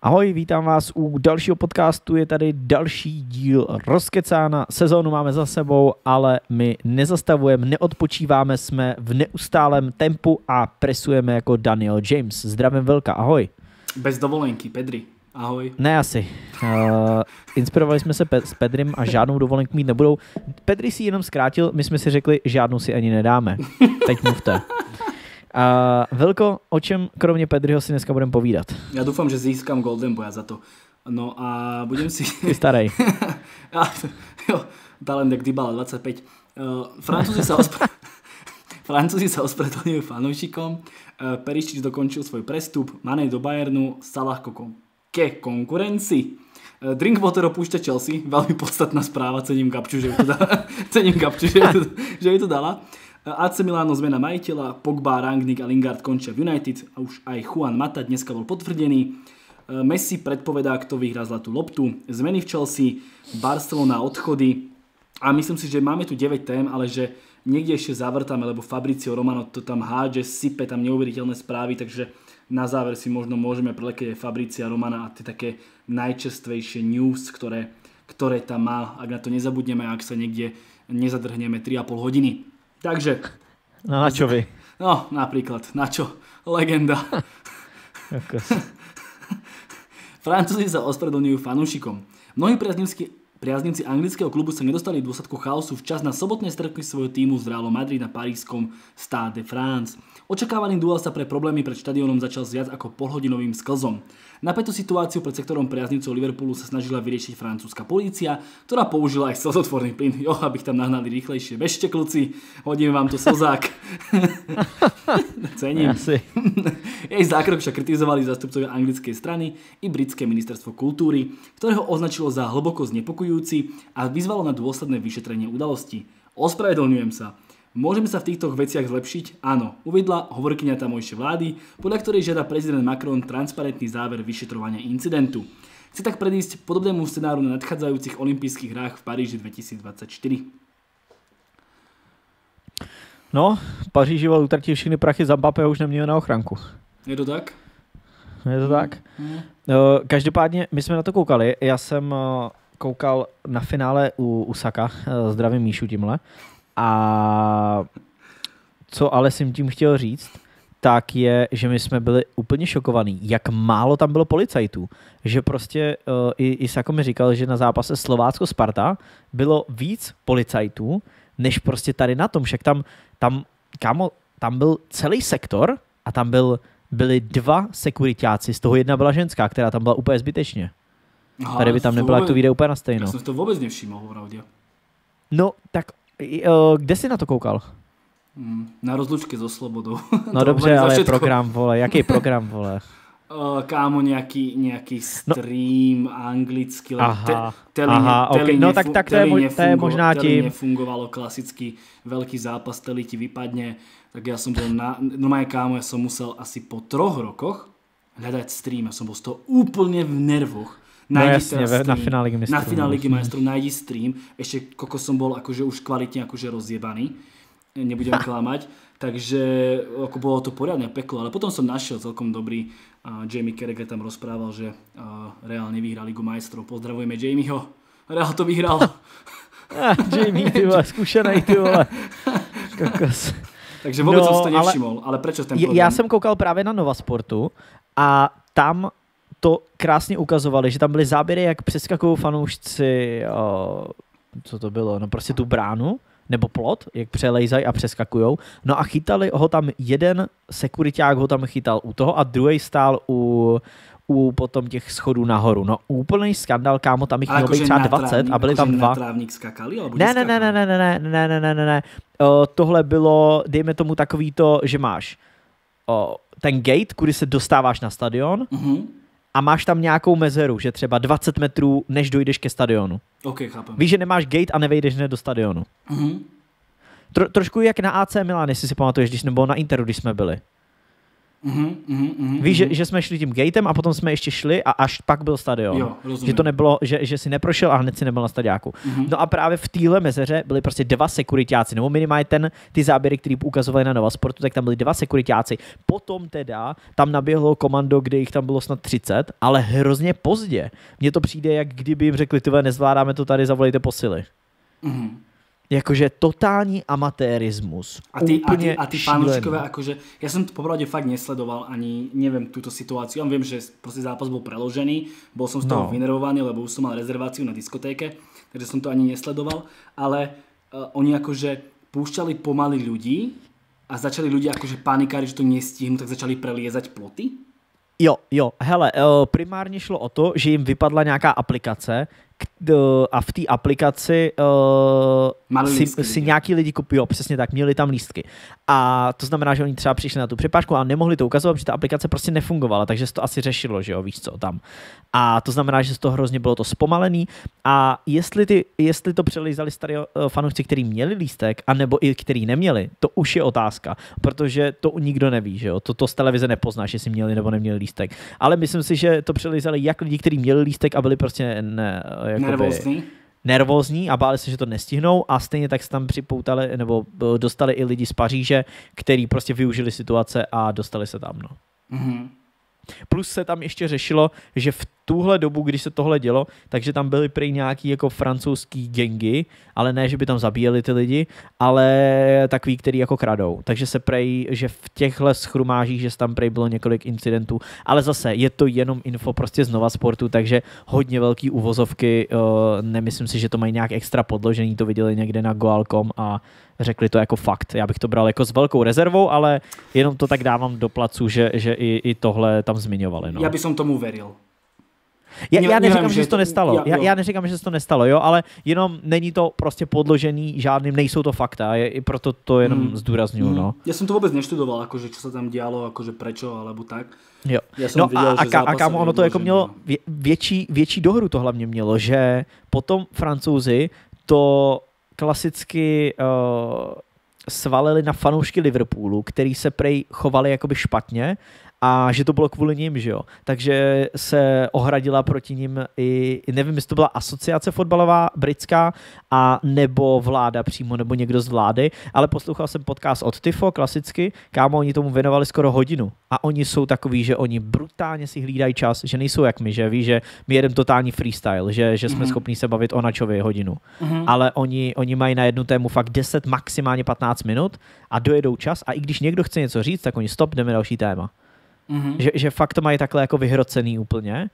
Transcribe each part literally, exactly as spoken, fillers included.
Ahoj, vítám vás u dalšího podcastu, je tady další díl Rozkecána. Sezónu máme za sebou, ale my nezastavujeme, neodpočíváme, jsme v neustálém tempu a presujeme jako Daniel James. Zdravím Velka, ahoj. Bez dovolenky, Pedri, ahoj. Ne asi. Uh, inspirovali jsme se pe- s Pedrim a žádnou dovolenku mít nebudou. Pedri si jenom zkrátil, my jsme si řekli, žádnou si ani nedáme. Teď mluvte. Uh, Velko, o čem kromě Pedriho si dneska budeme povídat? Ja dúfam, že získam Golden Boya za to. No a budem si... Ty starej. Jo, talent jak Dybala, dvadsaťpäť. Uh, Francúzi sa ospr... Francúzi sa ospravedlňujú fanúšikom. Uh, Perisic dokončil svoj prestup. Mané do Bayernu. Salah ko- ke konkurencii. Uh, Drinkwater opúšťa Chelsea. Veľmi podstatná správa. Cením Gabču, že ju to dala. Cením Gabču, že ju to, že ju to dala. á cé Milano zmena majiteľa, Pogba, Rangnick a Lingard končia v United a už aj Juan Mata dneska bol potvrdený. Messi predpovedá, kto vyhrá zlatú loptu, zmeny v Chelsea, Barcelona odchody a myslím si, že máme tu deväť tém, ale že niekde ešte zavrtáme, lebo Fabrizio Romano to tam hádže, sype tam neuveriteľné správy, takže na záver si možno môžeme prelekať aj Fabrizia Romana a tie také najčerstvejšie news, ktoré, ktoré tam má, ak na to nezabudneme, ak sa niekde nezadrhneme tri a pol hodiny. Takže... No na čo vy? No, napríklad. Na čo? Legenda. Francúzi sa ospravedlňujú fanúšikom. Mnohí priaznivci, priaznivci anglického klubu sa nedostali v dôsledku chaosu včas na sobotné stretnutie svojho týmu z Realu Madrid na parížskom Stade de France. Očakávaný duel sa pre problémy pred štadiónom začal s viac ako polhodinovým sklzom. Napätú situáciu pred sektorom priaznivcov Liverpoolu sa snažila vyriešiť francúzska polícia, ktorá použila aj slzotvorný plyn. Jo, abych tam nahnali rýchlejšie. Bežte, kluci, hodím vám tu slzák. Cením. Jej zákrok však kritizovali zástupcovia anglickej strany i britské ministerstvo kultúry, ktoré ho označilo za hlboko znepokojujúci a vyzvalo na dôsledné vyšetrenie udalosti. Ospravedlňujem sa. Môžeme sa v týchto veciach zlepšiť? Áno, uvedla hovorkyňa tamojšej vlády, podľa ktorej žiada prezident Macron transparentný záver vyšetrovania incidentu. Chce tak predísť podobnému scenáru na nadchádzajúcich olympijských hrách v Paríži dvetisícdvadsaťštyri. No, Pařížival utratil všechny prachy za Mbappé a už neměl na ochranku. Je to tak? Je to tak. Hmm. Každopádně, my jsme na to koukali. Já jsem koukal na finále u Usaka. Zdravím Míšu tímhle. A co ale jsem tím chtěl říct, tak je, že my jsme byli úplně šokovaní, jak málo tam bylo policajtů. Že prostě uh, i, i Sako mi říkal, že na zápase Slovácko-Sparta bylo víc policajtů, než prostě tady na tom. Však tam, tam, kámo, tam byl celý sektor a tam byl, byli dva sekuritáci, z toho jedna byla ženská, která tam byla úplně zbytečně. Aha, tady by tam nebyla, jak to vyjde úplně na stejno. Já jsem to vůbec nevšiml, pravdě. No, tak kde jsi na to koukal? Na rozlučke so Slobodou. No dobře, ale program, vole. Jaký program, vole? Uh, kámo, nejaký, nejaký stream no. anglicky. Aha, te, teli, aha teli okay. No tak, tak to, je, moj, to je možná tím. Nefungovalo klasicky veľký zápas, teli ti vypadne. Tak ja som bol na... Normálne, kámo, ja som musel asi po troch rokoch hľadať stream. Ja som bol z toho úplne v nervoch. Najdi no jasne, stream, na finále Ligy majstrov. Na finále Ligy majstrov nájdi stream. Ešte koko som bol akože už kvalitne akože rozjebaný. Nebudem klamať. Takže ako bolo to poriadne peklo. Ale potom som našiel celkom dobrý. Uh, Jamie Carragher tam rozprával, že uh, Real nevyhrá Ligu majstrov. Pozdravujeme Jamieho. Real to vyhral. ah, Jamie, ty vole, skúšanej, ty vole. Kokos. Takže vôbec no, som si to nevšimol. Ale, ale prečo ten program? Já jsem koukal právě na Nova Sportu a tam to krásně ukazovali, že tam byly záběry, jak přeskakují fanoušci, o, co to bylo, no prostě tu bránu, nebo plot, jak přelejzají a přeskakujou. No a chytali ho tam, jeden sekuriťák ho tam chytal u toho a druhý stál u, u potom těch schodů nahoru. No úplný skandál, kámo, tam jich mělo být třeba dvacet a byli tam dva. Na trávník skakali? Ne, ne, ne, ne, ne, ne, ne, ne, ne, ne, ne, ne. O, tohle bylo, dejme tomu takový to, že máš o, ten gate, kudy se dostáváš na stadion, uh-huh. a máš tam nějakou mezeru, že třeba dvacet metrů, než dojdeš ke stadionu. Ok, chápem. Víš, že nemáš gate a nevejdeš hned do stadionu. Uh-huh. Tro, trošku jak na á cé Milan, jestli si pamatuješ, když nebo na Interu, když jsme byli. Mm-hmm, mm-hmm, Víš, že, že jsme šli tím gatem a potom jsme ještě šli a až pak byl stadion. Jo, rozumím. Že to nebylo, že, že si neprošel a hned si nebyl na stadiáku. Mm-hmm. No a právě v téhle mezeře byli prostě dva sekuritáci, nebo minimálně ten, ty záběry, které ukazovali na Nova Sportu, tak tam byli dva sekuritáci. Potom teda tam naběhlo komando, kde jich tam bylo snad třicet, ale hrozně pozdě. Mně to přijde, jak kdyby jim řekli, tyhle, nezvládáme to tady, zavolejte posily. Mm-hmm. Jakože totální amatérismus. A ty, Úplně a ty, a ty fanúšikové, akože, ja som to popravde fakt nesledoval, ani neviem túto situáciu. Ja viem, že proste zápas bol preložený, bol som z toho no. vynervovaný, lebo už som mal rezerváciu na diskotéke, takže som to ani nesledoval, ale uh, oni akože púšťali pomaly ľudí a začali ľudia akože panikári, že to nestihnú, tak začali preliezať ploty? Jo, jo, hele, primárně šlo o to, že jim vypadla nějaká aplikace a v té aplikaci uh, si, si nějaký lidi kupují, jo, přesně tak, měli tam lístky. A to znamená, že oni třeba přišli na tu přepážku a nemohli to ukazovat, protože ta aplikace prostě nefungovala, takže se to asi řešilo, že jo, víš co, tam. A to znamená, že z toho hrozně bylo to zpomalený a jestli, ty, jestli to přelízali starý fanoušci, který měli lístek, anebo i který neměli, to už je otázka, protože to nikdo neví, že jo, to, to z televize nepoznáš, jestli měli nebo neměli lístek. Ale myslím si, že to přelízali jak lidi, kteří měli lístek a byli prostě ne, jakoby, nervózní. nervózní a báli se, že to nestihnou a stejně tak se tam připoutali nebo dostali i lidi z Paříže, který prostě využili situace a dostali se tam. No. Mm-hmm. Plus se tam ještě řešilo, že v tuhle dobu, když se tohle dělo, takže tam byly prý nějaký jako francouzský gangy, ale ne, že by tam zabíjeli ty lidi, ale takový, který jako kradou. Takže se prej, že v těchhle schrumážích, že tam prej bylo několik incidentů, ale zase je to jenom info prostě z Nova Sportu, takže hodně velký uvozovky, nemyslím si, že to mají nějak extra podložený, to viděli někde na goal tečka com a řekli to jako fakt. Já bych to bral jako s velkou rezervou, ale jenom to tak dávám do placu, že, že i, i tohle tam zmiňovali. No. Já bych som tomu veril. Já, já neříkám, že se to nestalo. Já, já neříkám, že se to nestalo, jo, ale jenom není to prostě podložený žádným, nejsou to fakta, je, i proto to jenom mm. zdůrazňuju, mm. no. Ja som to vôbec neštudoval, akože čo sa tam dialo, akože prečo, alebo tak. Jo. Ja som no videl, a, že a, a kámo, ono to jako mělo vě, větší, větší dohru to hlavně mělo, že potom Francouzi to klasicky uh, svalili na fanoušky Liverpoolu, který se prej chovali jakoby špatně a že to bylo kvůli nim, že jo. Takže se ohradila proti nim i, nevím, jestli to byla asociace fotbalová britská a nebo vláda přímo, nebo někdo z vlády, ale poslouchal jsem podcast od Tifo, klasicky, kámo, oni tomu věnovali skoro hodinu a oni jsou takový, že oni brutálně si hlídají čas, že nejsou jak my, že ví, že my jedeme totální freestyle, že, že jsme mm-hmm. schopní se bavit o Načovi hodinu, mm-hmm. ale oni, oni mají na jednu tému fakt deset, maximálně patnáct minut a dojedou čas a i když někdo chce něco říct, tak oni stop, jdeme další téma. Mm-hmm. Že, že fakt to mají takhle jako vyhrocený úplně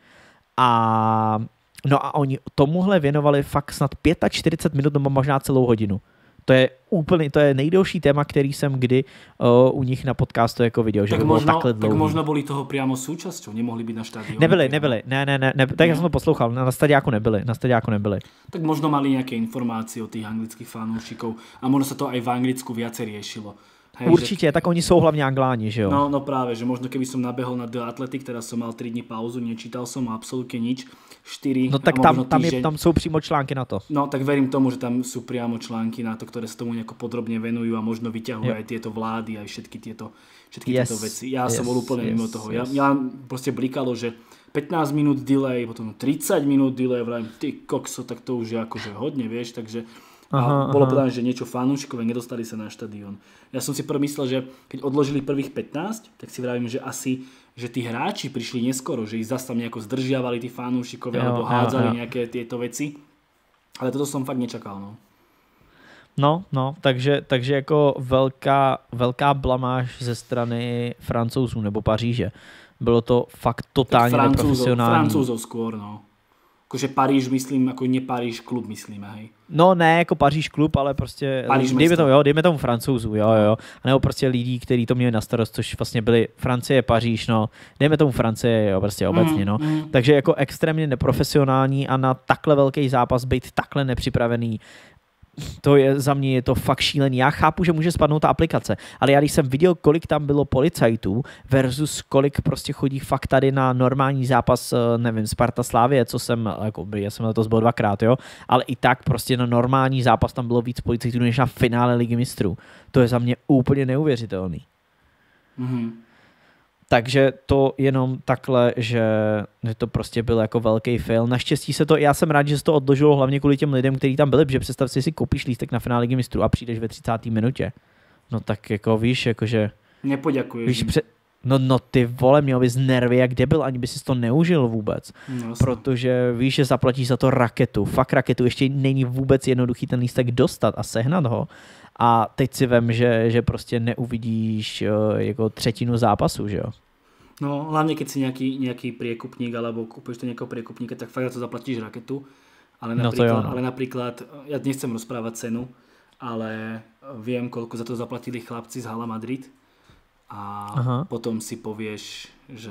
a no a oni tomuhle věnovali fakt snad čtyřicet pět minut nebo možná celou hodinu. To je úplně, to je nejdelší téma, který jsem kdy uh, u nich na podcastu jako viděl, že tak by bylo možno, takhle dlouhý. Tak možno byli toho priamo súčasťou, nemohli byť na štadióne. Nebyli, nebyli, ne, ne, ne, ne tak no. Já jsem to poslouchal, na stadiáku nebyli, na stadiáku nebyli. Tak možno mali nejaké informácie o tých anglických fanúšikov a možno sa to aj v Anglicku viacej riešilo. Hej, určitě, že... tak oni jsou hlavně Angláni, že jo? No, no práve, že možno keby som nabehol na The Athletic, teraz som mal tri dni pauzu, nečítal som absolútne nič, štyri no tak tam, tam, je, tam jsou přímo články na to. No tak verím tomu, že tam sú priamo články na to, ktoré sa tomu nejako podrobne venujú a možno vyťahujú aj tieto vlády, aj všetky tieto, všetky yes, tieto veci. Ja yes, som bol úplne yes, mimo toho. Yes. Ja, ja proste blikalo, že pätnásť minút delay, potom tridsať minút delay, vrajím, ty kokso, tak to už je akože hodne, vieš, takže a aha, bolo povedané, že niečo fanúšikové, nedostali sa na štadión. Ja som si prv myslel, že keď odložili prvých pätnásť, tak si vravím, že asi, že tí hráči prišli neskoro, že ich zase tam nejako zdržiavali tí fanúšikovia, alebo hádzali jo, jo. nejaké tieto veci. Ale toto som fakt nečakal, no. No, no, takže, takže jako velká, velká blamáž ze strany Francouzů nebo Paříže. Bylo to fakt totálně neprofesionální. Francúzov skôr, no. Akože Paríž myslím, ako nie Paríž klub myslíme, hej. No ne jako Paříž klub, ale prostě Paríž dejme tomu, jo, dejme tomu Francouzů, jo, jo. A nebo prostě lidí, kteří to měli na starost, což vlastně byli Francie, Paříž, no. Dejme tomu Francie, jo, prostě obecně, no. Mm, mm. Takže jako extrémně neprofesionální a na takhle velký zápas být takhle nepřipravený, to je za mě je to fakt šílený. Já chápu, že může spadnout ta aplikace, ale já když jsem viděl, kolik tam bylo policajtů versus kolik prostě chodí fakt tady na normální zápas, nevím, Sparta Slavie, co jsem, jako, já jsem letos byl dvakrát, jo, ale i tak prostě na normální zápas tam bylo víc policajtů než na finále Ligy mistrů. To je za mě úplně neuvěřitelný. Mm-hmm. Takže to jenom takhle, že to prostě byl jako velký fail. Naštěstí se to, já jsem rád, že se to odložilo hlavně kvůli těm lidem, kteří tam byli, protože představ si, si koupíš lístek na finále Ligy mistrů a přijdeš ve třicáté minutě. No tak jako víš, jakože... Nepoďakuješ. Víš, pře- no, no ty vole, měl bys nervy jak debil, ani by si to neužil vůbec. No, protože víš, že zaplatíš za to raketu, fakt raketu, ještě není vůbec jednoduchý ten lístek dostat a sehnat ho. A teď si vem, že, že prostě neuvidíš uh, jako třetinu zápasu, že jo? No, hlavne keď si nejaký, nejaký priekupník alebo kúpeš to nejakého priekupníka, tak fakt za to zaplatíš raketu. Ale napríklad, no jo, no. ale napríklad, ja nechcem rozprávať cenu, ale viem, koľko za to zaplatili chlapci z Hala Madrid a Aha. potom si povieš, že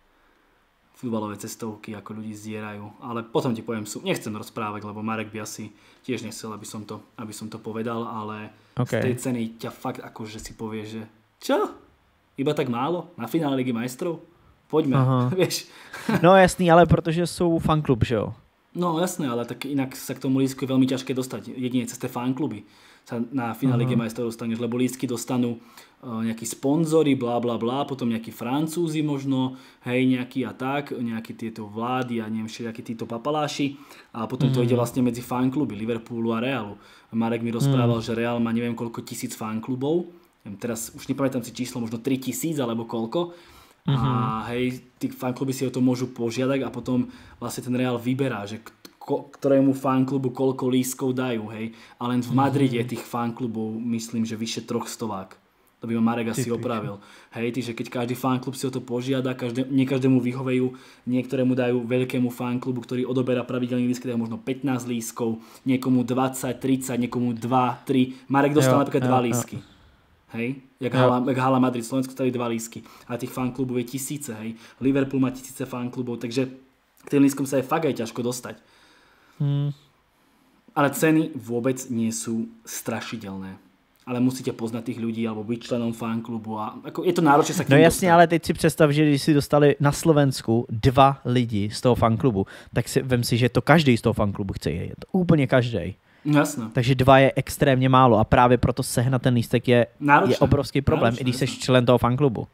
futbalové cestovky ako ľudí zdierajú. Ale potom ti poviem, nechcem rozprávať, lebo Marek by asi tiež nechcel, aby som to, aby som to povedal, ale okay. Z tej ceny ťa fakt akože si povieš, že čo? Iba tak málo? Na finále Ligy majstrov? Poďme, vieš. No jasný, ale protože sú fanklub, že jo? No jasné, ale tak inak sa k tomu lístku je veľmi ťažké dostať. Jedine cez tie fankluby sa na finále Ligy majstrov dostaneš, lebo lístky dostanú nejakí sponzori, blá, blá, blá, potom nejakí Francúzi možno, hej, nejakí a tak, nejakí tieto vlády a neviem, všetky títo papaláši a potom to mm. ide vlastne medzi fankluby Liverpoolu a Realu. Marek mi rozprával, mm. že Real má neviem koľko tisíc fanklubov, teraz už nepamätám si číslo, možno tri tisíc alebo koľko mm-hmm. a hej, tí fankluby si o to môžu požiadať a potom vlastne ten Real vyberá, že ko, ktorému fanklubu koľko lístkov dajú, hej, a len v Madride mm-hmm. tých fanklubov myslím, že vyše trojstovák. To by ma Marek asi opravil. Hej, tyže keď každý fanklub si o to požiada, každé, nie každému vyhovejú, niektorému dajú veľkému fanklubu, ktorý odoberá pravidelný lístky, dajú možno pätnásť lístkov, niekomu dvadsať, tridsať, niekomu dva, tri. Marek dostal jo, napríklad jo, dva lístky. Hej, jak Hala, jak Hala Madrid, Slovensko stali dva lístky. A tých fanklubov je tisíce, hej. Liverpool má tisíce fanklubov, takže k tým lístkom sa je fakt aj ťažko dostať. Hmm. Ale ceny vôbec nie sú strašidelné. Ale musíte poznat těch lidí alebo být členom fanklubu a jako je to náročné se k No jasně, dostat. Ale teď si představ, že když si dostali na Slovensku dva lidi z toho fanklubu, tak si vem si, že to každý z toho fanklubu chce jet. Úplně každý. No jasné. Takže dva je extrémně málo a právě proto sehnat ten lístek je, je obrovský problém, náročné, i když jsi člen toho fanklubu.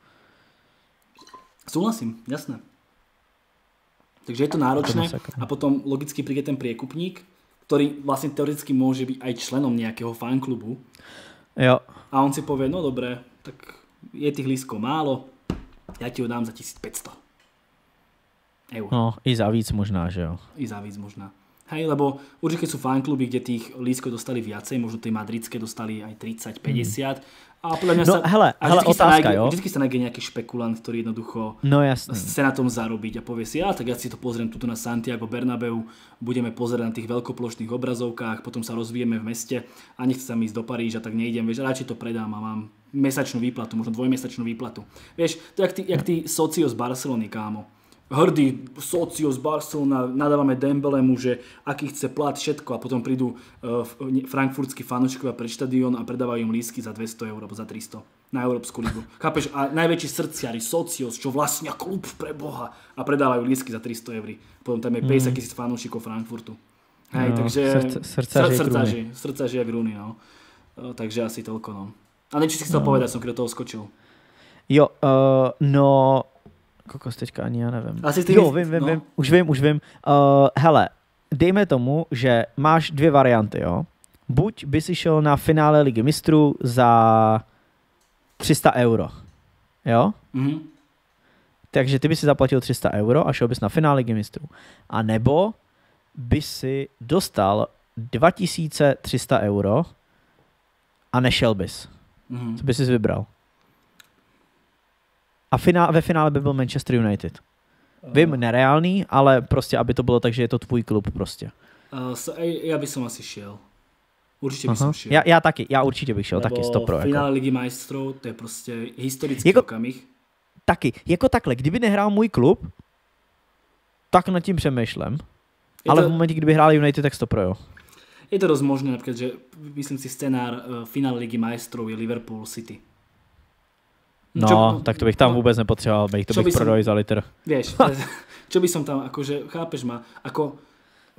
Souhlasím, jasné. Takže je to náročné a potom logicky príde ten priekupník, ktorý vlastne teoreticky môže byť aj členom nejakého fanklubu. Jo. A on si povie, no dobré, tak je tých lístkov málo, ja ti ho dám za tisícpäťsto eur. No, i za víc možná, že jo? I za víc možná. Hej, lebo určite sú fankluby, kde tých lístkov dostali viacej, možno tej madridské dostali aj tridsať päťdesiat. Hmm. A podľa mňa no, sa, hele, a hele, vždycky, otázka, sa nájde, jo? vždycky sa nájde nejaký špekulant, ktorý jednoducho no, jasný. chce na tom zarobiť a povie si, ja tak ja si to pozriem tuto na Santiago Bernabeu, budeme pozerať na tých veľkoplošných obrazovkách, potom sa rozvíjeme v meste a nechce sa mi ísť do Paríža, tak nejdem, vieš, radšej to predám a mám mesačnú výplatu, možno dvojmesačnú výplatu. Vieš, to je jak tí, jak tí socio z Barcelony, kámo. Hrdý socio z Barcelona, nadávame Dembelemu, že aký chce plat, všetko a potom prídu uh, frankfurtskí fanúšikovia pred štadión a predávajú im lístky za dvesto eur alebo za tristo na Európsku ligu. Chápeš? A najväčší srdciari, socios, čo vlastnia klub pre Boha a predávajú lístky za tristo eur. Potom tam je päťdesiat tisíc fanúšikov Frankfurtu. Hej, no, takže srdcaži, srdcaži, srdcaži jak rúny, no. Uh, takže asi toľko, no. A niečo si chcel no. povedať, som keď do toho skočil. Jo, uh, no... Kokos teďka ani já nevím. Asi ty jo, vím, vím, no. vím, už vím, už vím. Uh, hele, dejme tomu, že máš dvě varianty, jo. Buď by si šel na finále Ligy mistrů za tři sta euro, jo. Mm-hmm. Takže ty by si zaplatil tři sta euro a šel bys na finále Ligy mistrů. A nebo by si dostal dva tisíce tři sta euro a nešel bys. Mm-hmm. Co bys si vybral? A finále, ve finále by byl Manchester United. Vím, nereálný, ale prostě, aby to bylo tak, že je to tvůj klub prostě. Uh, so, já bych som asi šel. Určitě bych som šel. Já, já taky, já určitě bych šel, lebo taky sto pro. Lebo finále jako. Ligy majstrov, to je prostě historický jako, okamih. Taky, jako takhle, kdyby nehrál můj klub, tak nad tím přemýšlem. Je ale to, v momentě, kdyby hrál United, tak sto pro, jo. Je to dost možné, například, že myslím si scenár uh, finále Ligy majstrov je Liverpool City. No, čo, tak to bych tam vůbec nepotřeboval, bych to bych by prodal som, za liter. Vieš, čo by som tam, akože, chápeš ma, ako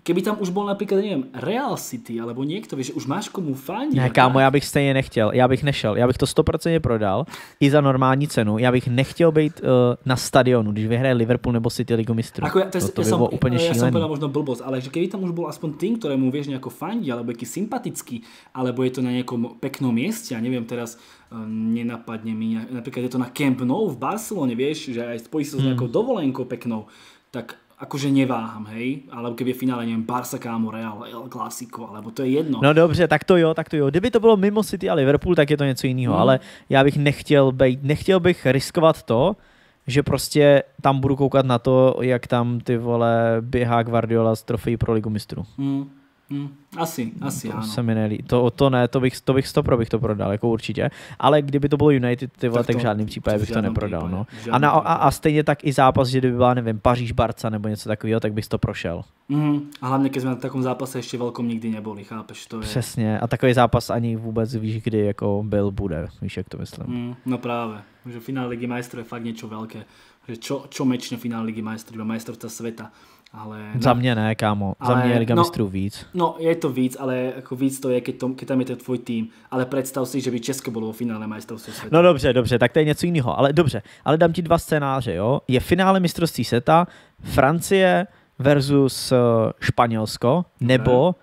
keby tam už bol napríklad, neviem, Real City, alebo niekto, vieš, už máš komu fandiť. Ne, kámo, já bych stejně nechtěl, já bych nešel, já bych to sto procent prodal i za normální cenu, já bych nechtěl být uh, na stadionu, když vyhraje Liverpool nebo City Ligu mistrů. Ako ja, to, to, to ja by som, bolo úplne ja šílený. som povedal možno blbosť, ale že keby tam už bol aspoň tým, ktorému vieš nejako fandí, alebo aký sympatický, alebo je to na nejakom peknom mieste, ja neviem, teraz uh, nenapadne mi, napríklad je to na Camp Nou v Barcelone, vieš, že aj spojí sa s nejakou hmm. dovolenkou peknou, tak akože neváham, hej, alebo keby je finále, neviem, Barca, kámo, Real, El Clásico, alebo to je jedno. No dobře, tak to jo, tak to jo. Kdyby to bylo mimo City a Liverpool, tak je to něco jiného, hmm. ale já bych nechtěl být, nechtěl bych riskovat to, že prostě tam budu koukat na to, jak tam ty vole běhá Guardiola z trofejí pro Ligu mistrů. Hmm. Hmm, asi, asi to áno. Se mi nelí. To, to ne, to bych, to bych stopro bych to prodal, jako určitě. Ale kdyby to bylo United, ty vole, tak, tak v žádném případě bych to neprodal. Případě, no. A, na, a, a stejně tak i zápas, že kdyby byla, nevím, Paříž, Barca nebo něco takového, tak bych to prošel. Mm, a hlavně, keď jsme na takom zápase ještě velkom nikdy neboli, chápeš? To je... Přesně. A takový zápas ani vůbec víš, kdy jako byl, bude. Víš, jak to myslím. Mm, no právě. Že finál Ligy majstrov je fakt něco velké. Že čo, čo mečne finál Ligy majstrov, iba majstrovstvá sveta. Ale, za mě ne, kámo. Ale, za mě je Liga no, mistrů víc. No, je to víc, ale jako víc to je, keď, to, keď tam je ten tvoj tým. Ale představ si, že by Česko bylo v finále majstrovství světa. No dobře, dobře, tak to je něco jiného. Ale dobře, ale dám ti dva scénáře, jo. Je finále mistrovství světa, Francie versus Španělsko, nebo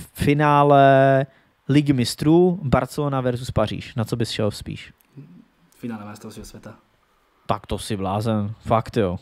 finále Ligy mistrů, Barcelona versus Paříž. Na co bys šel spíš? Finále majstrovství světa. Tak to si blázen. Fakt jo.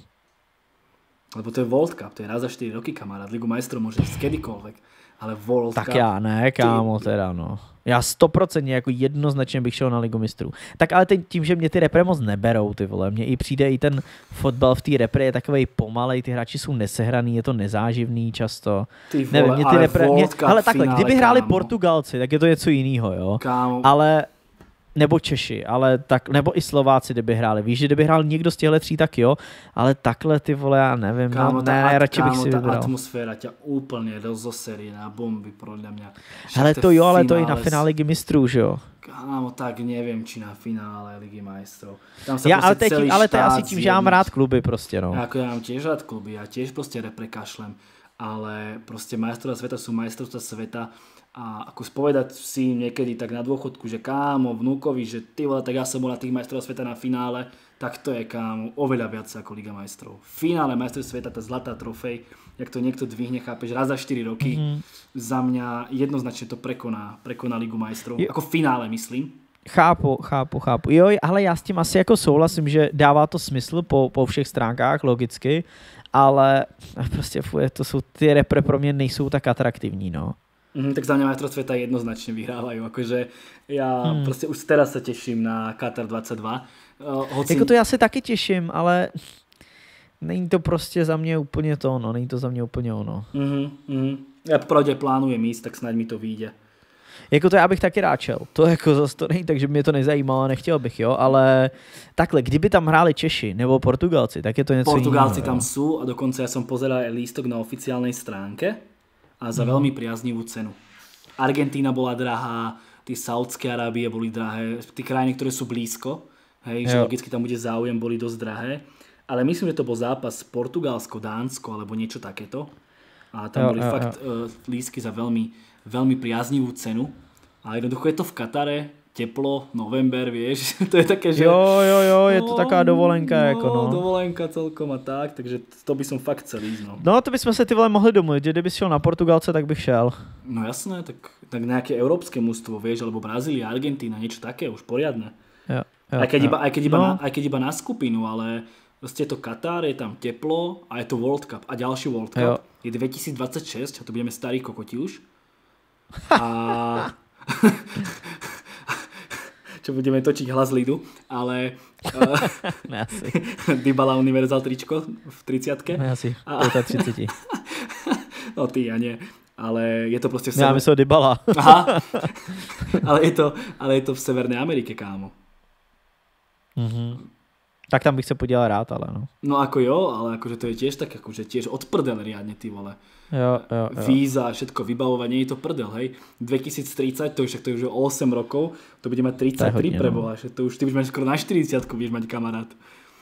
Lebo to je World Cup, to je raz za čtyři roky, kamarád. Ligu majstrov můžeš s kedykoľvek, ale World tak Cup... Tak já ne, kámo, ty... teda no. Já stoprocentně jako jednoznačně bych šel na Ligu mistrů. Tak ale tím, že mě ty repre moc neberou, ty vole, mně i přijde i ten fotbal v té repre je takovej pomalej, ty hráči jsou nesehraný, je to nezáživný často. Ty vole, nevím, mě ty ale repre, World mě, Cup ale takhle, finále, kdyby hráli kámo. Portugalci, tak je to něco jiného, jo. Kámo. Ale nebo Češi, ale tak, nebo i Slováci, kdyby hráli. Víš, že kdyby hrál někdo z těchto tří, tak jo, ale takhle ty vole, já nevím, kámo, no, ta, ne, radši kámo, bych si ta vybral. atmosféra ťa úplně rozoserie na bomby, podle mě. Ale to jo, ale to i na finále Ligy mistrů, že jo. Kámo, tak nevím, či na finále Ligy majstrov. Tam sa já, ale, prostě teď, ale to je asi tím, že já mám rád kluby prostě, no. Jako já mám tiež rád kluby, já tiež prostě reprekašlem, ale prostě majstrovstvá sveta sú majstrovstvá sveta. A ako spovedať si niekedy tak na dôchodku, že kámo, vnúkovi, že ty vole, tak ja som bol na tých majstrov sveta na finále, tak to je kámo oveľa viac ako Liga majstrov. V finále majstrov sveta, tá zlatá trofej, jak to niekto dvihne, chápeš, raz za štyri roky, mm-hmm. za mňa jednoznačne to prekoná, prekoná Ligu majstrov. Jo. Ako v finále, myslím. Chápu, chápu, chápu. Jo, ale já s tím asi jako souhlasím, že dává to smysl po, po všech stránkách, logicky, ale prostě fuj, to jsou, ty repre pro mě nejsou tak atraktivní, no. Mm, tak za mňa majstrov sveta jednoznačne vyhrávajú. Akože ja hmm. proste už teraz sa teším na Katar dvacet dva. Uh, hoci... Jako to já se taky těším, ale není to prostě za mě úplně to ono. Není to za mě úplně ono. Mm-hmm, mm-hmm. Ja pravde plánujem ísť, tak snáď mi to vyjde. Jako to já bych taky ráčel. To jako zase to není, takže mě to nezajímalo, nechtěl bych, jo, ale takhle, kdyby tam hráli Češi nebo Portugalci, tak je to něco Portugalci jiného, tam jo. sú a dokonca ja som pozeral aj lístok na oficiálnej stránke a za mm. veľmi priaznivú cenu. Argentína bola drahá, tí Saudské Arábie boli drahé, tí krajiny, ktoré sú blízko, hej, že logicky tam bude záujem, boli dosť drahé, ale myslím, že to bol zápas Portugalsko, Dánsko alebo niečo takéto a tam jo, boli jo, fakt jo. lístky za veľmi, veľmi priaznivú cenu a jednoducho je to v Katare, teplo, november, vieš, to je také, že... Jo, jo, jo, je to no, taká dovolenka, no, jako no. dovolenka celkom a tak, takže to by som fakt chcel ísť, no. No, to bychom se ty vole mohli domluvit, že kdyby šel na Portugalce, tak bych šel. No jasné, tak, tak nejaké európske mužstvo, vieš, alebo Brazília, Argentína, niečo také, už poriadne. Jo, jo, aj, keď jo. Iba, aj, keď iba no. na, aj keď iba na skupinu, ale proste je to Katar, je tam teplo a je to World Cup. A ďalší World Cup jo. je dvetisícdvadsaťšesť, a to budeme starí kokoti už. A... čo budeme točiť hlas lidu, ale ne, asi. Dybala Univerzal tričko v tridsiatke. Ne, asi a... třicet. No ty, ja nie. Ale je to proste v sever... Já myslel Dybala. Aha. Ale je to, ale je to v Severnej Amerike, kámo. Mhm. Tak tam bych se podíval rád, ale no. No ako jo, ale akože to je tiež tak, akože tiež od prdel riadne, ty vole. Jo, jo, jo. Víza, všetko vybavovanie, je to prdel, hej. dvetisíctridsať, to už, to už je osem rokov, to bude mať tridsaťtri pre Boha, že to už ty budeš mať skoro na štyridsiatku, budeš mať kamarát.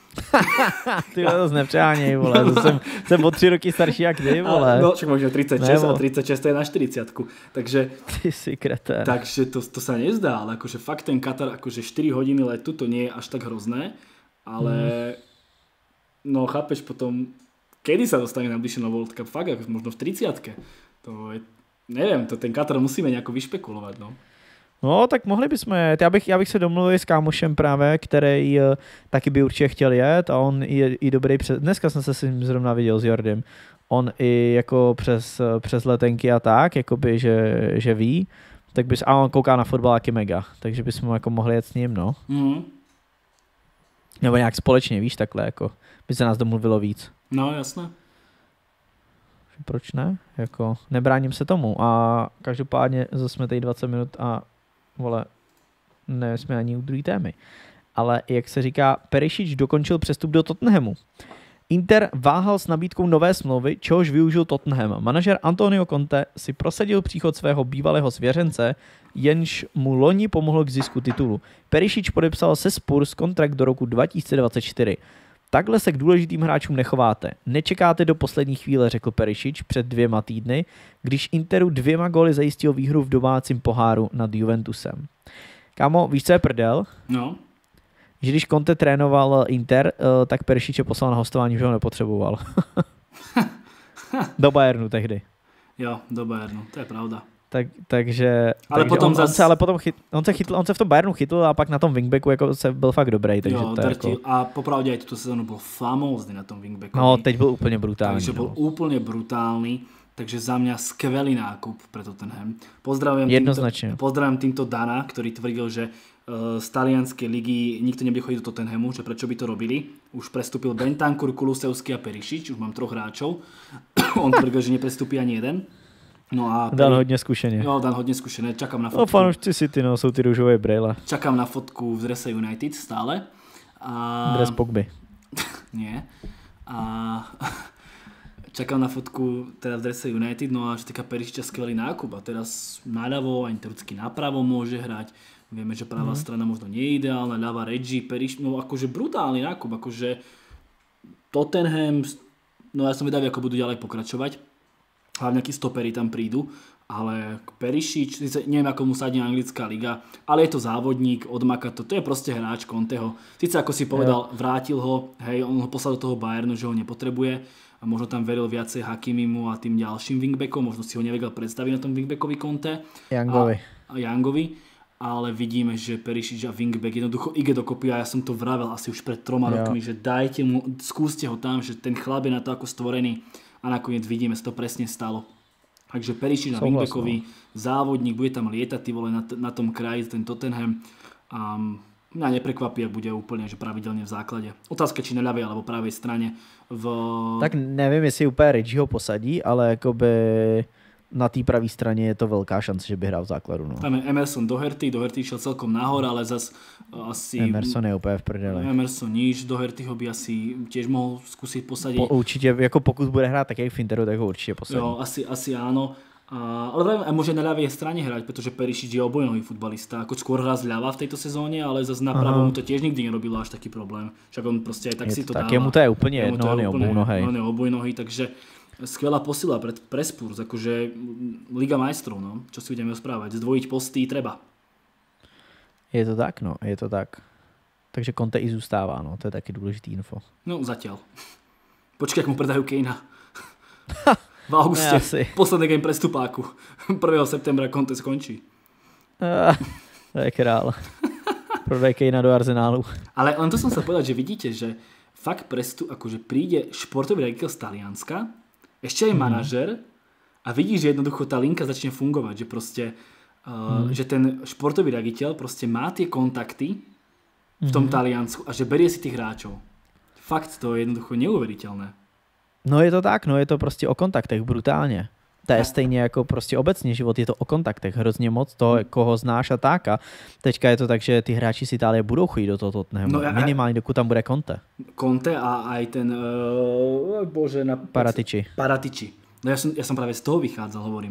Ty to zase nepřeháněj, vole. To jsem, jsem o tři roky starší jak ty, vole. A, no, však možno tridsať šesť a tridsať šesť je na štyridsiatku. Takže, ty si kretén. takže to, to sa nezdá, ale akože fakt ten Katar, akože štyri hodiny letu, to nie je až tak hrozné, ale hmm. no chápeš potom, kedy sa dostane najbližšie na World Cup? Fakt, ako možno v tridsiatke. To je, neviem, to ten Katar musíme nejako vyšpekulovať, no. No, tak mohli bychom jet. Já bych, já bych se domluvil s kámošem právě, který uh, taky by určitě chtěl jet a on je i dobrý přes... Dneska jsem se s ním zrovna viděl s Jordem. On i jako přes, přes letenky a tak, jakoby, že, že ví, tak bys... A on kouká na fotbal taky mega, takže bychom jako mohli jet s ním, no. Mm. Nebo nějak společně, víš, takhle, jako by se nás domluvilo víc. No, jasné. Proč ne? Jako, nebráním se tomu a každopádně zase jsme tady dvacet minut a vole, ne jsme ani u druhé témy. Ale jak se říká, Perisic dokončil přestup do Tottenhamu. Inter váhal s nabídkou nové smlouvy, čehož využil Tottenham. Manažer Antonio Conte si prosadil příchod svého bývalého svěřence, jenž mu loni pomohl k zisku titulu. Perisic podepsal se Spurs kontrakt do roku dva tisíce dvacet čtyři. Takhle se k důležitým hráčům nechováte. Nečekáte do poslední chvíle, řekl Perisic před dvěma týdny, když Interu dvěma góly zajistil výhru v domácím poháru nad Juventusem. Kámo, víš, co je prdel? No. Že když Conte trénoval Inter, tak Perisiče poslal na hostování, že ho nepotřeboval. Do Bayernu tehdy. Jo, do Bayernu, to je pravda. Tak, takže, ale takže potom on, zas... on, se, ale potom chyt, on, se chytl, on se v tom Bayernu chytl a pak na tom wingbacku jako se byl fakt dobrý. Takže jo, to jako... A popravdě aj túto sezónu byl famózny na tom wingbacku. No, teď byl úplně brutální. Takže no. byl úplně brutálny. Takže za mňa skvelý nákup pre Tottenham. Pozdravujem Jednoznačne. týmto, pozdravujem týmto Dana, ktorý tvrdil, že uh, z talianskej ligy nikto nebude chodiť do Tottenhamu, že prečo by to robili. Už prestúpil Bentancur, Kulusevský a Perisic, už mám troch hráčov. On tvrdil, že neprestúpi ani jeden. No a Dan hodně zkušeně. Jo, Dan hodně zkušené. Čakám na fotku. No fanoušci City, no, jsou ty růžové brejle. Čakám na fotku v drese United stále. A... Dres Pogby. Nie. A... Čakám na fotku teda v drese United, no a čo týka Perisiča, skvelý nákup. A teraz naľavo, ani teoreticky napravo môže hrať. Vieme, že pravá mm. strana možno nie je ideálna, ľava Reggie, Perisič, no akože brutálny nákup, akože Tottenham, no ja som vedavý, ako budú ďalej pokračovať. Hlavne akí stopery tam prídu, ale Perisic, neviem ako mu sadne anglická liga, ale je to závodník, odmaka to, to je proste hráč Conteho. Sice ako si povedal, vrátil ho, hej, on ho poslal do toho Bayernu, že ho nepotrebuje a možno tam veril viacej Hakimimu a tým ďalším wingbackom, možno si ho nevedel predstaviť na tom wingbackovi Conte. Youngovi. A, a Youngovi, ale vidíme, že Perisic a wingback jednoducho ide dokopy a ja som to vravel asi už pred troma jo. rokmi, že dajte mu, skúste ho tam, že ten chlap je na to ako stvorený. A nakoniec vidíme, sa to presne stalo. Takže Perisic na wingbackový závodník, bude tam lietať ty vole na, t- na tom kraji, ten Tottenham. A mňa neprekvapí, ak bude úplne že pravidelne v základe. Otázka, či na ľavej alebo pravej strane. V... Tak nevím, jestli úplně Reggieho posadí, ale jakoby na té pravé straně je to velká šance, že by hrál v základu. No. Tam je Emerson Doherty, Doherty šiel celkom nahor, ale zas asi... Emerson je úplně v prdele. Emerson níž, Dohertyho by asi tiež mohol skúsiť posadiť. Po, určitě, jako pokud bude hrát tak jak v Interu, tak ho určitě posadí. Jo, asi, asi áno. A, ale vrajím, aj môže na ľavej strane hrať, pretože Perisic je obojnohý futbalista. Ako skôr hrá zľava v tejto sezóne, ale zase na pravo mu to tiež nikdy nerobilo až taký problém. Však on proste aj tak je si to, to dáva. Tak jemu to je úplne jedno, on je obojnohý. On je obojnohý, takže skvelá posila pre, pre Spurs, akože Liga majstrov, no, čo si budeme rozprávať, zdvojiť posty treba. Je to tak, no, je to tak. Takže Conte i zůstává, no, to je taky důležitý info. No, zatiaľ. Počkaj, ak mu predajú Kanea. V auguste, posledný game prestupáku. prvého septembra Conte skončí. Uh, to je král. Prodaj Kanea do Arsenálu. Ale len to som sa povedať, že vidíte, že fakt prestup, akože príde športový riaditeľ z Talianska, ešte aj manažer a vidíš, že jednoducho tá linka začne fungovať, že proste, uh, mm. že ten športový riaditeľ proste má tie kontakty v tom mm. Taliansku a že berie si tých hráčov. Fakt, to je jednoducho neuveriteľné. No je to tak, no je to prostě o kontaktech brutálně. To je stejně jako prostě obecně život, je to o kontaktech, hrozně moc toho, koho znáš a tak. A teďka je to tak, že ty hráči z Itálie budou chodit do toho Tottenhamu, no, minimálně dokud tam bude Conte. Conte a aj ten, uh, bože, na... Paratici. Paratici. No ja som, ja som práve z toho vychádzal, hovorím,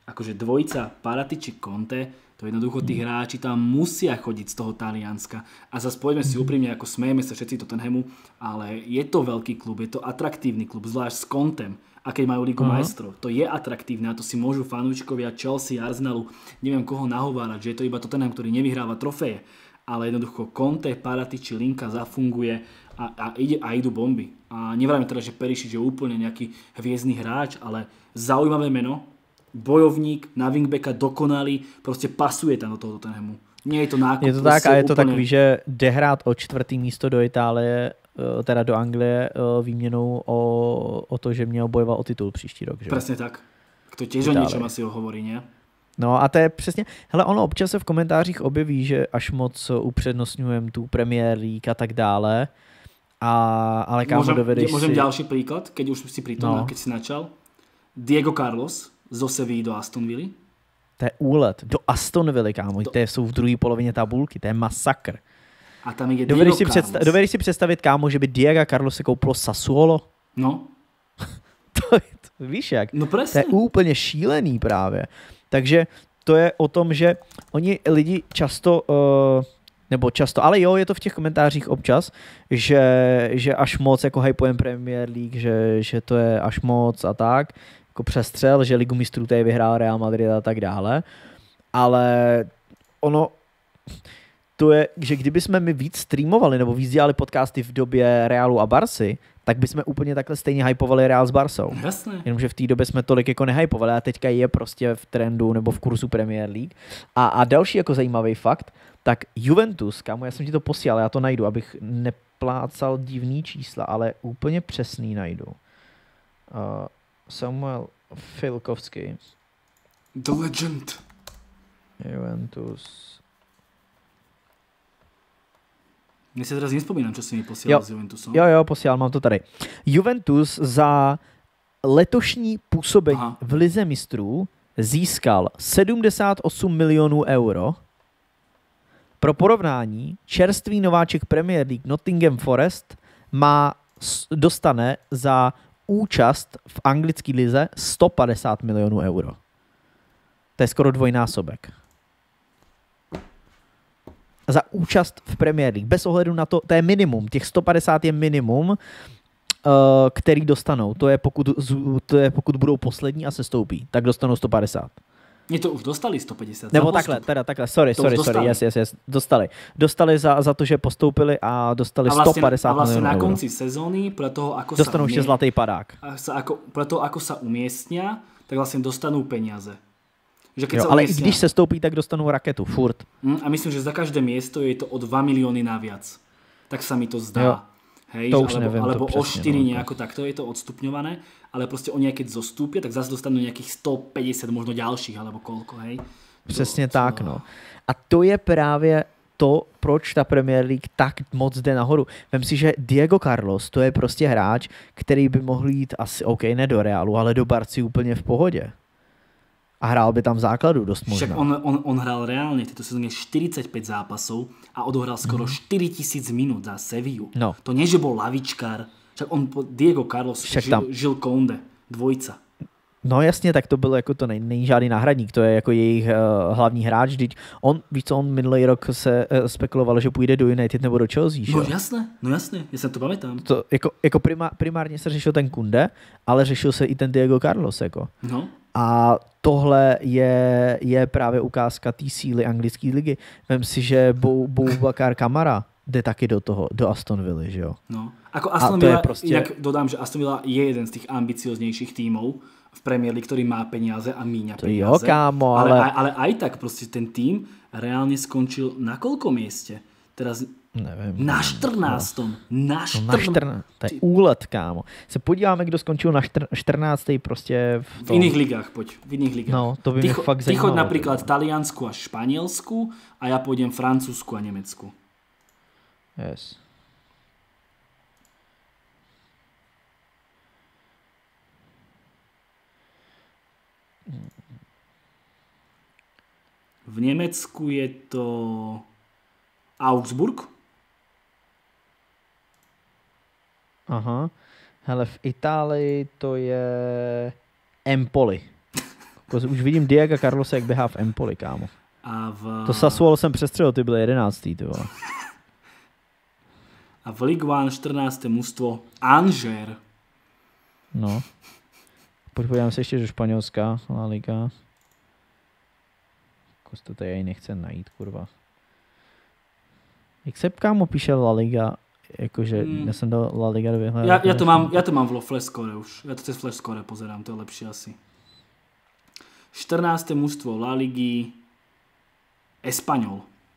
akože dvojica Paratici Conte, to jednoducho tí hráči tam musia chodiť z toho Talianska. A zase poďme si úprimne, ako smejeme sa všetci Tottenhamu, ale je to veľký klub, je to atraktívny klub, zvlášť s Contem. A keď majú Ligu uh-huh. majstrov, to je atraktívne a to si môžu fanúčikovia Chelsea, Arsenalu, neviem koho nahovárať, že je to iba Tottenham, ktorý nevyhráva trofeje. Ale jednoducho Conte, Paratici, linka zafunguje a, a, ide, a idú bomby. A nevravím teda, že Perisic je úplne nejaký hviezdny hráč, ale zaujímavé meno, bojovník, na wingbacka dokonalý, proste pasuje tam do toho Tottenhamu. Nie je to nákup. Je to tak a je to úplne... takový, že jde hrát o čtvrtý místo do Itálie, teda do Anglie výměnou o, o to, že měl bojovat o titul příští rok. Že? Presne tak. To tiež o niečom asi hovorí, nie? No a to je přesně, hele, ono občas se v komentářích objeví, že až moc upřednostňujem tu Premier League a tak dále, a, ale kámo, môžem, dovedeš môžem si... ďalší príklad, keď už si pri tom, no. keď si načal. Diego Carlos zo Sevilly do Aston Villa. To je úlet. Do Aston Villa, kámo. To, to jsou v druhé polovině tabulky. To je masakr. A tam je dovedeš Diego si, představ, dovedeš si představit, kámo, že by Diego Carlos se koupilo Sassuolo? No. to, to víš jak? No presne. To je úplně šílený právě. Takže to je o tom, že oni lidi často, uh, nebo často, ale jo, je to v těch komentářích občas, že, že až moc jako hypojem Premier League, že, že to je až moc a tak, jako přestřel, že Ligu mistrů tady vyhrál Real Madrid a tak dále. Ale ono, to je, že kdyby jsme my víc streamovali nebo víc dělali podcasty v době Realu a Barcy, tak bychom úplně takhle stejně hypovali Real s Barcou. Jasné. Jenomže v té době jsme tolik jako nehypovali a teďka je prostě v trendu nebo v kurzu Premier League. A, a další jako zajímavý fakt, tak Juventus, kámo, já jsem ti to posílal, já to najdu, abych neplácal divný čísla, ale úplně přesný najdu. Uh, Samuel Filkovský. The Legend. Juventus. Mně se teraz nespomínám, čo si mi posílal jo. s Juventusom. Jo, jo, posílal, mám to tady. Juventus za letošní působení Aha. v Lize mistrů získal sedmdesát osm milionů euro. Pro porovnání, čerstvý nováček Premier League Nottingham Forest má, dostane za účast v anglické lize sto padesát milionů euro. To je skoro dvojnásobek. Za účast v Premier League. Bez ohledu na to, to je minimum. Těch sto padesát je minimum, uh, který dostanou. To je, pokud, to je pokud budou poslední a se stoupí, tak dostanou sto padesát. Nie, to už dostali sto padesát. Nebo takhle, teda takhle, sorry, to sorry, sorry, yes, yes, yes, dostali. Dostali za, za to, že postoupili a dostali a vlastne, sto padesát milionů. A vlastne na euro. konci sezóny, pre toho, ako dostanú sa... ešte zlatý padák. Ako, pre toho, ako sa umiestnia, tak vlastne dostanú peniaze. Že keď jo, sa ale umiestnia, i když se stoupí, tak dostanú raketu, furt. A myslím, že za každé miesto je to o dva milióny naviac. Tak sa mi to zdá. Jo. Hej, to že, už alebo, neviem, alebo to o presne, štyri no, nejako takto je to odstupňované, ale proste oni keď zostúpia, tak zase dostanú nejakých sto päťdesiat možno ďalších, alebo koľko, hej. Přesně to, tak, to... no. A to je právě to, proč ta Premier League tak moc jde nahoru. Vem si, že Diego Carlos, to je prostě hráč, který by mohl jít asi, OK, ne do Realu, ale do Barcy úplně v pohodě. A hrál by tam v základu dost možná. Však on, on, on hral reálne v tejto sezóne štyridsaťpäť zápasov a odohral skoro mm. štyritisíc minút za Sevillu. No. To nie, že bol lavičkár. Však on, Diego Carlos, Však žil, tam. žil Conde, dvojica. No jasně, tak to bylo jako to, není žádný náhradník, to je jako jejich uh, hlavní hráč, vždyť on, víš co, on minulý rok se uh, spekuloval, že půjde do United nebo do Chelsea, No jasné, no jasné, já se to pamätám. To, jako, jako primá, primárně se řešil ten Kunde, ale řešil se i ten Diego Carlos, jako. No. A tohle je, je právě ukázka té síly anglické ligy. Vem si, že Boubacar Kamara jde taky do toho, do Aston Villa, že jo? No, ako Aston Villa, prostě... inak dodám, že Aston Villa je jeden z tých ambicioznejších tímov v Premier League, ktorý má peniaze a míňa to peniaze. Jo, kámo, ale... Ale, ale, ale aj tak proste ten tím reálne skončil na koľko mieste? Teraz Nevím, na čtrnáctom. Na čtrnáctom. To je úlet, kámo. Se podíváme, kdo skončil na čtrnáctém prostě v, v iných ligách, poď. V iných ligách. No, to by ty, mě fakt ty zajímalo. choď napríklad Taliansku a Španielsku a ja pôjdem Francúzsku a Nemecku. Yes. V Nemecku je to Augsburg. Aha. Hele, v Itálii to je Empoli. Jako, už vidím Diego Carlose, jak běhá v Empoli, kámo. A v... To Sassuolo jsem přestřelil, ty byly jedenáctý, ty vole. A v Ligue jedna čtrnácté mužstvo Angers. No. Podívám se ještě do Španělska, La Liga. Kosto to jej nechce najít, kurva. Jak se kámo píše La Liga, jakože hmm. já jsem do La Liga vyhledal. Já, já, to mám, já to mám v Flashscore už. Já to cez Flashscore pozerám, to je lepší asi. čtrnácté mužstvo La Ligy Espanyol.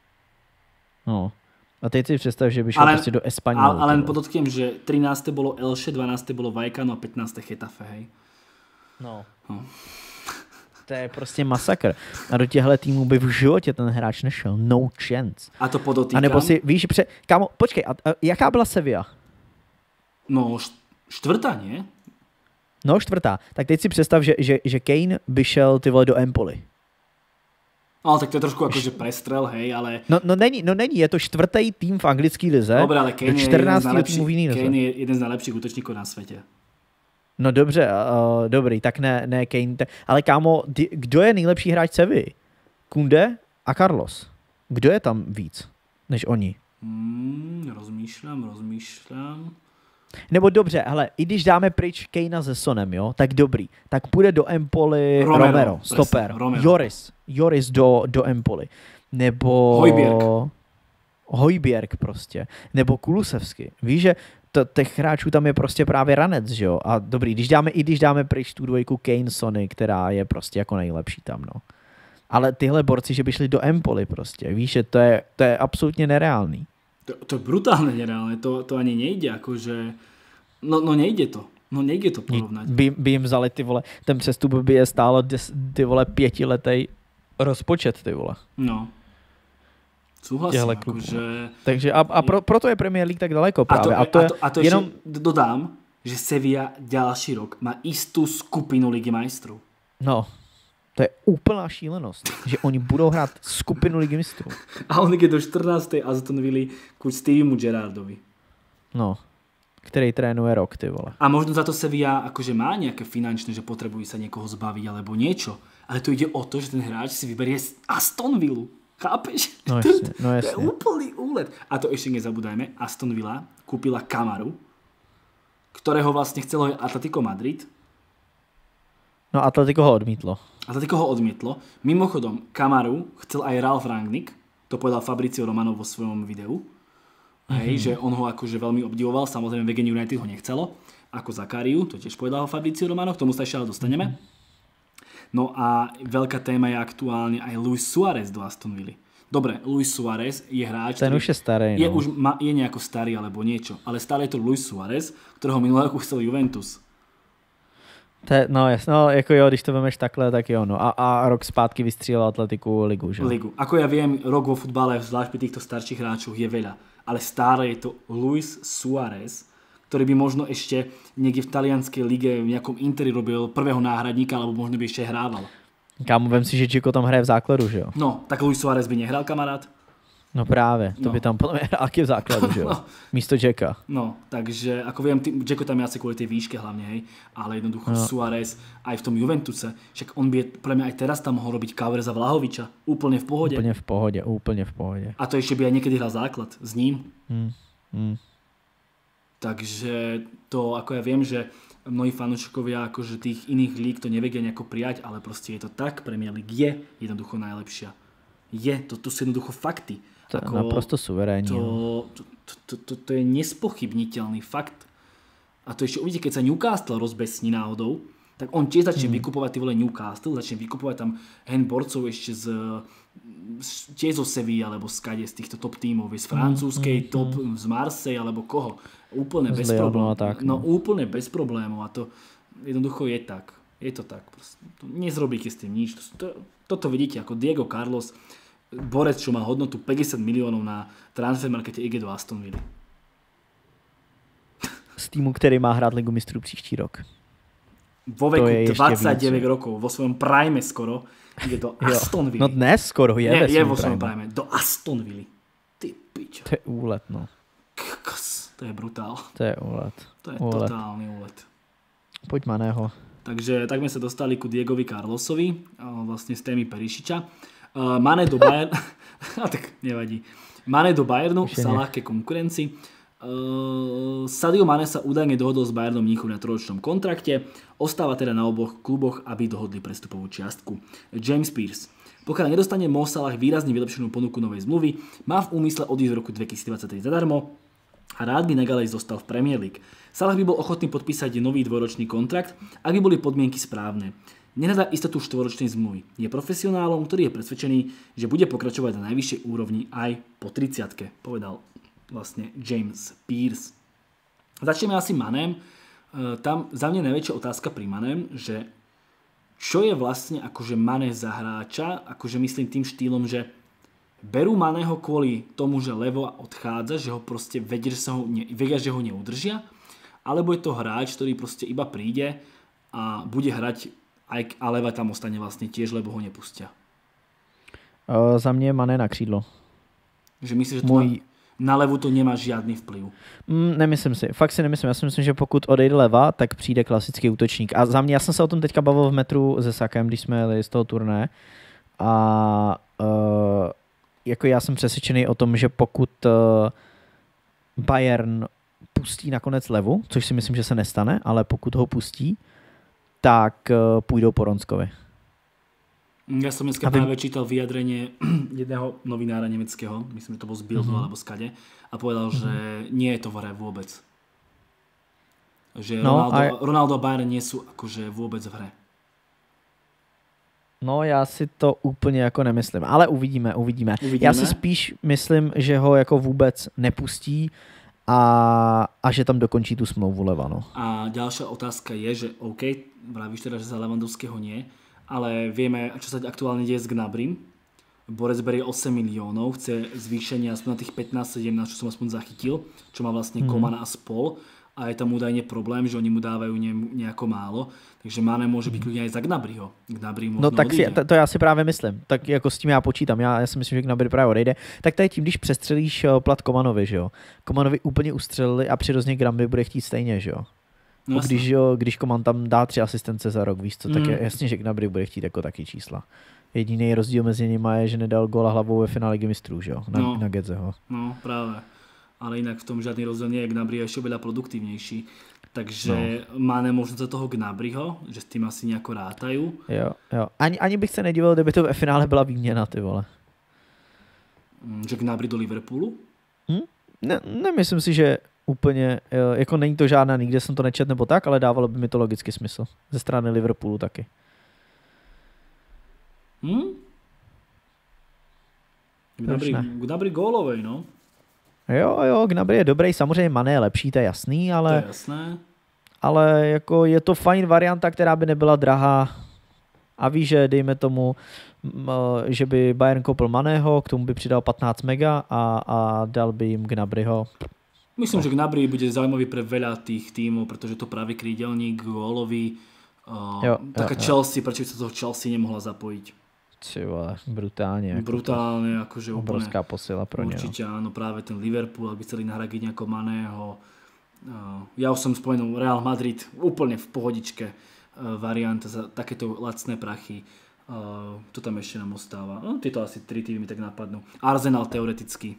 No. A teď si představ, že by šel ale, prostě do Espanyolu. Ale, ale len podotknem, že trinácté bolo Elche, dvanácté bolo Vallecano a pätnácté Getafe, hej. No. no. To je prostě masakr. A do těchto týmů by v životě ten hráč nešel. No chance. A to podotýkám. A nebo si, víš, pře... Kámo, počkej, a, a jaká byla Sevilla? No, čtvrtá, nie? No, čtvrtá. Tak teď si představ, že, že, že Kane by šel ty vole do Empoli. Ale tak to je trošku akože prestrel, hej, ale... No, no, není, no není, je to čtvrtý tým v anglické lize. Dobre, ale Kane, do je jeden, z Kane je jeden z najlepších útočníkov na svete. No dobře, uh, dobrý, tak ne, ne Kane. Te... Ale kámo, di, kdo je nejlepší hráč Sevy? Kunde a Carlos. Kdo je tam víc než oni? Hmm, rozmýšlám, rozmýšlám. Nebo dobře, hele, i když dáme pryč Kanea se Sonem, jo, tak dobrý. Tak půjde do Empoli Romero, Romero stoper. Romero. Joris, Joris do, do Empoli. Nebo... Hojbjerg. Hojbjerg prostě. Nebo Kulusevsky. Víš, že to, těch hráčů tam je prostě právě ranec, že jo. A dobrý, když dáme, i když dáme pryč tu dvojku Kane Sony, která je prostě jako nejlepší tam, no. Ale tyhle borci, že by šli do Empoli prostě, víš, že to je, to je absolutně nereálný. To, to je brutálne nereálne, to, to ani nejde, akože, no, no nejde to, no nejde to porovnať. By, by jim vzali ty vole, ten přestup by je stálo des, ty vole pětiletej rozpočet, ty vole. No. Súhlasím, akože... Takže a, a pro, proto je Premier League tak daleko právě. A to, a to, a to, a to jenom... ešte dodám, že Sevilla ďalší rok má istú skupinu Ligy majstrov. No. To je úplná šílenost, že oni budou hrát skupinu Ligy mistrů. A on jde do čtrnácté Aston Villa ku Stevemu Gerrardovi. No, který trénuje rok, ty vole. A možno za to Sevilla akože má nejaké finančné, že potrebujú sa niekoho zbaviť alebo niečo. Ale to ide o to, že ten hráč si vyberie Aston Villu. Chápeš? No jasne, no jasne. To je úplný úlet. A to ešte nezabúdajme. Aston Villa kúpila Kamaru, ktorého vlastne chcelo Atletico Madrid. No Atletico ho odmítlo. Atletico ho odmietlo. Mimochodom, Kamaru chcel aj Ralf Rangnick, to povedal Fabrizio Romano vo svojom videu, mm-hmm. hej, že on ho akože veľmi obdivoval, samozrejme Wigan United ho nechcelo, ako Zakariu, to tiež povedal Fabrizio Romano, k tomu sa ešte ale dostaneme. Mm-hmm. No a veľká téma je aktuálne aj Luis Suárez do Aston Villa. Dobre, Luis Suárez je hráč, ten už je starý, je, no. už ma, je nejako starý alebo niečo, ale stále je to Luis Suárez, ktorého minulého chcel Juventus. To je, no jasno, no, jako jo, když to vemeš takhle, tak jo, no. A, a rok zpátky vystřílel Atletiku ligu, že? Ligu. Ako ja viem, rok vo futbale, zvlášť pri týchto starších hráčoch je veľa. Ale stále je to Luis Suárez, ktorý by možno ešte niekde v talianskej lige v nejakom Interi robil prvého náhradníka, alebo možno by ešte hrával. Kámo, vem si, že Chico tam hraje v základu, že jo? No, tak Luis Suárez by nehral, kamarád? No právě, to no. by tam podle mě hrál v základu, že jo? No. Místo Jacka. No, takže ako viem, tý, Jacko tam je asi kvôli tej výške hlavne, hej, ale jednoducho no. Suárez aj v tom Juventuse, však on by pre mňa aj teraz tam mohol robiť cover za Vlahoviča, úplne v pohode. Úplne v pohode, úplne v pohode. A to ešte by aj niekedy hral základ s ním. Hmm. Hmm. Takže to, ako ja viem, že mnohí fanúšikovia akože tých iných líg to nevedia nejako prijať, ale proste je to tak, Premier League je jednoducho najlepšia. Je, to, to sú jednoducho fakty. To je naprosto suverénne. To, to, to, to, to je nespochybniteľný fakt. A to ešte uvidíte, keď sa Newcastle rozbesní náhodou, tak on tiež začne hmm. vykupovať ty vole Newcastle, začne vykupovať tam hen borcov ešte z tiež zo Sevilla, alebo z kade, z týchto top tímov, z francúzskej hmm. top, z Marseille, alebo koho. Úplne bez problémov. No, no úplne bez problémov. A to jednoducho je tak. Je to tak. To nezrobíte s tým nič. To, toto vidíte ako Diego Carlos, borec, čo má hodnotu päťdesiat miliónov na transfermarkete, ide do Aston Villa. Z týmu, který má hrát Ligu mistrů příští rok. Vo veku dvadsaťdeväť rokov, vo svojom prime skoro, ide do Aston Villa. No dnes skoro je, je, je vo svojom prime. Do Aston Villa. Ty pičo. To je úlet, no. Kos, to je brutál. To je úlet. To je úlet. totálny úlet. Pojď Maného. Takže tak sme sa dostali ku Diegovi Carlosovi, vlastne z témy Perišiča. Mane do Bayern... A tak nevadí. Mane do Bayernu, Salah ke konkurencii. Sadio Mane sa údajne dohodol s Bayernom Mníchov na trojročnom kontrakte. Ostáva teda na oboch kluboch, aby dohodli prestupovú čiastku. James Pearce. Pokiaľ nedostane Mo Salah výrazne vylepšenú ponuku novej zmluvy, má v úmysle odísť v roku dvetisícdvadsaťtri zadarmo a rád by naďalej zostal v Premier League. Salah by bol ochotný podpísať nový dvojročný kontrakt, ak by boli podmienky správne. Nenadá istotu štvoročnej zmluvy. Je profesionálom, ktorý je presvedčený, že bude pokračovať na najvyššej úrovni aj po tridsiatke, povedal vlastne James Pearce. Začneme asi Manem. Tam za mňa najväčšia otázka pri Manem, že čo je vlastne akože Mane za hráča, akože myslím tým štýlom, že berú Maného kvôli tomu, že Levo odchádza, že ho proste vedia, že, sa ho ne, vedia, že ho neudržia, alebo je to hráč, ktorý proste iba príde a bude hrať aj a Leva tam ostane vlastne tiež, lebo ho nepustia. Uh, za mě Mané na křídlo. Že myslíš, že to Můj... na, na Levu to nemá žádný vplyv? Mm, nemyslím si. Fakt si nemyslím. Já si myslím, že pokud odejde Leva, tak přijde klasický útočník. A za mě, já jsem se o tom teďka bavil v metru se Sakem, když jsme jeli z toho turné. A uh, jako já jsem přesvědčený o tom, že pokud uh, Bayern pustí nakonec Levu, což si myslím, že se nestane, ale pokud ho pustí, tak uh, půjdou po Ronskovi. Ja som dneska Aby... práve čítal vyjadrenie jedného novinára nemeckého, myslím, že to bol z Bildu mm-hmm. alebo z Kade, a povedal, mm-hmm. že nie je to v hre vôbec. Že no, Ronaldo, a... Ronaldo a Bayern nie sú akože vôbec v hre. No já si to úplně jako nemyslím, ale uvidíme, uvidíme. uvidíme. Já si spíš myslím, že ho jako vůbec nepustí a, a že tam dokončí tu smlouvu Leva. No. A ďalšia otázka je, že OK, vravíš teda, že za Lewandowského nie, ale vieme, čo sa aktuálne deje s Gnabrym. Borec berie osem miliónov, chce zvýšenie aspoň na tých pätnásť sedemnásť, čo som aspoň zachytil, čo má vlastne mm. Komana a spol. A je tam údajne problém, že oni mu dávajú nejako málo. Takže Mane môže byť kľudne aj za Gnabryho. Gnabry možno No tak si, to, to já si právě myslím. Tak jako s tím já počítám. Já, já si myslím, že Gnabry právě odejde. Tak tady tím, když přestřelíš plat Komanovi, že jo. Komanovi úplně ustřelili a přirozeně Gnabry bude chtít stejně, že jo. No, když, jo, když Koman tam dá tři asistence za rok, víš co, tak mm. je jasně, že Gnabry bude chtít jako taky čísla. Jediný rozdíl mezi nimi je, že nedal góla hlavou ve finále Ligy mistrů, že jo, na, no, na Gedzeho. No, práve. Ale inak v tom žiadny rozdiel nie je, Gnabry je ešte veľa produktívnejší. Takže no. Máme možno za toho Gnabryho, že s tím asi nejako rátajú. Jo, jo. Ani, ani bych se nedivil, kdyby to ve finále byla výměna, ty vole. Že Gnabry do Liverpoolu? Hm? Ne, nemyslím si, že úplně, jako není to žádná, nikde jsem to nečet nebo tak, ale dávalo by mi to logický smysl. Ze strany Liverpoolu taky. Hm? Gnabry, Gnabry gólovej, no. Jo, jo, Gnabry je dobrý, samozřejmě Mané je lepší, to je jasný, ale... To je jasné. Ale jako je to fajn varianta, která by nebyla drahá. A víš, že dejme tomu, že by Bayern koupil Maného, k tomu by přidal patnáct mega a, a dal by jim Gnabryho. Myslím, že Gnabry bude zaujímavý pre veľa tých tímov, pretože to práve krídelník, gólový, uh, jo, taká jo, Chelsea, jo. Prečo by sa toho Chelsea nemohla zapojiť? Ty vole, brutálne. Brutálne, akože úplne. Obrovská posila pro ne. Určite áno, práve ten Liverpool, ak by chceli nahradiť nejako Maného. Uh, ja už som spomenul Real Madrid, úplne v pohodičke uh, varianta za takéto lacné prachy. Uh, to tam ešte nám ostáva. No, tieto asi tri týmy mi tak napadnú. Arsenal teoreticky.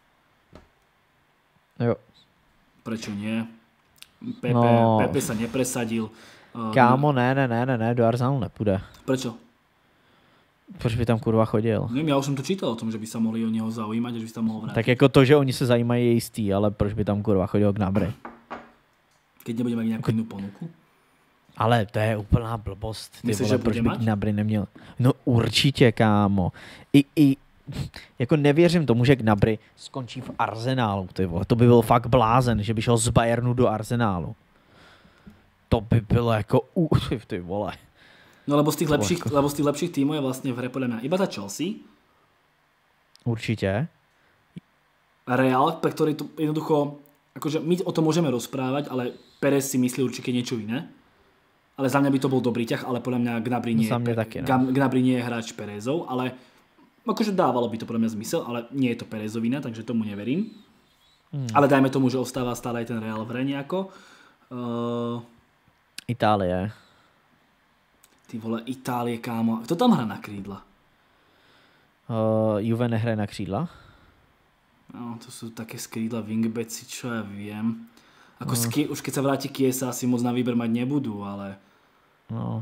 Jo. Prečo nie? Pepe, no. Pepe sa nepresadil. Uh, Kámo, ne, ne, ne, ne, ne, do Arsenalu nepůjde. Prečo? Proč by tam kurva chodil? Nevím, já už jsem to čítal o tom, že by se mohli o něho zaujímat, že by se tam mohl vrátit. Tak jako to, že oni se zajímají, je jistý, ale proč by tam kurva chodil Gnabry? Keď nebude mít nějakou jinou ponuku? Ale to je úplná blbost. Ty Myslíš, vole, že proč bude by mať? Gnabry neměl? No určitě, kámo. I, i jako nevěřím tomu, že Gnabry skončí v Arsenálu, ty vole. To by byl fakt blázen, že by šel z Bayernu do Arsenálu. To by bylo jako u, ty vole. No lebo z tých lepších, lebo z tých lepších tímov je vlastne v hre podľa mňa iba za Chelsea. Určite. Real, pre ktorý to jednoducho, akože my o tom môžeme rozprávať, ale Perez si myslí určite niečo iné. Ale za mňa by to bol dobrý ťah, ale podľa mňa Gnabry nie, no, je, taky, no. Gnabry nie je hráč Perezov, ale akože dávalo by to podľa mňa zmysel, ale nie je to Perezovina, takže tomu neverím. Hmm. Ale dajme tomu, že ostáva stále aj ten Real v hre nejako. Uh... Itálie. Ty vole, Itálie, kámo. Kto tam hrá na krídla? Uh, Juve nehraje na křídla? No, to sú také skrídla wingbacki, čo ja viem. Ako no. ski, už keď sa vráti Chiesa, asi moc na výber mať nebudú, ale... No.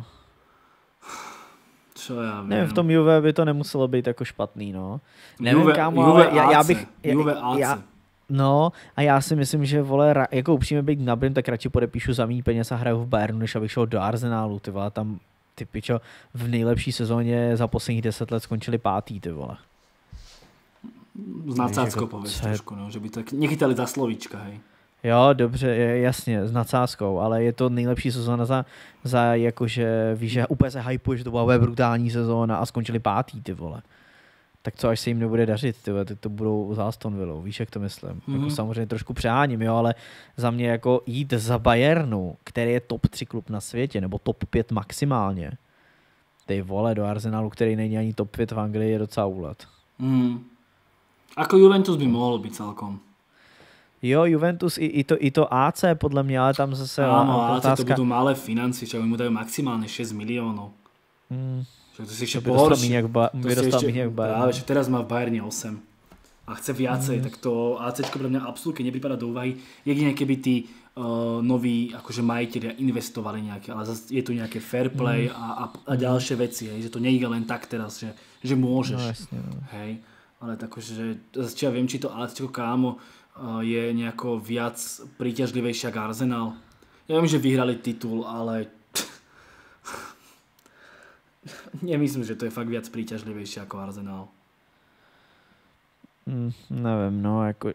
Čo ja viem. Nevím, v tom Juve by to nemuselo být jako špatný, no. Nevím, Juve, kámo, Juve ale já, já bych... Juve A C. Já, no, a já si myslím, že vole, jako upřímně být Gnabrym, tak radši podepíšu za méně peněz a hraju v Bayernu, než abych šel do Arsenalu, ty vole, tam ty pičo, v nejlepší sezóně za posledních deset let skončili pátý, ty vole. S nadsázkou povedz trošku, no, že by tak nechytali za slovíčka, hej. Jo, dobře, jasně, s nadsázkou, ale je to nejlepší sezóna za, za jakože, víš, že úplně se hypuje, že to byla brutální sezóna a skončili pátý, ty vole. Tak co, až se jim nebude dařit, ty vole, ty to budou za Aston Villou, víš, jak to myslím. Mm-hmm. Jako samozřejmě trošku přeháním, jo, ale za mě jako jít za Bayernu, který je top tři klub na světě, nebo top pět maximálně, ty vole, do Arsenalu, který není ani top pět v Anglii, je docela úlet. Mm. Ako Juventus by mohlo být celkom. Jo, Juventus i, i, to, i to A C podle mě, ale tam zase... Áno, A C otázka... to budú malé financie, čo mu dajú maximálne šesť miliónov. Mm. Však to si ešte pohorší. Ba- to si ešte, práve, že teraz má v Bayerne osem a chce viacej, mm. tak to ACčko pre mňa absolútne nepripadá do úvahy. Jedine keby tí uh, noví akože majitelia investovali nejaké, ale zase je tu nejaké fair play mm. a, a, a ďalšie veci, hej, že to nie je len tak teraz, že, že môžeš. No, jasne, no. Hej, ale tak že zase či ja viem, či to ACčko, kámo, je nejako viac príťažlivejšia ako Arsenal. Ja viem, že vyhrali titul, ale nemyslím, že to je fakt viac príťažlivejšie ako Arsenal. Mm, neviem, no ako...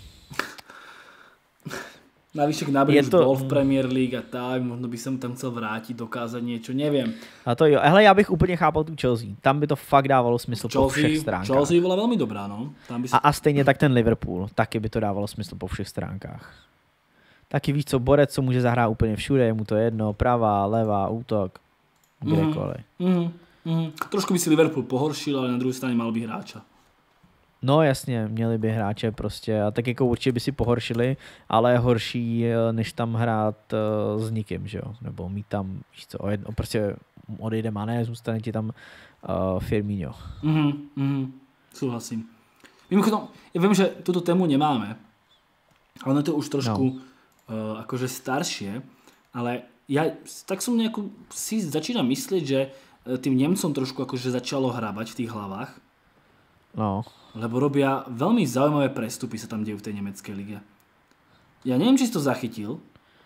Navyše Gnabry už to... bol v Premier League a tak, možno by som tam chcel vrátiť, dokázať niečo, neviem. A to jo, hele, já bych úplně chápal tu Chelsea. Tam by to fakt dávalo smysl Chelsea, po všech stránkách. Chelsea by bola veľmi dobrá, no. Tam by si... a, a stejně tak ten Liverpool, taky by to dávalo smysl po všech stránkách. Taky víš co, borec, co může zahrát úplně všude, je mu to jedno, pravá, levá, útok, kdekoliv. Mm, mm, mm. Trošku by si Liverpool pohoršil, ale na druhé straně mal by hráča. No jasně, měli by hráče prostě a tak jako určitě by si pohoršili, ale je horší, než tam hrát uh, s nikým, že jo, nebo mít tam, víš co, jedno, prostě odejde Mané, zůstane ti tam uh, Firmino. Mhm, mhm, súhlasím. Mimochodom, ja viem, že túto tému nemáme, ale ono to už trošku no. uh, akože staršie, ale ja tak som nejakú si začínam myslieť, že tým Nemcom trošku akože začalo hrabať v tých hlavách. No. Lebo robia veľmi zaujímavé prestupy sa tam dejú v tej nemeckej lige. Ja neviem, či si to zachytil.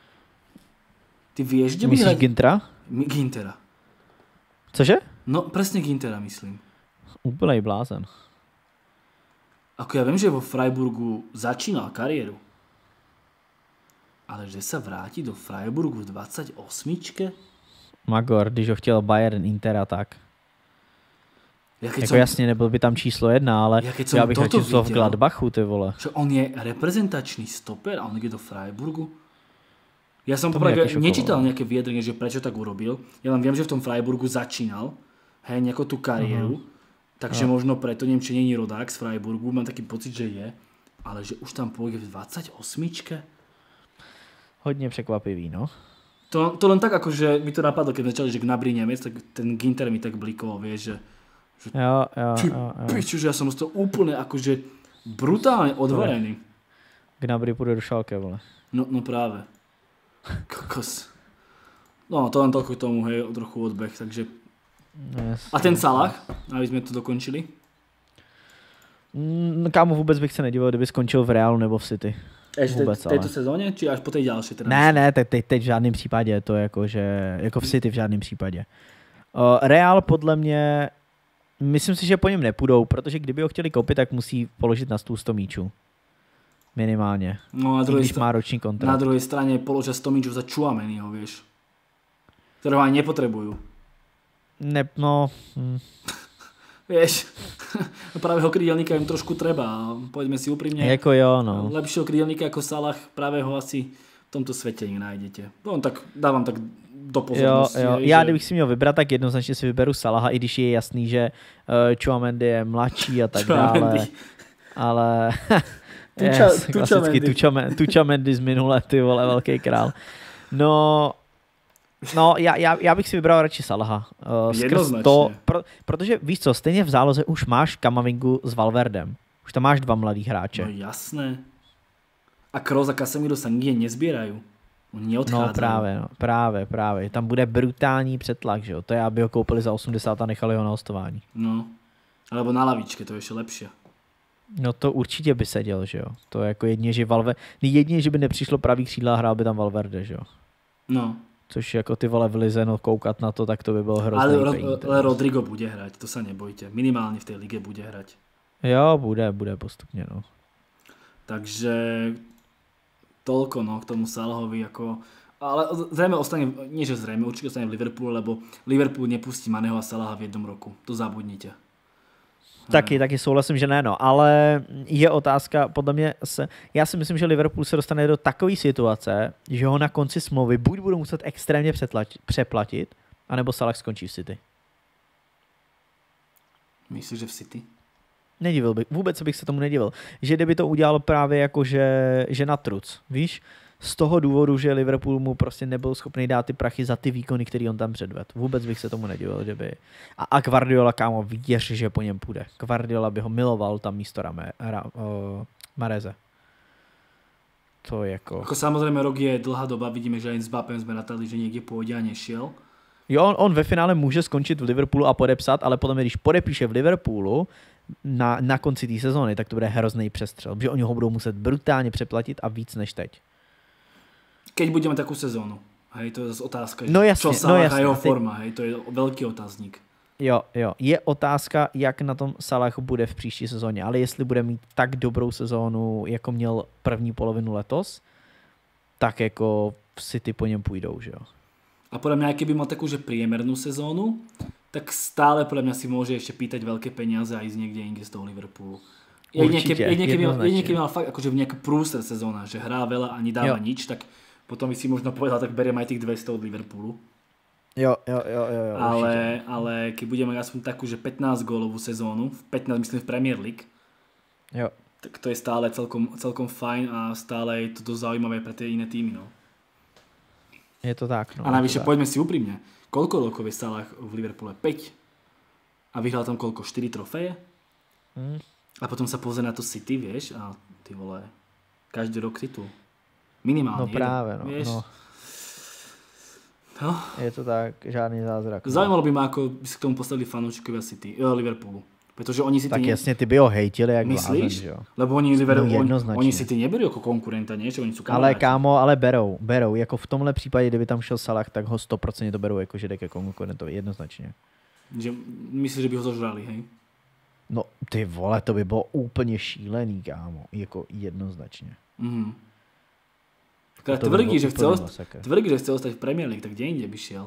Ty vieš, kde by Myslíš hrať... Gintera? Gintera. Cože? No, presne Gintera myslím. Úplnej blázen. Ako ja viem, že vo Freiburgu začínal kariéru. Ale že sa vráti do Freiburgu v dvacet osm. Magor, když ho chtěl Bayern, Intera, tak. Ja jako som, jasně, nebyl by tam číslo jedna, ale ja, já bych radši v Gladbachu, ty vole. Že on je reprezentačný stoper a on ide do Freiburgu. Ja som popravde nečítal nejaké vyjadrenie, že prečo tak urobil. Ja len viem, že v tom Freiburgu začínal, hej, nejakú tú kariéru, uh-huh. takže uh-huh. možno preto neviem, či nie je rodák z Freiburgu, mám taký pocit, že je, ale že už tam pôjde v dvacet osm. Hodně překvapivý, no. To, to len tak, akože mi to napadlo, keď začali, že Gnabry Nemec, tak ten Ginter mi tak blikoval, vieš, že Že, jo, jo, či, jo, jo. Piču, že ja som z toho úplne akože brutálne odvarený. Gnabry pôjde do Schalke, vole. No, no práve. Kokos. No, to len toľko k tomu, hej, trochu odbeh, takže... Yes, a ten Salah, aby sme to dokončili? Mm, kámo, vůbec bych se nedíval, kdyby skončil v Realu nebo v City. Ještě v této sezóně, či až po té další? Teda ne, ne, teď, teď, teď v žádném případě, to jako, že, jako v City v žádném případě. Uh, Real podle mě, myslím si, že po něm nepůjdou, protože kdyby ho chtěli koupit, tak musí položit na stůl sto míčů. Minimálně. No, na druhej, má roční kontrakt. Na druhej strane položia sto míčů za Tchouaméniho, vieš. Ktorého ani nepotrebujú. Ne, no... Hm. Vieš, pravého krídelníka im trošku treba. Poďme si úprimne. Jako jo, no. Lepšieho krídelníka ako Salah pravého asi v tomto svete nenájdete. No, tak dávam tak do pozornosti. Jo, jo. Je, Já, že... kdybych si měl vybrat, tak jednoznačně si vyberu Salaha, i když je jasný, že uh, Tchouaméni je mladší a tak dále. Ale... Tuča, yes, klasický Tchouaméni z minule, ty vole, velký král. No, No, já, já, já bych si vybral radši Salaha. Uh, Jednoznačně. To, pro, protože víš co, stejně v záloze už máš Kamavingu s Valverdem. Už tam máš dva mladý hráče. No jasné. A Kroos a Casemiro sa nikde nezbierajú. Oni neodchádzajú. No právě, no, právě, právě. Tam bude brutální přetlak, že jo. To je, aby ho koupili za osmdesát a nechali ho na hostování. No. Alebo na lavičke, to je ještě lepšie. No to určitě by seděl, že jo. To je jako jedině, že Valve... Jedině, že by nepřišlo pravý křídla a hrál by tam Valverde, že jo. No. Což jako ty vole v lize, no koukat na to, tak to by bylo hrozný. Ale, pain, ale Rodrigo bude hrať, to sa nebojte. Minimálne v tej lige bude hrať. Jo, bude, bude postupně, no. Takže toľko, no, k tomu Salahovi, ako... Ale zrejme ostane, nie že zrejme, určite ostane v Liverpoole, lebo Liverpool nepustí Maného a Salaha v jednom roku. To zabudnite. Taky, taky souhlasím, že ne, no, ale je otázka, podle mě se, já si myslím, že Liverpool se dostane do takové situace, že ho na konci smlouvy buď budou muset extrémně přetlačit, přeplatit, anebo Salah skončí v City. Myslíš, že v City? Nedivil bych, vůbec bych se tomu nedivil. Že kdyby to udělal právě jako, že, že na truc, víš? Z toho důvodu, že Liverpool mu prostě nebyl schopný dát ty prachy za ty výkony, který on tam předvedl. Vůbec bych se tomu nedivil, že by... A, a Guardiola, kámo, věř, že po něm půjde. Guardiola by ho miloval tam místo Rame, Ra, uh, Mareze. To je jako... Ako samozrejme rok je dlhá doba, vidíme, že aj s Mbappem sme natali, že niekde pôjde a nešiel. Jo, on, on ve finále může skončit v Liverpoolu a podepsat, ale podle mě, když podepíše v Liverpoolu na, na konci té sezóny, tak to bude hrozný přestřel, protože oni ho budou muset brutálně přeplatit a víc než teď. Keď budeme takú sezónu. Hej, to je zase otázka, no jasně, čo Salah no a jasně, jeho ty... forma, hej, to je veľký otázník. Jo, jo, je otázka, jak na tom Salah bude v příští sezóně, ale jestli bude mít tak dobrou sezónu, jako měl první polovinu letos, tak jako v City po něm půjdou, že jo. A podľa mňa, aj keby mal takú, že priemernú sezónu, tak stále podľa mňa si môže ešte pýtať veľké peniaze a ísť niekde inde z toho Liverpoolu. Určite, jedine keby mal fakt akože v nejaká prúser sezóna, že hrá veľa a nedáva jo. nič, tak potom by si možno povedal, tak beriem aj tých dvesto od Liverpoolu. Jo, jo, jo, jo, jo ale, ale keď budeme mať aspoň takú, že pätnásť gólovú sezónu, pätnásť myslím v Premier League, jo. tak to je stále celkom, celkom fajn a stále je to dosť zaujímavé pre tie iné týmy. No. Je to tak. No, a navyše, poďme si úprimne, koľko rokov je Salah v Liverpoole? päť. A vyhral tam koľko? štyri trofeje? Hmm. A potom sa pozrie na to City, vieš, a ty vole, každý rok titul. Minimálne. No práve, no. Vieš? no. No. Je to tak, žádný zázrak. Zaujímalo by ma, ako by si k tomu postavili fanúšikovia City, eh, Liverpoolu. Pretože oni City... Tak ne... jasne, ty by ho hejtili jak Myslíš? blázen, že jo? Lebo oni, Liverpool, no, oni, oni City neberú ako konkurenta, nie? Že oni sú kamaráti. Ale kámo, ale berou, berou. Jako v tomhle případě, kdyby tam šel Salah, tak ho sto procent to berou, jako že jde ke konkurentovi, jednoznačně. Že myslíš, že by ho zožrali, hej? No ty vole, to by bylo úplně šílený, kámo. Jako jednoznačně. Mhm. Teda tvrdí, že chce osta- tvrdí, že chce ostať v Premier League, tak kde inde by šiel?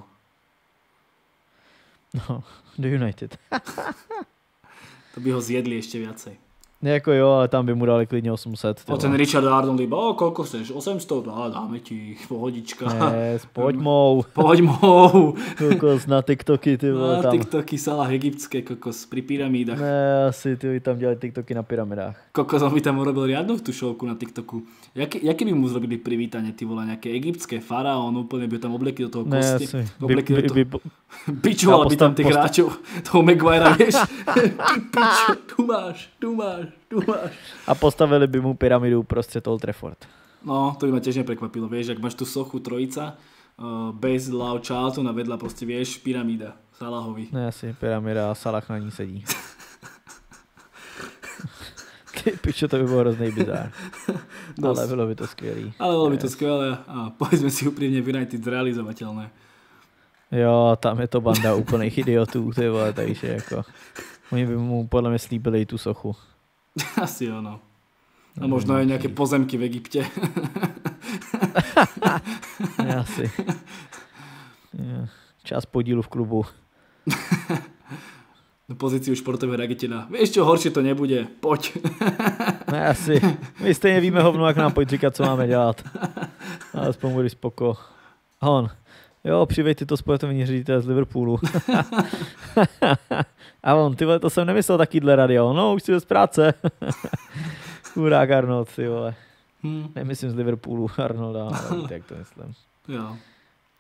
No, do United. To by ho zjedli ešte viacej. Jako jo, ale tam by mu dali klidně osm set. A ten Richard Arnold iba, o koľko chceš? osemsto? Dá, dáme ti, pohodička. Ne, pojď mou. Pojď mou. Kokos na TikToky, ty vole, na tam. TikToky Salah egyptské, kokos, pri pyramídach. Ne, asi ty by tam dělali TikToky na pyramidách. Kokos, on by tam urobil riadnu tú šovku na TikToku. Jaký, jaký by mu zrobili privítanie, ty vole, nejaké egyptské faraón, úplne by tam oblekli do toho kosti. Ne, asi. Oblekli by, do toho... by, by, Bičoval by tam tých hráčov, toho Maguirea, vieš. Pičo, tu máš, tu máš, tu máš. A postavili by mu pyramidu prostřed Old Trafford. No, to by ma tiež neprekvapilo, vieš, ak máš tu sochu trojica, uh, Base, Lau, Charlton a vedľa proste, vieš, pyramída Salahovi. Ne, asi pyramida a Salah na ní sedí. Ty pičo, to by bylo hrozný bizár. Ale bylo by to skvělý. Ale bylo by to skvělé a povedzme si úprimne, v United zrealizovateľné. Jo, tam je to banda úplných idiotů, ty vole, takže jako... Oni by mu podle mě slíbili i tu sochu. Asi ono. A možno aj nejaké pozemky v Egypte. Asi. Čas podílu v klubu. Na pozíciu športového ragetina. Vieš čo, horšie to nebude. Poď. Ne, asi. My stejně víme hovno, jak nám pojď říkat, co máme dělat. Alespoň bude spoko. Hon. Jo, přivejte to sportovní ředitel z Liverpoolu. A on, ty vole, to jsem nemyslel takýhle radio. No, už si bez práce. Chudák Arnold, ty vole. Hmm. Nemyslím z Liverpoolu Arnolda, ale víte, jak to myslím. Jo.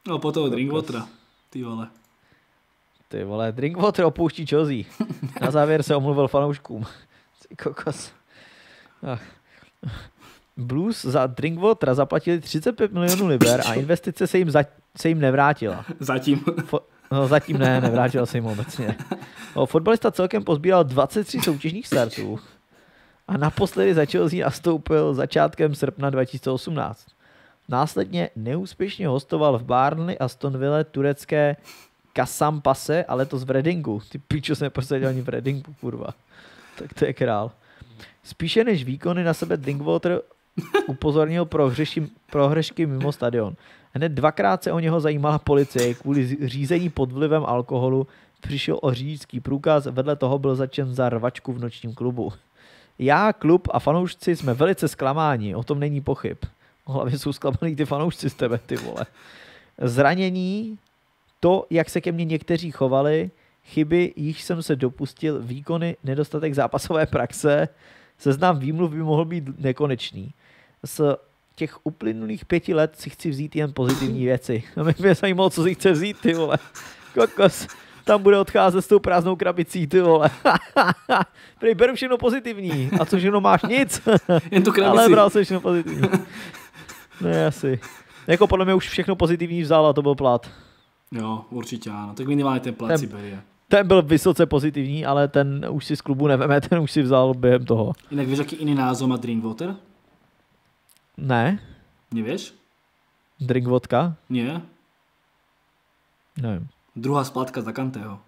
No potom Drinkwater, ty vole. Ty vole, Drinkwater opouští Chelsea. Na závěr se omluvil fanouškům. Ty kokos. Ach. Blues za Drinkwatera zaplatili třicet pět milionů liber a investice se jim, za, se jim nevrátila. Zatím. Fo, no zatím ne, nevrátila se jim obecně. No, fotbalista celkem pozbíral dvacet tři soutěžních startů a naposledy za Chelsea nastoupil začátkem srpna dva tisíce osmnáct. Následně neúspěšně hostoval v Burnley, Aston Ville, turecké Kasampase a letos v Readingu. Ty pičo, jsem neprosadil ani v Readingu, kurva. Tak to je král. Spíše než výkony na sebe Drinkwater upozornil pro, hřeši, pro hřešky mimo stadion. Hned dvakrát se o něho zajímala policie. Kvůli řízení pod vlivem alkoholu přišel o řidičský průkaz, vedle toho byl začen za rvačku v nočním klubu. Já, klub a fanoušci jsme velice zklamáni, o tom není pochyb. Hlavně jsou zklamaný ty fanoušci z tebe, ty vole. Zranění, to, jak se ke mně někteří chovali, chyby, již jsem se dopustil, výkony, nedostatek zápasové praxe, seznam výmluv by mohl být nekonečný. Z těch uplynulých pěti let si chci vzít jen pozitivní věci. A mě by zajímalo, co si chce vzít, ty vole. Kokos, tam bude odcházet s tou prázdnou krabicí, ty vole. Prej, beru všechno pozitivní. A co všechno máš? Nic. Jen tu krabici. Ale bral se všechno pozitivní. Ne, asi. Jako podle mě už všechno pozitivní vzal a to byl plat. Jo, určitě ano. Tak minimálně ten plat ten, si berie. Ten byl vysoce pozitivní, ale ten už si z klubu neveme, ten už si vzal během toho. Jinak víš, jaký jiný názov má Drinkwater? Ne. Nevieš? Drinkvodka? Nie. Nevím. Druhá splátka za Kanteho.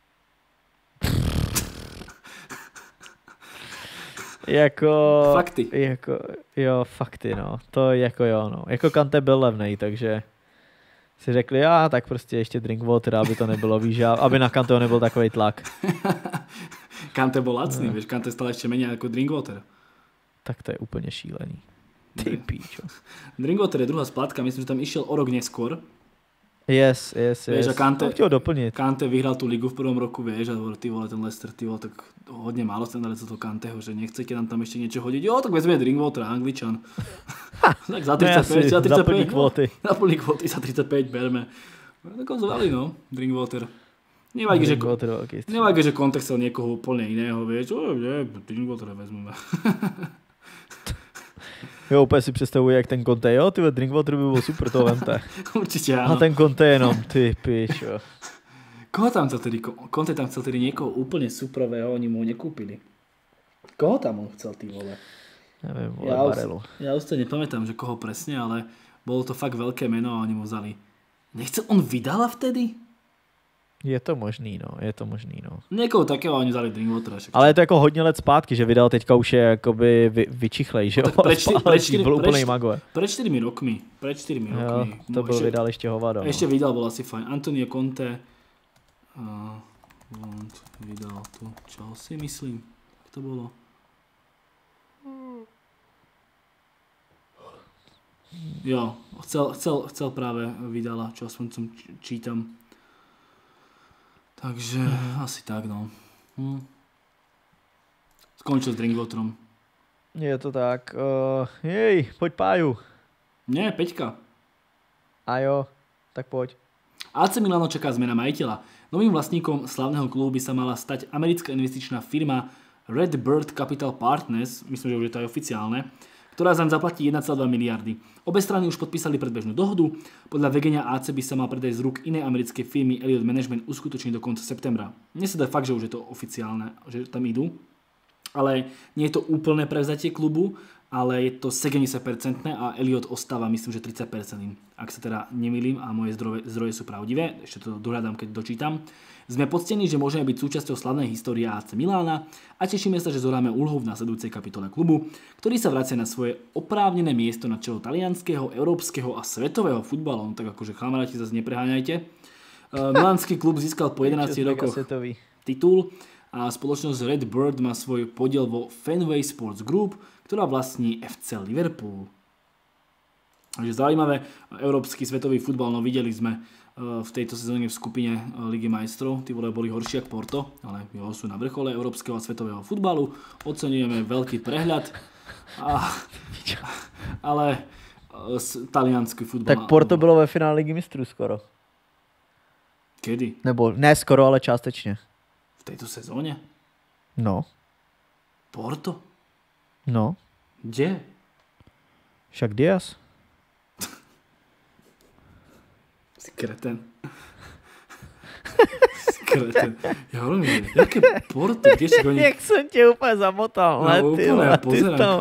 Jako... Fakty. Jako, jo, fakty, no. To jako jo, no. Jako Kante byl levnej, takže si řekli, já, tak prostě ještě Drinkwater, aby to nebylo, víš, aby na Kanteho nebyl takový tlak. Kante byl lacný, no. Víš, Kante stále ještě méně jako Drinkwater. Tak to je úplně šílený. Ty píčo. Drinkwater je druhá splátka, myslím, že tam išiel o rok neskôr. Yes, yes, vieš, yes. A Kante, to chtěl doplnit. Kante vyhral tú ligu v prvom roku, vieš, a ty vole, ten Leicester, ty vole, tak hodne málo ste dali za toho Kanteho, že nechcete nám tam ešte niečo hodiť. Jo, tak vezme Drinkwater, Angličan. Tak za tridsaťpäť, za tridsaťpäť. Za plný kvóty. Na plný kvóty za tridsaťpäť berme. Tak on zvali, no, Drinkwater. Nevadí, že, nevadí, že Conte chcel niekoho úplne iného, vieš, o, nie, Drinkwater vezmeme. Jo, úplně si představuji, jak ten Conte, jo, ty Drinkwater by byl super, to vemte. Určitě áno. A ten Conte jenom, ty pičo. Koho tam chcel tedy, Conte tam chcel tedy niekoho úplne suprového, oni mu ho nekúpili. Koho tam on chcel, ty vole? Neviem, vole, ja Barelu. Už, ja už to nepamätám, že koho presne, ale bolo to fakt veľké meno a oni mu vzali. Nechcel on Vidala vtedy? Je to možný, no, je to možný, no. Někoho takého oni vzali Drinkwatera. Ale je to jako hodně let zpátky, že Vidal teďka už je jakoby vy, vyčichlej, že jo? No, pred čtyři, pred čtyři, byl úplnej magové. Pred čtyřmi rokmi, pred čtyřmi rokmi. Jo, to byl ešte, Vidal ještě hovado. Ešte no. Vidal bol asi fajn. Antonio Conte, uh, Vidal tu, čo si myslím, jak to bolo? Jo, chcel, chcel, chcel práve Vidala, čo aspoň som čítam. Takže mm. asi tak, no. Hm. Skončil s Drinkwaterom. Je to tak. Uh, jej, poď Páju. Nie, Peťka. A jo, tak poď. á cé Milano čaká zmena majiteľa. Novým vlastníkom slavného klubu by sa mala stať americká investičná firma Red Bird Capital Partners, myslím, že už je to aj oficiálne, ktorá zaň zaplatí jedna celá dva miliardy. Obe strany už podpísali predbežnú dohodu. Podľa vedenia á cé by sa mal predať z rúk inej americkej firmy Elliott Management uskutočniť do konca septembra. Mne sa dá fakt, že už je to oficiálne, že tam idú. Ale nie je to úplné prevzatie klubu, ale je to sedemdesiat percent a Elliott ostáva, myslím, že tridsať percent. Ak sa teda nemýlim a moje zdroje, zdroje sú pravdivé, ešte to dohľadám, keď dočítam. Sme poctení, že môžeme byť súčasťou slavnej histórie á cé Milána a tešíme sa, že zohráme úlohu v nasledujúcej kapitole klubu, ktorý sa vracia na svoje oprávnené miesto na čelo talianskeho, európskeho a svetového futbalu. Tak akože kamaráti, zase nepreháňajte. Milánsky klub získal po jedenástich rokoch titul a spoločnosť Red Bird má svoj podiel vo Fenway Sports Group, ktorá vlastní ef cé Liverpool. Takže zaujímavé, európsky svetový futbal, no videli sme v tejto sezóne v skupine Ligy majstrov. Tí vole boli horší ako Porto, ale jo, sú na vrchole európskeho a svetového futbalu. Oceňujeme veľký prehľad. A, ale taliansky futbal. Tak Porto bylo ve finále Ligy mistrů skoro. Kedy? Nebo ne skoro, ale částečně. V tejto sezóně? No. Porto? No. Kde? Však Diaz. Si kreten. Si kreten. Já hovorím, jaké Porto? Kde si oni... Jak jsem tě úplně zamotal. No, ne, úplne, ty, ja ty pozerám. to...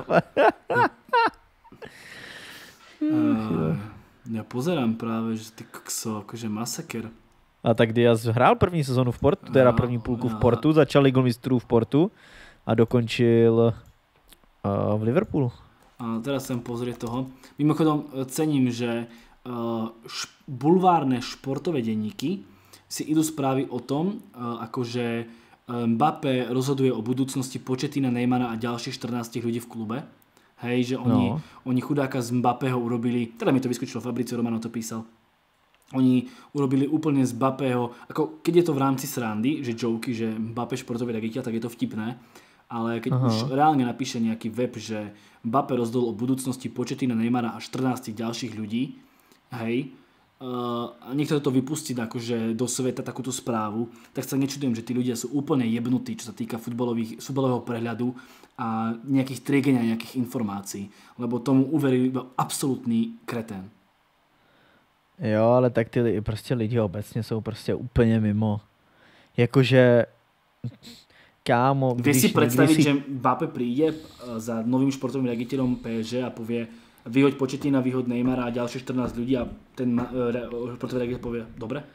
Uh, ja pozerám práve, že ty kokso, akože masaker. A tak Diaz hrál první sezonu v Portu, teda první půlku v Portu, začal Ligu mistrů v Portu a dokončil uh, v Liverpoolu. A teraz chcem pozrieť toho. Mimochodom cením, že uh, š- bulvárne športové denníky si idú správy o tom, uh, akože Mbappé rozhoduje o budúcnosti Pochetina, Neymara a ďalších štrnásť ľudí v klube. Hej, že oni, no. oni chudáka z Mbappého urobili, teda mi to vyskočilo, Fabrizio Romano to písal, oni urobili úplne z Mbappého, ako keď je to v rámci srandy, že joky, že Mbappé športový riaditeľ, tak je to vtipné, ale keď Aha. už reálne napíše nejaký web, že Mbappé rozhodol o budúcnosti Pochetina, Neymara a štrnásť ďalších ľudí, hej, Uh, a niekto to vypustí akože do sveta takúto správu, tak sa nečudujem, že tí ľudia sú úplne jebnutí, čo sa týka futbalového prehľadu a nejakých triegenia, nejakých informácií, lebo tomu uveril iba absolútny kretén. Jo, ale tak ty li, prostě lidi obecně jsou prostě úplně mimo. Jakože, kámo... Kde si predstaviť, si... že Mbappé príde za novým športovým riaditeľom pé es gé a povie vyhoď Pochetina, vyhoď Neymara a ďalšie štrnásť ľudí a ten športový riaditeľ povie, dobre?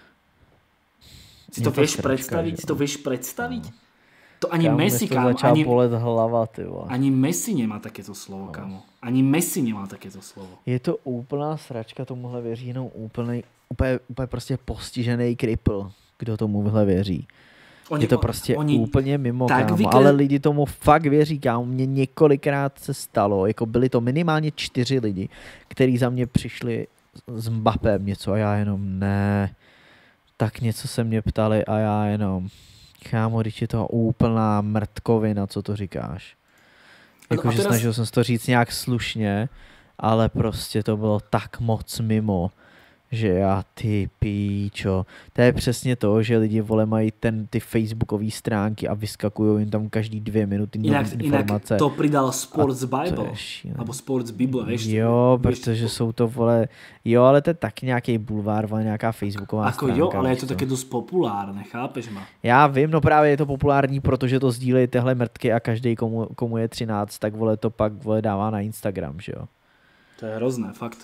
Si to, to vieš sračka, predstaviť? Jo. Si to vieš predstaviť? No. To ani kámo, Messi, kámo, ani, hlava, ty vole. Ani Messi nemá takéto slovo, kámo. Ani Messi nemá takéto slovo. Je to úplná sračka, tomuhle věří jenom úplnej, úplně, úplně prostě postižený kripl, kdo tomuhle věří. Oni, je to prostě oni úplně mimo, kámo, vykre... ale lidi tomu fakt věří, kámo. Mně několikrát se stalo, jako byli to minimálně čtyři lidi, kteří za mě přišli s Mbappém něco a já jenom ne. Tak něco se mě ptali a já jenom, kámo, když je to úplná mrtkovina, co to říkáš. Jakože teraz... snažil jsem si to říct nějak slušně, ale prostě to bylo tak moc mimo, že já ty píčo. To je přesně to, že lidi vole mají ten, ty facebookové stránky a vyskakují jim tam každý dvě minuty nové informace. Inak to pridal Sports Bible. Alebo Sports Bible, víš? Jo, protože jsou to vole, jo, ale to je tak nějaký bulvár, vole, nějaká facebooková Ako stránka. jo, ale je to také dost populárne, chápeš ma? Já vím, no právě je to populární, protože to sdílejí tyhle mrtky a každý, komu, komu je třináct, tak vole to pak vole dává na Instagram, že jo? To je hrozné, fakt.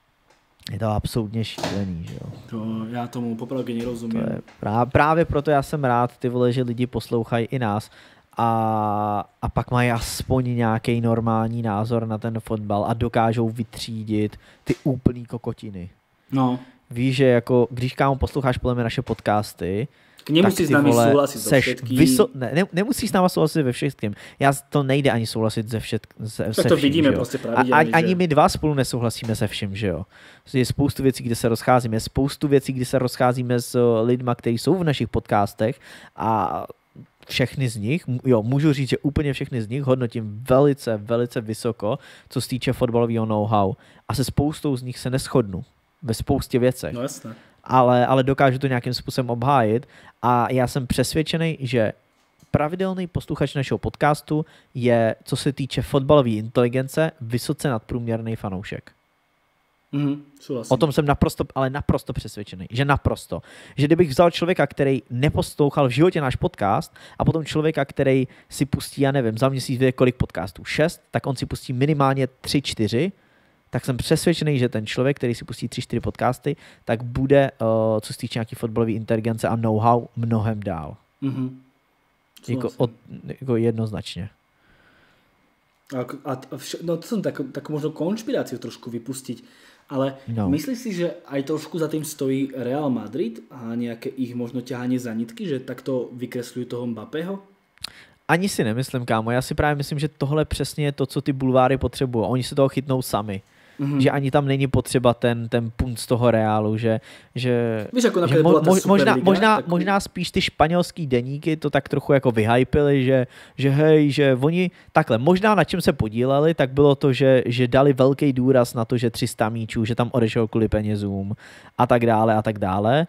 Je to absolutně šílený, že jo. To já tomu popravdě nerozumím. To je právě, právě proto já jsem rád, ty vole, že lidi poslouchají i nás a, a pak mají aspoň nějaký normální názor na ten fotbal a dokážou vytřídit ty úplný kokotiny. No. Víš, že jako, když kámo posloucháš podle mě naše podcasty, nemusíš s námi souhlasit so všetkým. Vyso- ne, ne, nemusíš s námi souhlasit ve všetkým. Já to nejde ani souhlasit ze všet, se, tak se to vším, vidíme prostě pravidelně. A, ani my dva spolu nesouhlasíme se vším, že jo. Je spoustu věcí, kde se rozcházíme, spoustu věcí, kde se rozcházíme s lidma, kteří jsou v našich podcastech a všechny z nich, jo, můžu říct, že úplně všechny z nich hodnotím velice, velice vysoko, co se týče fotbalového know-how. A se spoustou z nich se neshodnu ve spoustě věcech. No jasné. Ale, ale dokážu to nějakým způsobem obhájit a já jsem přesvědčený, že pravidelný posluchač našeho podcastu je, co se týče fotbalové inteligence, vysoce nadprůměrný fanoušek. Mm, o tom jsem naprosto, ale naprosto přesvědčený, že naprosto. Že kdybych vzal člověka, který neposlouchal v životě náš podcast a potom člověka, který si pustí, já nevím, za měsíc vyjde kolik podcastů, šest, tak on si pustí minimálně tři, čtyři, tak jsem přesvědčený, že ten člověk, který si pustí tři, čtyři podcasty, tak bude, uh, co se týče nějaký fotbalové inteligence a know-how, mnohem dál. Mm-hmm. Jako, od, jako jednoznačně. A, a, a vš- no to som tak, tak možno konšpiráciu trošku vypustiť, ale no. Myslíš si, že aj trošku za tým stojí Real Madrid a nejaké ich možno ťahanie za nitky, že takto vykresľujú toho Mbappého? Ani si nemyslím, kámo. Já si právě myslím, že tohle přesně je to, co ty bulváry potřebují. Oni se toho chytnou sami. Mm-hmm. Že ani tam není potřeba ten, ten punt z toho Reálu, že, že, Víš, jako že mo, mo, možná, možná, tak... možná spíš ty španělský deníky to tak trochu jako vyhypili, že, že hej, že oni takhle, možná na čem se podíleli, tak bylo to, že, že dali velký důraz na to, že tři sta míčů, že tam odešel kvůli penězům a tak dále a tak dále.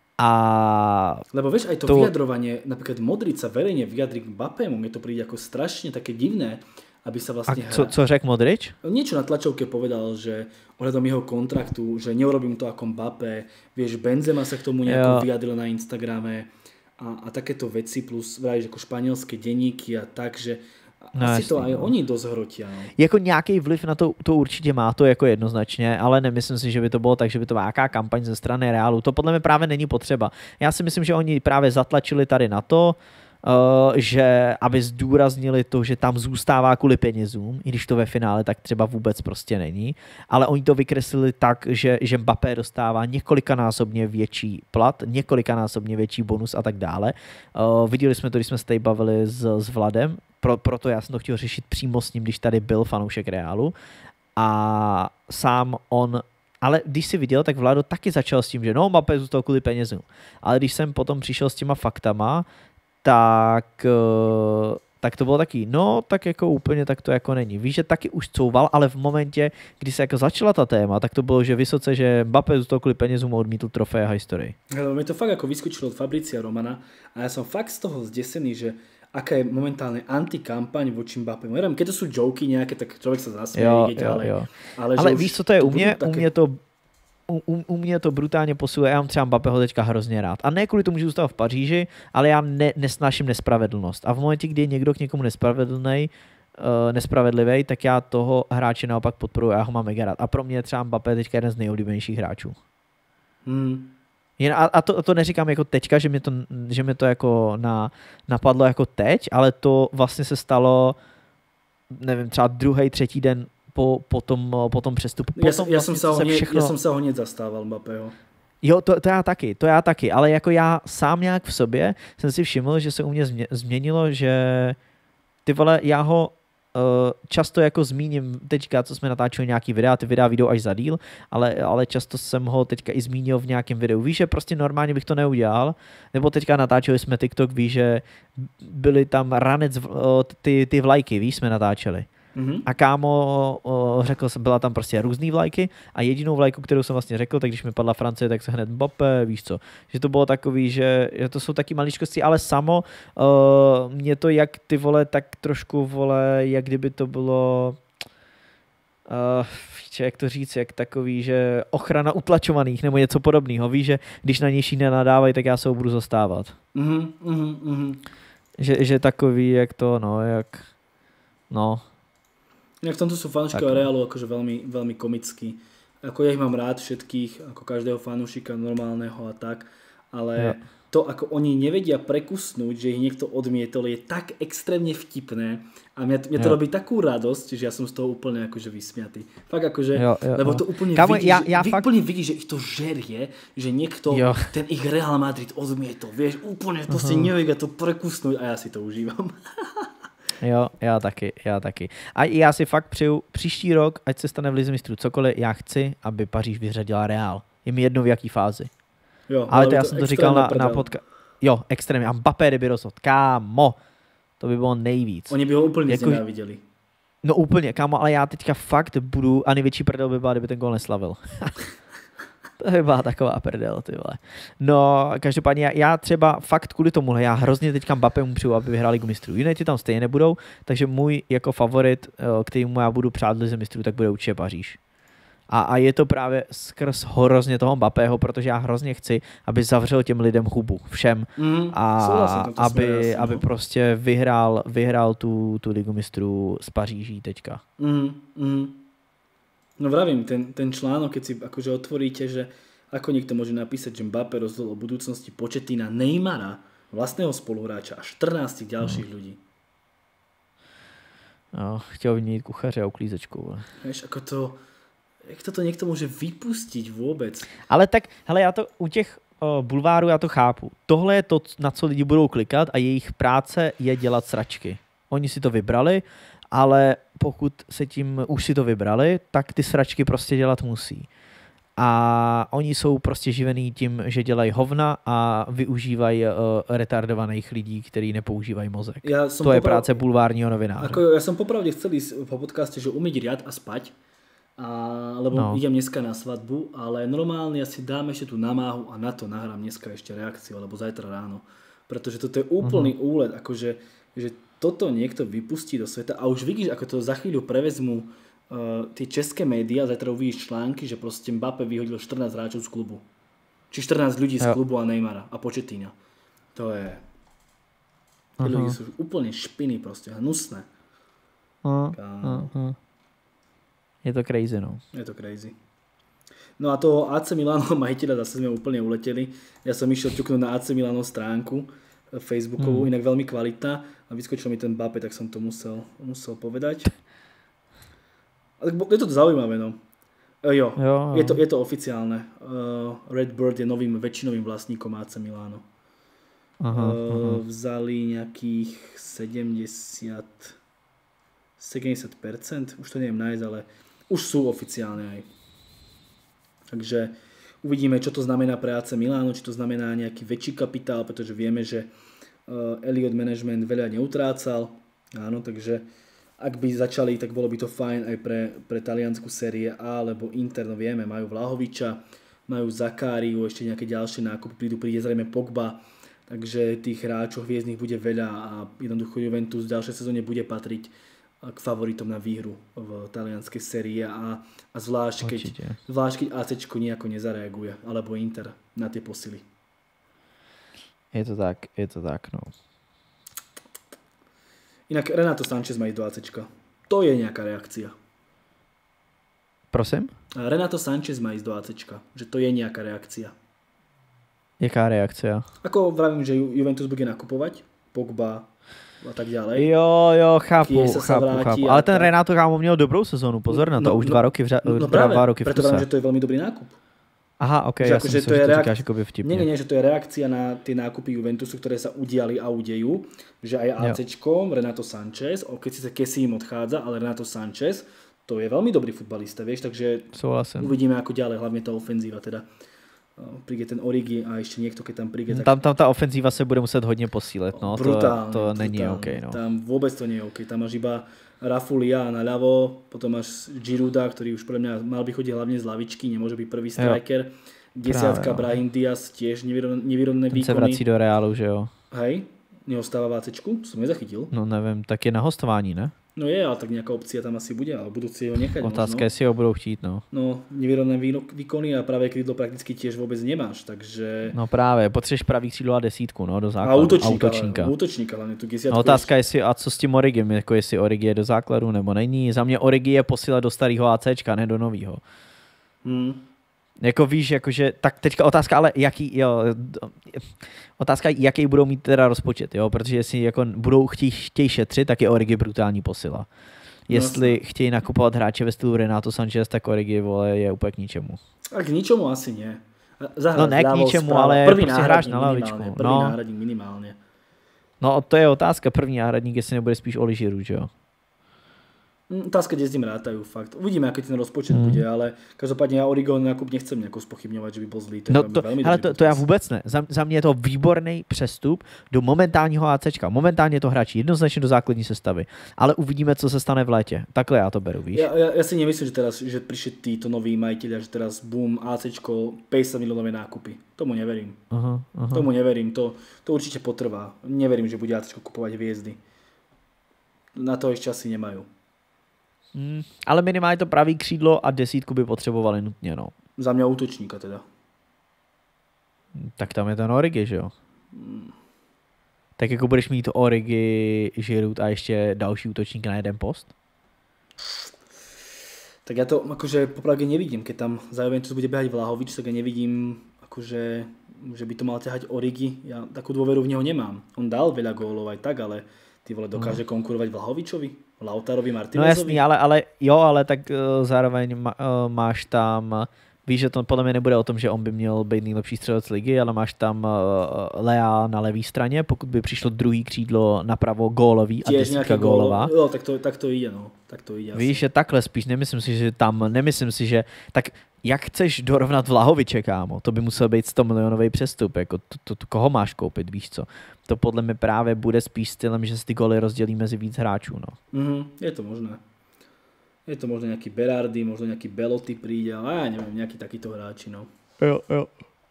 A lebo vieš, aj to, to vyjadrovanie, napríklad Modric sa verejne vyjadri k Mbappému, mne to príde ako strašne také divné, aby sa vlastne... A co, co řekl Modrič? Niečo na tlačovke povedal, že ohľadom jeho kontraktu, že neurobím to ako Mbappé, vieš, Benzema sa k tomu nejako jo. vyjadril na Instagrame a, a takéto veci, plus vraj, ako španielské denníky a tak, že no, asi jasný, to aj no. oni dosť hrotia. No. Jako nějaký vliv na to, to určitě má, to jako jednoznačně, ale nemyslím si, že by to bylo tak, že by to byla nějaká kampaň ze strany Reálu. To podle mě právě není potřeba. Já si myslím, že oni právě zatlačili tady na to, Uh, že aby zdůraznili to, že tam zůstává kvůli penězům, i když to ve finále tak třeba vůbec prostě není, ale oni to vykreslili tak, že, že Mbappé dostává několikanásobně větší plat, několikanásobně větší bonus a tak dále. Uh, viděli jsme to, když jsme se tady bavili s, s Vladem, pro, proto já jsem to chtěl řešit přímo s ním, když tady byl fanoušek Reálu a sám on. Ale když si viděl, tak Vlado taky začal s tím, že no, Mbappé zůstal kvůli penězům. Ale když jsem potom přišel s těma faktama, tak, tak to bylo taky, no tak jako úplně tak to jako není. Víš, že taky už couval, ale v momentě, kdy se jako začala ta téma, tak to bylo, že vysoce, že Mbappé zůstal kvůli penězům a odmítl trofej a historii. Ale mi to fakt jako vyskočilo od Fabricia Romana a ja som fakt z toho zdesený, že aká je momentálne antikampaň voči Mbappému. Ja keď to sú joky nejaké, tak človek sa zasmieje, ide ďalej. Jo. Ale, ale víš, co to je u mě? Také... U mě to U, u mě to brutálně posiluje, já mám třeba Mbappého teďka hrozně rád. A ne kvůli tomu, že zůstal v Paříži, ale já ne, nesnáším nespravedlnost. A v momentě, kdy je někdo k někomu nespravedlný, uh, nespravedlivý, tak já toho hráče naopak podporuji, já ho mám mega rád. A pro mě je třeba Mbappé teďka jeden z nejoblíbenějších hráčů. Hmm. Jen a, a to, to neříkám jako teďka, že mě to, že mě to jako na, napadlo jako teď, ale to vlastně se stalo, nevím, třeba druhý, třetí den Po, po, tom, po tom přestupu. Ja, ja, som sa hneď, všechno... ja som sa ho hneď zastával Mbappého. Jo, to, to já taky, to já taky, ale jako já sám nějak v sobě jsem si všiml, že se u mě změnilo, že ty vole, já ho uh, často jako zmíním teďka, co jsme natáčeli nějaký videa, ty videa vyjdou až za díl, ale, ale často jsem ho teďka i zmínil v nějakém videu. Víš, že prostě normálně bych to neudělal, nebo teďka natáčeli jsme TikTok, víš, že byly tam ranec, uh, ty, ty vlajky, víš, jsme natáčeli. Mm-hmm. A kámo, o, řekl jsem, byla tam prostě různý vlajky a jedinou vlajku, kterou jsem vlastně řekl, tak když mi padla Francie, tak se hned Mbappé, víš co. Že to bylo takový, že, že to jsou taky maličkosti, ale samo uh, mě to jak ty vole, tak trošku vole, jak kdyby to bylo, uh, jak to říct, jak takový, že ochrana utlačovaných nebo něco podobného. Víš, že když na nější nenadávají, tak já se ho budu zastávat. Mm-hmm, mm-hmm. Že, že takový, jak to, no, jak, no. Inak v tomto sú fanúšikovia Realu akože veľmi, veľmi komickí. Ako ja ich mám rád všetkých, ako každého fanúšika normálneho a tak, ale ja. to, ako oni nevedia prekusnúť, že ich niekto odmietol, je tak extrémne vtipné a mňa, mňa to ja. robí takú radosť, že ja som z toho úplne akože vysmiatý. Fakt akože, jo, jo, lebo to úplne, Kámo, vidí, ja, ja že, fakt... úplne vidí, že ich to žerie, že niekto jo. ten ich Real Madrid odmietol, vieš, úplne to uh-huh. si nevedia to prekusnúť a ja si to užívam. Jo, já taky, já taky. A já si fakt přeju příští rok, ať se stane v Lize mistrů cokoliv, já chci, aby Paříž vyřadila Real. Je mi jedno v jaký fázi. Jo, ale to já to jsem to říkal na, na podka... Jo, extrémně. A Mbappé, kdyby rozhodl. Kámo, to by bylo nejvíc. Oni by ho úplně jako... znenáviděli. No úplně, kámo, ale já teďka fakt budu, a největší prdel by byla, kdyby ten gól neslavil. To by byla taková prdel, ty vole. No, každopádně já, já třeba fakt kvůli tomuhle, já hrozně teďka Mbappému přiju, aby vyhráli Ligu mistrů. United tam stejně nebudou, takže můj jako favorit, kterýmu já budu přát v Lize mistrů, tak bude určitě Paříž. A, a je to právě skrz hrozně toho Mbappého, protože já hrozně chci, aby zavřel těm lidem hubu, všem. Mm, a aby, aby prostě vyhrál, vyhrál tu, tu Ligu mistrů z Paříží teďka. Mm, mm. No vravím, ten, ten článok, keď si akože otvoríte, že ako niekto môže napísať, že Mbappé rozhodol o budúcnosti Početina, Neymara, vlastného spoluhráča a štrnásť ďalších mm. ľudí. No, chtěl vyměnit kuchaře a uklízečku. Víš, ako to, jak to niekto môže vypustiť vôbec? Ale tak, hele, já to u těch o, bulvárů já to chápu. Tohle je to, na co lidi budou klikat a jejich práce je dělat sračky. Oni si to vybrali ale pokud se tím už si to vybrali, tak ty sračky prostě dělat musí. A oni jsou prostě živený tím, že dělají hovna a využívají uh, retardovaných lidí, kteří nepoužívají mozek. Ja to poprav... je práce bulvárního novináře. Ako, ja som popravde chcel ísť po podcaste, že umyť riad a spať, a, lebo no. idem dneska na svadbu, ale normálne ja si dám ešte tú namáhu a na to nahrám dneska ešte reakciu, alebo zajtra ráno. Pretože toto je úplný uh-huh. úlet, akože že toto niekto vypustí do sveta a už vidíš, ako to za chvíľu prevezmú Uh, tie české médiá, zajtra uvidíš články, že proste Mbappé vyhodil štrnásť hráčov z klubu. Či štrnásť ľudí z klubu a Neymara a Početína. To je... Tí ľudí sú úplne špiny proste, hnusné. Uh, uh, uh. Je to crazy, no. Je to crazy. No a toho á cé Milano majiteľa zase sme úplne uleteli. Ja som išiel ťuknúť na á cé Milano stránku Facebookovú, hmm. inak veľmi kvalitná a vyskočil mi ten Mbappé, tak som to musel, musel povedať. Je to zaujímavé, no. E, jo, jo, jo. Je, to, je to oficiálne. Uh, Red Bird je novým väčšinovým vlastníkom á cé Milano. Aha, uh, aha. Vzali nejakých sedemdesiat percent, už to neviem nájsť, ale už sú oficiálne aj. Takže uvidíme, čo to znamená pre á cé Milano, či to znamená nejaký väčší kapitál, pretože vieme, že uh, Elliott Management veľa neutrácal. Áno, takže ak by začali, tak bolo by to fajn aj pre, pre taliansku série A, lebo Inter, no vieme, majú Vlahoviča, majú Zakáriu, ešte nejaké ďalšie nákupy, prídu, príde zrejme Pogba, takže tých hráčov hviezdnych bude veľa a jednoducho Juventus v ďalšej sezóne bude patriť k favoritom na výhru v talianskej série A, a zvlášť, keď, zvlášť keď ACčko nejako nezareaguje, alebo Inter na tie posily. Je to tak, je to tak, no. Inak Renato Sanchez má ísť do ACčka. To je nejaká reakcia. Prosím? Renato Sanchez má ísť do ACčka. Že to je nejaká reakcia. Jaká reakcia? Ako vravím, že Juventus bude nakupovať. Pogba a tak ďalej. Jo, jo, chápu, chápu, chápu. Ale ten Renato kámo měl dobrou sezónu. Pozor na to. No, už no, dva roky v, řa- no, no práve, dva roky v preto vravím, že to je veľmi dobrý nákup. Aha, ok, ja som myslel, že to reak... říkáš akoby vtipne. Nie, nie, nie, že to je reakcia na tie nákupy Juventusu, ktoré sa udiali a udejú, že aj ACčko, Renato Sanchez, keď si sa Kessie im odchádza, ale Renato Sanchez, to je veľmi dobrý futbalista, vieš, takže Souhlasím. Uvidíme ako ďalej, hlavne tá ofenzíva teda. Príde ten Origi a ešte niekto, keď tam príde. Tak... Tam, tam tá ofenzíva sa bude muset hodne posílet, no, brutálne, to, to není OK. No. Tam vôbec to nie je OK, tam máš iba Rafulia na ľavo, potom máš Girouda, ktorý už pre mňa mal by chodiť hlavne z lavičky, nemôže byť prvý striker. Desiatka Brahim Diaz, tiež nevyrovné výkony. Ten sa vrací do Reálu, že jo? Hej, neostáva v ACčku, som nezachytil. No neviem, tak je na hostování, ne? No je, ale tak nejaká opcia tam asi bude, ale budú si ho nechať. Otázka je, si ho budú chtít, no. No, nevyrovné výkony a pravé krídlo prakticky tiež vôbec nemáš, takže... No právě, potřebuješ pravý křídlo a desítku, no, do základu. A útočníka. A útočníka, ale, útočníka hlavne tu desiatku. No, otázka je, jestli, a co s tím Origem, jako jestli Origi je do základu nebo není. Za mě Origi je posílat do starého ACčka, ne do nového. Hmm. Jako víš, jakože, tak teďka otázka, ale jaký, jo, otázka, jaký budou mít teda rozpočet, jo, protože jestli jako budou chtít, chtějí šetřit, tak je Origi brutální posila. Jestli no, chtějí nakupovat hráče ve stylu Renato Sanchez, tak Origi, vole, je úplně k ničemu. A k ničemu asi nie. Zahrať no ne k ničemu, správa. Ale prvý prostě hráč na lavičku. Prvý no. náhradník minimálně. No to je otázka, první náhradník, jestli nebude spíš Oli Giroud, že jo? Otázka, kde s ním rátajú, fakt. Uvidíme, aký ten rozpočet mm. bude, ale každopádně já Origo nákup nechcem nejako spochybňovat, že by bol zlý. No to, ale to, to já vůbec ne. Za, za mě je to výborný přestup do momentálního ACčka. Momentálně to hráči jednoznačně do základní sestavy. Ale uvidíme, co se stane v létě. Takhle já to beru, víš? Ja, ja, ja si nemyslím, že teraz, že prišli títo noví majiteľia, že teraz boom, ACčko, päťdesiat miliónové nákupy. Tomu neverím. Aha, aha. Tomu neverím. To, to určite potrvá. Neverím, že bude ACčko kupovať hviezdy. Na to ešte asi nemajú. Hmm, ale minimálně to pravý křídlo a desítku by potřebovali nutně, no. Za mě útočníka teda. Tak tam je ten Origi, že jo? Hmm. Tak jako budeš mít Origi, Giroud a ještě další útočník na jeden post? Tak ja to akože popravde nevidím, keď tam za Juventus bude behať Vlahovič, tak ja nevidím akože, že by to mal ťahať Origi. Ja takú dôveru v neho nemám. On dal veľa gólov aj tak, ale ty vole dokáže no. konkurovať Vlahovičovi? Lautarovi, Martinezovi? No jasný, ale, ale jo, ale tak uh, zároveň ma, uh, máš tam Víš, že to podle mě nebude o tom, že on by měl být nejlepší střelec ligy, ale máš tam uh, Lea na levé straně, pokud by přišlo druhý křídlo napravo gólový a desítka gólová. Jo, tak to, tak to jde, no. Tak to jde. Víš, že takhle spíš, nemyslím si, že tam, nemyslím si, že, tak jak chceš dorovnat Vlahoviče, kámo, to by musel být sto milionový přestup, jako to, to, to, koho máš koupit, víš co. To podle mě právě bude spíš stylem, že si ty góly rozdělí mezi víc hráčů, no. Mm, je to možné. Je to možno nejaký Berardi, možno nejaký Belotti príde, ale ja neviem, nejaký takýto hráči, no. Jo, jo.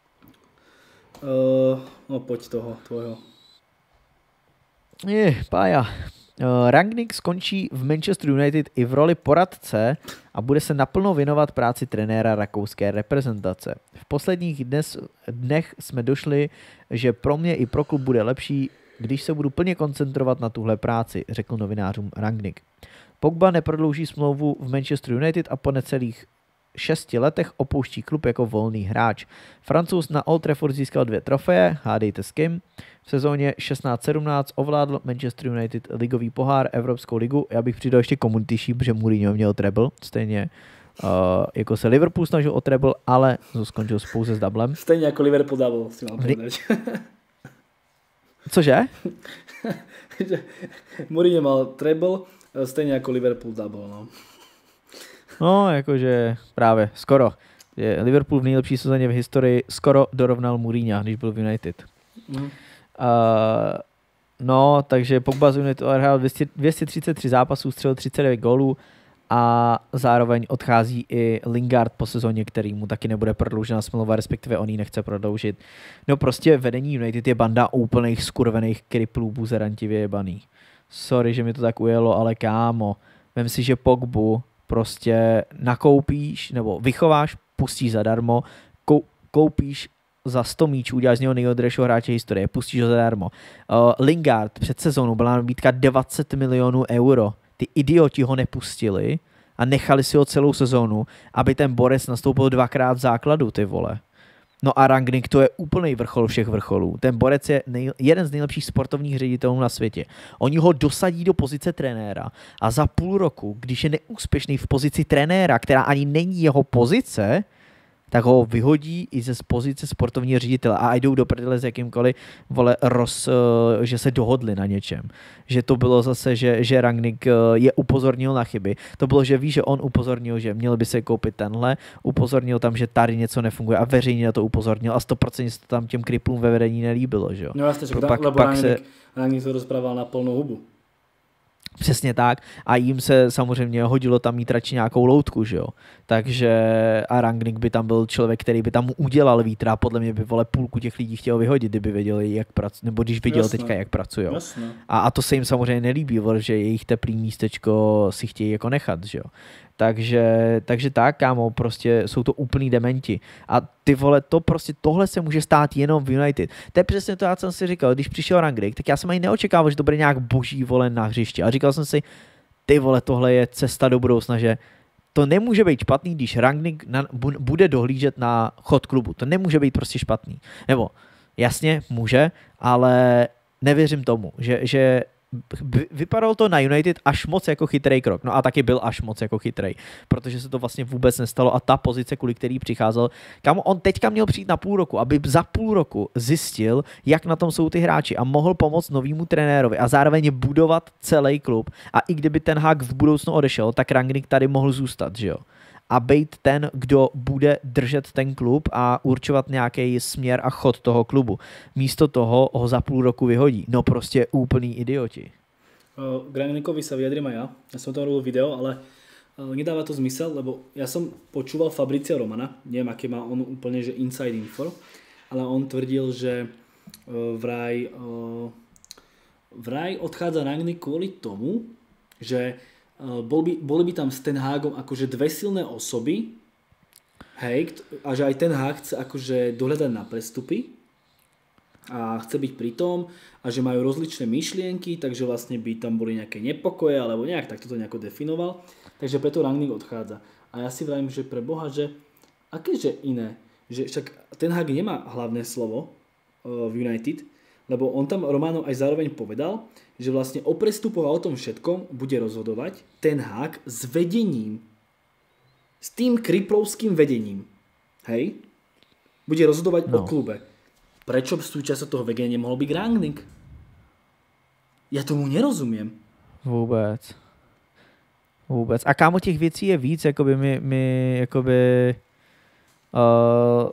Uh, no poď toho, tvojho. Je, pája. Uh, Rangnick skončí v Manchester United i v roli poradce a bude se naplno věnovat práci trenéra rakouské reprezentace. V posledních dnes, dnech jsme došli, že pro mě i pro klub bude lepší, když se budu plně koncentrovat na tuhle práci, řekl novinářům Rangnick. Pogba neprodlouží smlouvu v Manchester United a po necelých šesti letech opouští klub jako volný hráč. Francouz na Old Trafford získal dvě trofeje, hádejte s kým. V sezóně šestnáct sedmnáct ovládl Manchester United ligový pohár, Evropskou ligu. Já bych přidal ještě Community Shield, protože Mourinho měl treble, stejně uh, jako se Liverpool snažil o treble, ale skončil pouze s doublem. Stejně jako Liverpool double, si mal povedať. Cože? Mourinho mal treble, stejně jako Liverpool double, no. No, jakože právě, skoro. Je Liverpool v nejlepší sezóně v historii skoro dorovnal Mourinha, když byl v United. Mm. Uh, no, takže Pogba z United odehrál dvě stě třicet tři zápasů, střelil třicet devět gólů a zároveň odchází i Lingard po sezóně, který mu taky nebude prodloužena smlouva, respektive on ji nechce prodloužit. No prostě vedení United je banda úplných skurvených kriplů buzerantivě jebaný. Sorry, že mi to tak ujelo, ale kámo, vem si, že Pogbu prostě nakoupíš, nebo vychováš, pustíš zadarmo, kou, koupíš za sto míčů, uděláš z něho nejodrejšího hráče historie, pustíš ho zadarmo. Uh, Lingard před sezónou byla nabídka dvacet milionů euro. Ty idioti ho nepustili a nechali si ho celou sezónu, aby ten borec nastoupil dvakrát v základu, ty vole. No a Rangnick, to je úplný vrchol všech vrcholů. Ten borec je nej, jeden z nejlepších sportovních ředitelů na světě. Oni ho dosadí do pozice trenéra a za půl roku, když je neúspěšný v pozici trenéra, která ani není jeho pozice, tak ho vyhodí i ze pozice sportovního ředitele a jdou do prdele s jakýmkoliv, vole, roz, že se dohodli na něčem. Že to bylo zase, že, že Rangnick je upozornil na chyby. To bylo, že ví, že on upozornil, že měl by se koupit tenhle, upozornil tam, že tady něco nefunguje a veřejně na to upozornil a sto procent se to tam těm kriplům ve vedení nelíbilo, že jo. No jasně, že pak, lebo pak Rangnick, se... Rangnick to rozprával na plnou hubu. Přesně tak. A jim se samozřejmě hodilo tam mít radši nějakou loutku, že jo. Takže a Rangnick by tam byl člověk, který by tam udělal vítr a podle mě by, vole, půlku těch lidí chtěl vyhodit, kdyby věděli, jak pracují, nebo když viděl Jasne. teďka, jak pracují. A, a to se jim samozřejmě nelíbí, vole, že jejich teplý místečko si chtějí jako nechat, že jo. Takže, takže tak, kámo, prostě jsou to úplný dementi. A ty vole, to prostě, tohle se může stát jenom v United. To je přesně to, já jsem si říkal, když přišel Rangnick, tak já jsem ani neočekával, že to bude nějak boží, vole, na hřišti. A říkal jsem si, ty vole, tohle je cesta do budoucna, že to nemůže být špatný, když Rangnick na, bude dohlížet na chod klubu. To nemůže být prostě špatný. Nebo jasně, může, ale nevěřím tomu, že, že vypadalo to na United až moc jako chytrý krok. No a taky byl až moc jako chytrý, protože se to vlastně vůbec nestalo a ta pozice, kvůli který přicházel, kam on teďka měl přijít na půl roku, aby za půl roku zjistil, jak na tom jsou ty hráči a mohl pomoct novému trenérovi a zároveň budovat celý klub. A i kdyby ten Hák v budoucnu odešel, tak Rangnick tady mohl zůstat, že jo? A být ten, kdo bude držet ten klub a určovat nějaký směr a chod toho klubu. Místo toho ho za půl roku vyhodí. No prostě úplný idioti. K Rangnickovi sa vyjadrím aj ja. Ja som tam robil video, ale nedáva to zmysel, lebo ja som počúval Fabricia Romana, neviem, aké má on úplne, že inside info, ale on tvrdil, že vraj, vraj odchádza Rangnick kvôli tomu, že Bol by, boli by tam s Ten Hagom akože dve silné osoby, hej, a že aj Ten Hag chce akože dohľadať na prestupy a chce byť pri tom a že majú rozličné myšlienky, takže vlastne by tam boli nejaké nepokoje alebo nejak tak toto nejako definoval, takže preto Rangnick odchádza. A ja si vravím, že pre Boha, že akéže iné, že však Ten Hag nemá hlavné slovo uh, v United, lebo on tam Romano aj zároveň povedal, že vlastne o prestupoch a o tom všetkom bude rozhodovať Ten Hag s vedením. S tým kriplovským vedením. Hej? Bude rozhodovať No. o klube. Prečo súčasťou toho vedenia nemohol byť Rangnick? Já tomu nerozumím. Vůbec. Vůbec. A kámo, těch věcí je víc, jakoby my, my jakoby uh,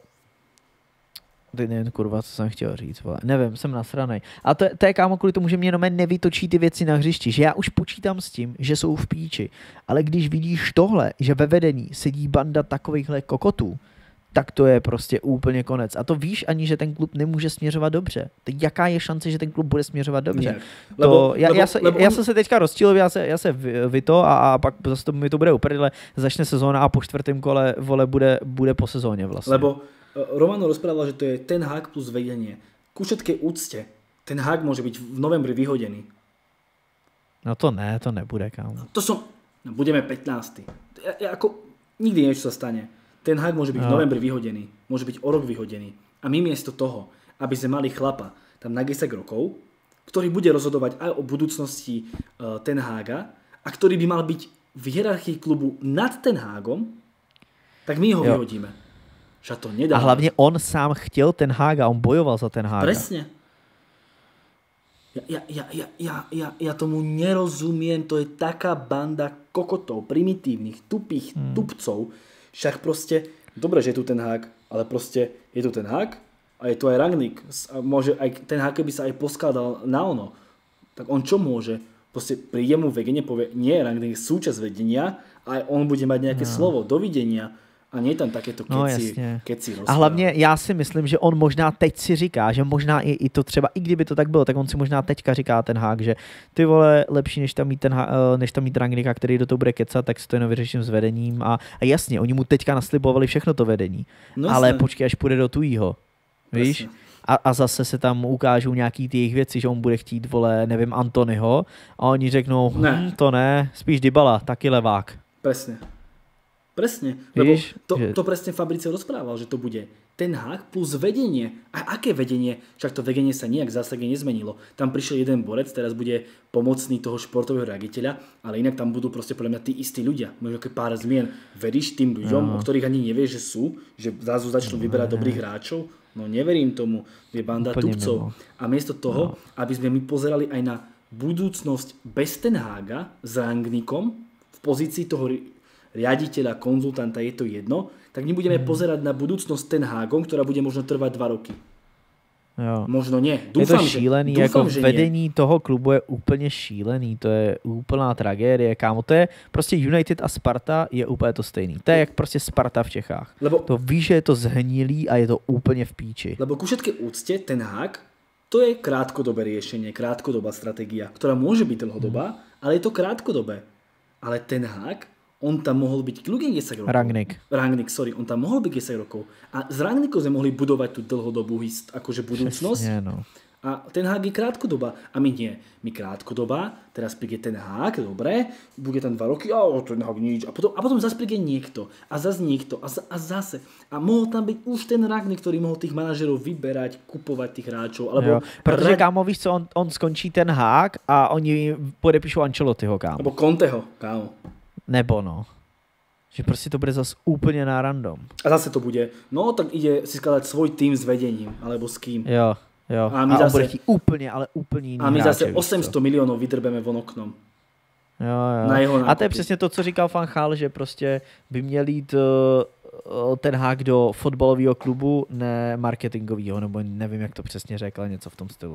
teď nevím, kurva, co jsem chtěl říct, vole. Nevím, jsem nasranej. A to, to je, kámo, kvůli tomu, že mě jenom nevytočí ty věci na hřišti, že já už počítám s tím, že jsou v píči, ale když vidíš tohle, že ve vedení sedí banda takovýchhle kokotů, tak to je prostě úplně konec. A to víš ani, že ten klub nemůže směřovat dobře. Teď jaká je šance, že ten klub bude směřovat dobře? Ne. Lebo, to, já, lebo, já, se, lebo já on... jsem se teďka rozčílil, já se, já se vy to a, a pak zase to, mi to bude uprdele, začne sezóna a po čtvrtém kole vole bude, bude po sezóně vlastně. Lebo uh, Romano rozprával, že to je ten hák plus vedenie. Ku všetkej úcte, ten hák môže byť v novembri vyhodený. No to ne, to nebude, kámo. To som... No, budeme pätnásty. Ja, ja, ako... Nikdy niečo sa stane. Ten hák môže byť no. v novembri vyhodený. Môže byť o rok vyhodený. A my miesto toho, aby sme mali chlapa tam na desať rokov, ktorý bude rozhodovať aj o budúcnosti uh, Ten Hága a ktorý by mal byť v hierarchii klubu nad Ten Hágom, tak my ho jo. vyhodíme. Že to nedá. A hlavně on sám chtěl Ten Hága, on bojoval za Ten Hága. Presne. Ja, ja, ja, ja, ja, ja, ja tomu nerozumiem, to je taká banda kokotov, primitívnych, tupých hmm. tupcov. Však proste, dobre, že je tu Ten Hag, ale proste je tu Ten Hag a je tu aj Rangnick. A môže aj Ten Hag, keby sa aj poskladal na ono, tak on čo môže? Proste príde mu vedenie, povie, nie, Rangnick je súčasť vedenia a aj on bude mať nejaké no. slovo, dovidenia. A nie tam takéto keci, no, keci A hlavně já si myslím, že on možná teď si říká, že možná i, i to třeba, i kdyby to tak bylo, tak on si možná teďka říká Ten Hag, že ty vole, lepší než tam mít, ten, než tam mít Rangnicka, který do toho bude kecat, tak si to jenom vyřeším s vedením. A, a jasně, oni mu teďka naslibovali všechno to vedení. No, ale počkej, až půjde do tujího. Víš? A, a zase se tam ukážou nějaký ty jejich věci, že on bude chtít, vole, nevím, Antonyho a oni řeknou, ne. Hm, to ne, spíš Dybala, taky levák. Presne. Presne, lebo to, to presne Fabricio rozprával, že to bude Ten Hag plus vedenie. A aké vedenie? Však to vedenie sa nijak zásadne nezmenilo. Tam prišiel jeden borec, teraz bude pomocný toho športového riaditeľa, ale inak tam budú proste podľa mňa tí istí ľudia. Možno také pár zmien. Veríš tým ľuďom, no. o ktorých ani nevieš, že sú, že zrazu začnú no, vyberať ne. dobrých hráčov? No neverím tomu. Je banda Úplne tupcov. Mimo. A miesto toho, no. aby sme my pozerali aj na budúcnosť bez Ten Haga s Rangnickom v pozícii toho riaditeľa, konzultanta, je to jedno, tak my budeme hmm. pozerať na budúcnosť Ten Hagom, ktorá bude možno trvať dva roky. Jo. Možno nie. Dúfam, je to šílený, že, jako dúfam, že vedení nie. toho klubu je úplně šílený, to je úplná tragédie, kámo. To je prostě United a Sparta je úplně to stejný. To je jak prostě Sparta v Čechách. Lebo, to víš, že je to zhnilý a je to úplně v píči. Lebo ku všetkej úcte Ten Hag, to je krátkodobé riešenie, krátkodobá stratégia, ktorá môže byť dlhodobá, hmm. ale je to krátkodobé. Ale Ten Hag, on tam mohol byť kľudne desať rokov. Rangnick. Rangnick, sorry, on tam mohol byť desať rokov. A s Rangnickom sme mohli budovať tú dlhodobú hist, akože budúcnosť. Přesně, no. A Ten Hag je krátkodoba. A my nie. My krátkodoba, teraz príde Ten Hag, dobre, bude tam dva roky, a Ten Hag nič. A potom, a potom zase príde niekto. A zase niekto. A, za, a zase. A mohol tam byť už ten Rangnick, ktorý mohol tých manažerov vyberať, kupovať tých hráčov. Alebo protože, rad... kámo, víš co, on, on skončí Ten Hag a oni podepíšou Ancelottiho, kámo. Alebo Conteho, kámo. Nebo no. Že prostě to bude zase úplně na random. A zase to bude, no tak ide si skladať svoj tým s vedením, alebo s kým. Jo, jo. A, my a zase, on bude chtít úplně, ale úplně jiný A my hráče, zase osm set miliónov vydrbeme von oknom. Jo, jo. Na jeho a to je přesně to, co říkal Van Gaal, že prostě by měl jít uh, Ten Hag do fotbalového klubu, ne marketingového, nebo nevím, jak to přesně řekl, něco v tom stylu.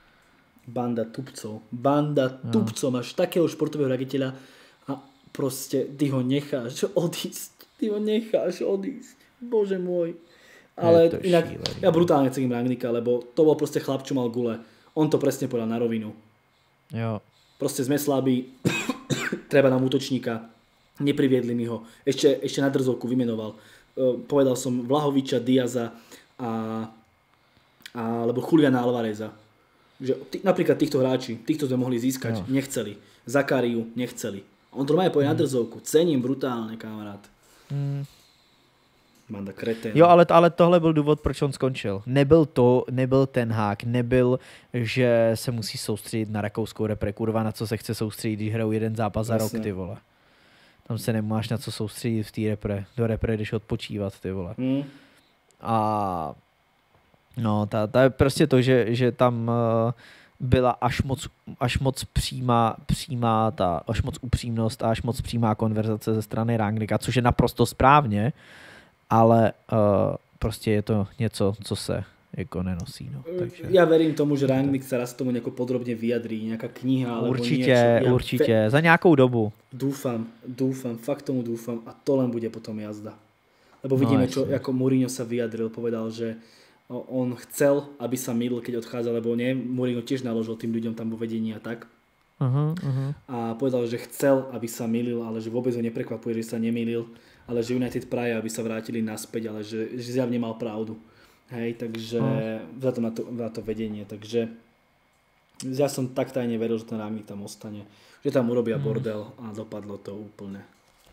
Banda tupcov. Banda tupcov. Máš takého športového riaditeľa a proste ty ho necháš odísť. Ty ho necháš odísť. Bože môj. Ale inak, šílený. Ja brutálne cením Rangnicka, lebo to bol proste chlap, čo mal gule. On to presne povedal na rovinu. Jo. Proste sme slabí, treba nám útočníka. Nepriviedli mi ho. Ešte, ešte na drzovku vymenoval. Povedal som Vlahoviča, Diaza a, a alebo Juliana Alvareza. Že t- napríklad týchto hráči, týchto sme mohli získať, jo. Nechceli. Zakariu nechceli. On to má aj povedať mm. na drzovku. Cením brutálne, kamarát. Mm. Manda kretén. Jo, ale, ale tohle byl důvod, proč on skončil. Nebyl to, nebyl Ten Hag, nebyl, že se musí soustředit na rakouskou repre, kurva, na co se chce soustředit, když hrajou jeden zápas za rok, ty vole. Tam se nemáš na co soustředit v té repre. Do repre jdeš odpočívat, ty vole. Hmm. A no, ta, ta je prostě to, že, že tam uh, byla až moc, až moc přímá, přímá ta, až moc upřímnost a až moc přímá konverzace ze strany Rangnicka, což je naprosto správně, ale uh, prostě je to něco, co se jako nenosí. No. Takže... Ja verím tomu, že Rangnick sa raz tomu nejako podrobne vyjadrí, nejaká kniha alebo určitě, niečo. Ja určitě, fe... za nějakou dobu. Dúfam, dúfam, fakt tomu dúfam a to len bude potom jazda. Lebo vidíme, no, čo, ako Mourinho sa vyjadril, povedal, že on chcel, aby sa mýlil, keď odchádzal, lebo nie, Mourinho tiež naložil tým ľuďom tam vo vedení a tak. Uh-huh, uh-huh. A povedal, že chcel, aby sa mýlil, ale že vôbec ho neprekvapuje, že sa nemýlil, ale že United praje, aby sa vrátili naspäť, ale že, že zjavne mal pravdu. Hej, takže uh-huh. za to na, to na to vedenie, takže ja som tak tajne veril, že ten Rangnick tam ostane, že tam urobia uh-huh. bordel a dopadlo to úplne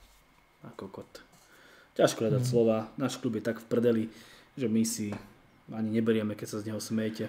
ako kot. Ťažko hľadať uh-huh. slova, náš klub je tak v prdeli, že my si ani neberieme, keď sa z něho smejete.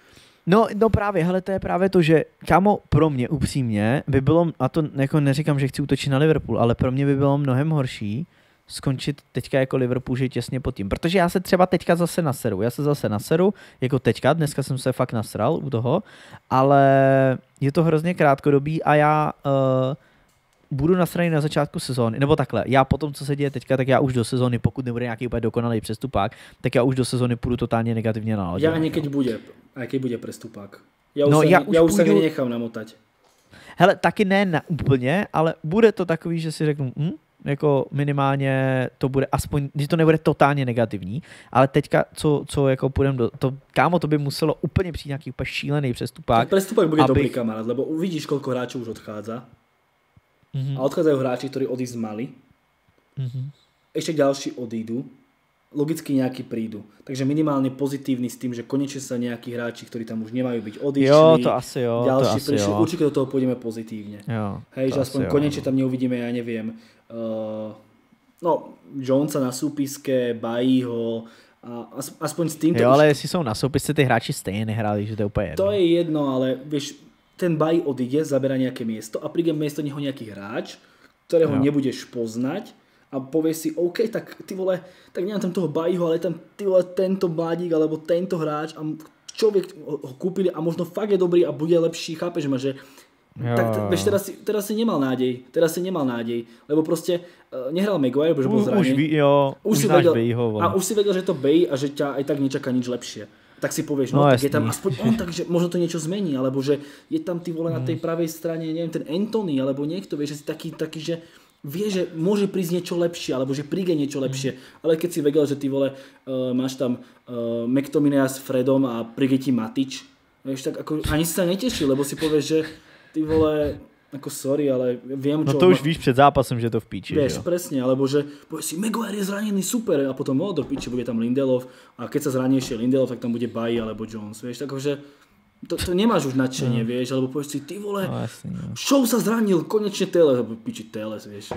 No, no právě, hele, to je právě to, že kámo, pro mě upřímně by bylo, a to jako neříkám, že chci útočit na Liverpool, ale pro mě by bylo mnohem horší skončit teďka jako Liverpool, že těsně pod tím. Protože já se třeba teďka zase naseru, já se zase naseru, jako teďka, dneska jsem se fakt nasral u toho, ale je to hrozně krátkodobý a já uh, budu nasraný na začátku sezóny, nebo takhle, já potom, co se děje teďka, tak já už do sezóny, pokud nebude nějaký úplně dokonalý přestupák, tak já už do sezóny půjdu totálně negativně naladěn. Já ani keď bude, aj keď bude prestupák. Já už, no, sa, já já už půjdu... sa nenechám namotať. Hele, taky ne na úplně, ale bude to takový, že si řeknu, hm, jako minimálně to bude aspoň, když to nebude totálně negativní, ale teďka, co, co jako půjdem do, to, kámo, to by muselo úplně přijít nějaký úplně šílený přestupák. Tak prestupák bude abych... dobrý kamarád, lebo uvidíš, koľko hráčov už odchádza. Mm-hmm. A odchádzajú hráči, ktorí odísť mali. Mm-hmm. Ešte ďalší odídu. Logicky nejakí prídu. Takže minimálne pozitívny s tým, že konečne sa nejakí hráči, ktorí tam už nemajú byť, odišli. Jo, to asi jo. Ďalší to asi prišli. jo. Určite do toho pôjdeme pozitívne. Jo, hej, že aspoň jo, konečne no. tam neuvidíme, ja neviem, uh, no, Jonesa na súpiske, Baillyho, a aspoň s týmto... Jo, ale jestli jsou na soupisce, ty hráči stejně nehráli, že to je úplně jedno. To je jedno, ale vieš, ten Bailly odíde, zabera nejaké miesto a príde miesto neho nejaký hráč, ktorého jo. nebudeš poznať a povieš si, OK, tak ty vole, tak nemám tam toho Baillyho, ale tam ty vole tento mladík alebo tento hráč a človek ho kúpili a možno fakt je dobrý a bude lepší, chápeš ma, že jo. Tak vieš, teraz si, teraz si nemal nádej, teraz si nemal nádej, lebo proste uh, nehral Maguire, pretože bol zranený. Už, ví, jo, už, už si vedel, Baillyho, a už si vedel, že to Bailly a že ťa aj tak nečaká nič lepšie. Tak si povieš, no, no tak je tam aspoň on, takže možno to niečo zmení, alebo že je tam ty vole na tej pravej strane, neviem, ten Anthony, alebo niekto, vieš, že si taký, taký, že vie, že môže prísť niečo lepšie, alebo že príde niečo lepšie, ale keď si vedel, že ty vole, uh, máš tam uh, McTominaya s Fredom a príde ti Matič, vieš, tak ako ani si sa netešil, lebo si povieš, že ty vole, ako sorry, ale viem, čo... No to už víš před zápasem, že to v píči, vieš, jo? presne, alebo že povieš si, Maguire je zranený, super, a potom o, do píči bude tam Lindelof a keď sa zraní ešte Lindelof, tak tam bude Bailly alebo Jones, vieš, takže to, to nemáš už nadšenie, no. vieš, alebo povieš si, ty vole, no, jasný, no. Show sa zranil, konečne Teles, alebo píči Teles, vieš.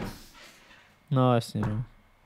No jasne, no.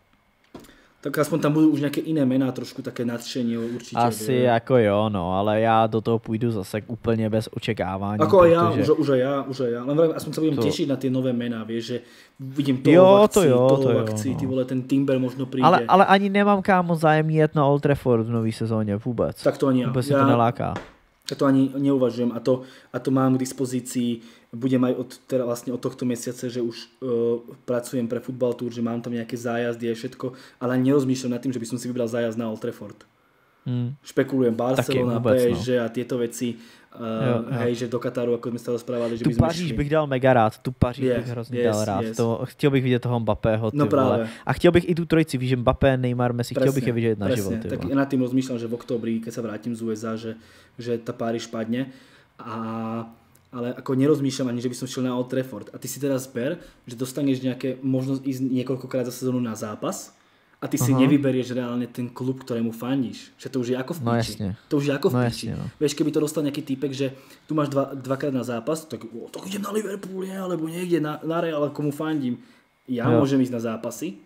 Tak aspoň tam budú už nejaké iné mená, trošku také nadšenie určite. Asi vie. Jako jo, no, ale já do toho půjdu zase úplně bez očekávání. Ako aj ja, protože... už, už aj ja, už aj ja. Len vrajím, aspoň sa budem to... tešiť na tie nové mená, vieš, že vidím toho jo, v akcii, to jo, toho to v jo, akcii, no. ty vole, ten Timber možno príjde. Ale, ale ani nemám kámo zájem jet na Old Trafford v nový sezóně vůbec. Tak to ani ja. Vůbec ja, se to neláká. Ja to ani neuvažujem a to, a to mám k dispozícii, budem aj od, teda vlastne od tohto mesiaca, že už uh, pracujem pre Football Tour, že mám tam nejaké zájazdy a všetko, ale nerozmýšľam nad tým, že by som si vybral zájazd na Old Trafford. Hmm. Špekulujem Barcelona, pé es gé no. a tieto veci, uh, jo, jo. hej, že do Kataru, ako sme sa rozprávali, že tu by sme Paříž šli. bych dal mega rád, tu Paříž yes, bych hrozně yes, dal rád. Yes. To, chtěl bych vidět toho Mbappého, ty no vole. A chtěl bych i tu trojici, víš, že Mbappé, Neymar, Messi, presne, chtěl bych je vidět na život. Tak ja nad tým rozmýšľam, že v októbri, keď sa vrátim z ú es á, že, že tá Paríž padne. A, ale ako nerozmýšľam ani, že by som šiel na Old Trafford. A ty si teraz ber, že dostaneš nejaké možnosť ísť niekoľkokrát za sezónu na zápas a ty si uh-huh. nevyberieš reálne ten klub, ktorému fandíš. Že to už je ako v píči. No, to už je ako v no, píči. No. Vieš, keby to dostal nejaký týpek, že tu máš dva, dvakrát na zápas, tak, o, tak idem na Liverpool, nie, alebo niekde na, na Real, komu fandím. Ja jo. môžem ísť na zápasy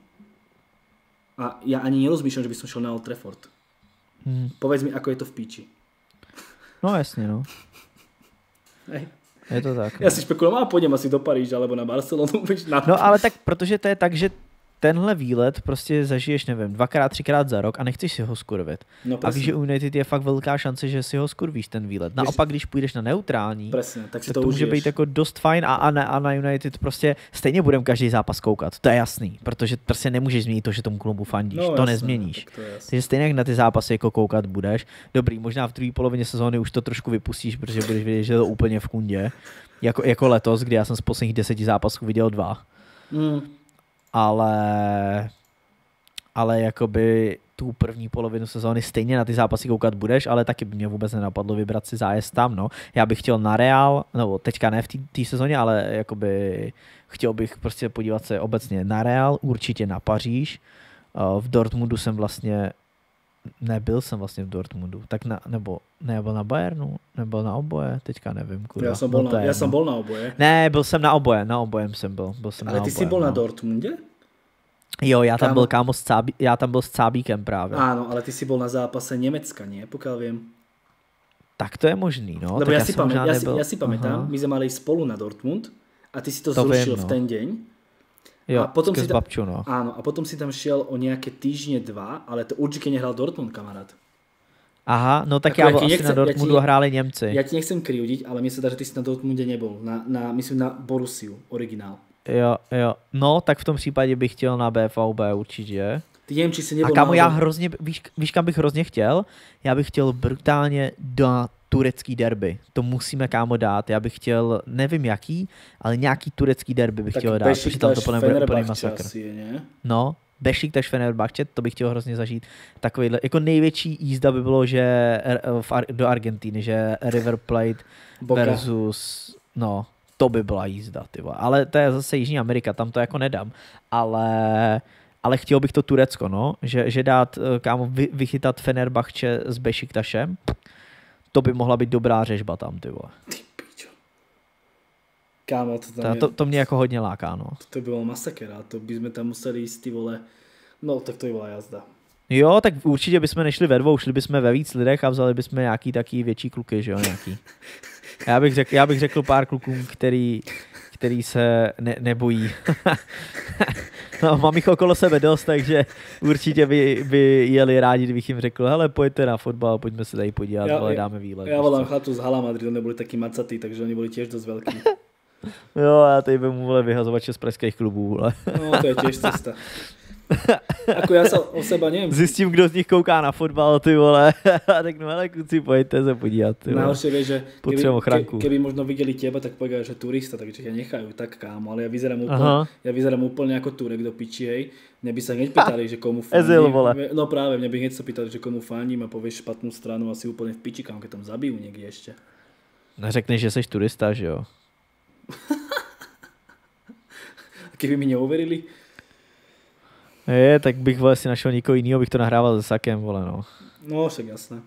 a ja ani nerozmýšľam, že by som šiel na Old Trafford. Hmm. Povedz mi, ako je to v píči. No jasne, no. Hej. Je to tak. Já si špekuloval, a půjdem asi do Paríže, alebo na Barcelonu. Na... No ale tak, protože to je tak, že tenhle výlet prostě zažiješ, nevím, dvakrát, třikrát za rok a nechceš si ho skurvit. No, a víš, že u United je fakt velká šance, že si ho skurvíš ten výlet. Naopak, když půjdeš na neutrální, presne, tak, si tak to, to může být jako dost fajn a, a, na, a na United prostě stejně budeme každý zápas koukat. To je jasný, protože prostě nemůžeš změnit to, že tomu klubu fandíš. No, to jasné, nezměníš. to Takže stejně jak na ty zápasy jako koukat budeš. Dobrý, možná v druhé polovině sezóny už to trošku vypustíš, protože budeš vědět, že je to úplně v kundě. Jako, jako letos, kdy já jsem z posledních deseti zápasů viděl dva. Mm. Ale... ale jakoby tu první polovinu sezóny stejně na ty zápasy koukat budeš, ale taky by mě vůbec nenapadlo vybrat si zájezd tam, no. Já bych chtěl na Real, no teďka ne v té sezóně, ale jakoby chtěl bych prostě podívat se obecně na Real, určitě na Paříž. V Dortmundu jsem vlastně, nebyl jsem vlastně v Dortmundu, tak na, nebo nebyl na Bayernu, nebyl na oboje, teďka nevím, kurva. Já jsem bol, no, na, já jsem bol na oboje. Ne, byl jsem na oboje, na obojem jsem byl. byl jsem ale na ty obojem, jsi bol no. na Dortmundě? Jo, já tam Kámo. byl kámo s Cábí, já tam byl s Cábíkem právě. Áno, ale ty si bol na zápase Německa, nie? Pokiaľ viem. Tak to je možný, no. Lebo tak ja, si, jsem pamä, možná ja, si, nebyl... ja si pamätám, Aha. my sme mali spolu na Dortmund a ty si to, To zrušil viem, no. v ten deň. Jo, a potom si skrz tam, babču, no. Áno, a potom si tam šiel o nejaké týždne dva, ale to určite nehral Dortmund, kamarát. Aha, no tak Ako já ja byl ti asi nechcem- na Dortmundu ja a ti- hráli Němci. Ja ti nechcem kriudiť, ale mne sa dá, že ty si na Dortmunde nebol. Na, na, myslím na Borussiu, originál. Jo, jo. No, tak v tom případě bych chtěl na B V B určitě. Ty neviem, či si A nebol kámo, já náhodou- hrozně, víš, víš kam bych hrozně chtěl? Já bych chtěl brutálně do turecký derby. To musíme, kámo, dát. Já bych chtěl, nevím jaký, ale nějaký turecký derby bych tak chtěl dát, protože tam to Bešiktaš, plně bude úplný Fenerbahče masakr. asi je, nie? No, Bešiktaš Fenerbahče, to bych chtěl hrozně zažít. Takovýhle, jako největší jízda by bylo, že r- v Ar- do Argentíny, že River Plate Boca. versus, no, to by byla jízda, ty vole. Ale to je zase Jižní Amerika, tam to jako nedám. Ale, ale chtěl bych to Turecko, no, že, že dát, kámo, vy, vychytat Fenerbahče s Bešiktašem, to by mohla být dobrá řežba tam, ty vole. Ty pičo. Kámo, to tam To, je... to, to mě jako hodně láká, no. To by bol masaker a to by sme tam museli ísť, ty vole. No, tak to by bola jazda. Jo, tak určitě bychom nešli ve dvou, šli bychom ve víc lidech a vzali bychom nějaký taký větší kluky, že jo, nějaký. Já bych řekl, já bych řekl pár klukům, který, který se ne, nebojí. No, mám jich okolo sebe dost, takže určitě by, by jeli rádi, kdybych jim řekl, hele, pojďte na fotbal, pojďme se tady podívat, Ja- ale ja- dáme výlet. Ja víš volám co. chlapcov z Hala Madrid, oni boli takí macatí, takže oni boli tiež dosť veľkí. Jo, já tady bych mu vole vyhazovače z pražských klubů, vole. No, to je tiež cesta. Ako ja sa o seba neviem. Zjistím, kdo z nich kouká na fotbal, ty vole, a řeknu, hele, kluci, pojďte se podívat, ty vole. Najhoršie vie, že keby, Potřebujem ochranku. ke, keby možno videli teba, tak povedia, že turista, takže ťa nechajú tak, kámo, ale ja vyzerám úplne, Aha. ja vyzerám úplne ako Turek do piči, hej. Mne by sa hneď pýtali, že komu fandím. Ezil, vole. No práve, mne by hneď sa pýtali, že komu fandím a povieš špatnú stranu, asi úplne v piči, kámo, keď tam zabijú niekde ešte. Neřekneš, že jsi turista, že jo? A keby mi neuverili, Je, tak bych vole si našel někoho jiného, bych to nahrával se Sakem, vole, no. no však jasné.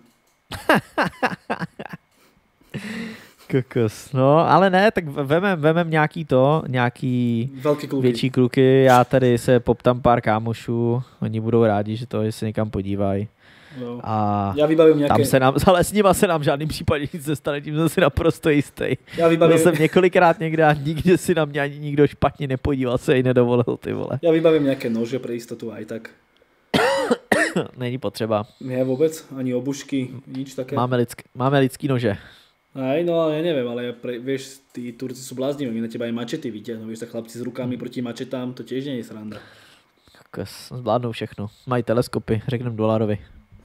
Kokos. No, ale ne, tak vemem, vemem nějaký to, nějaký Veľké kluky. větší kluky, já tady se poptám pár kámošů, oni budou rádi, že to, že se někam podívají. No. A Ja vybavím nejaké... tam se nám, ale s nima se nám v žádným případě nic nestane, tím jsem si naprosto jistý. Ja Byl vybavím, jsem několikrát někde a nikde si na mě ani nikdo špatně nepodíval, se i nedovolil, ty vole. ja vybavím nejaké nože pre istotu aj tak. Není potřeba. Nie vôbec, ani obušky, nič také. Máme, lidsk, máme lidský nože. Aj, no ale ja neviem, ale ja pre, vieš, tí Turci sú blázniví, oni na teba aj mačety vytiahnu, vieš, tak chlapci s rukami proti mačetám, to tiež nie je sranda. Kokos, zvládnou všechno. Mají teleskopy, řeknem dolarovi.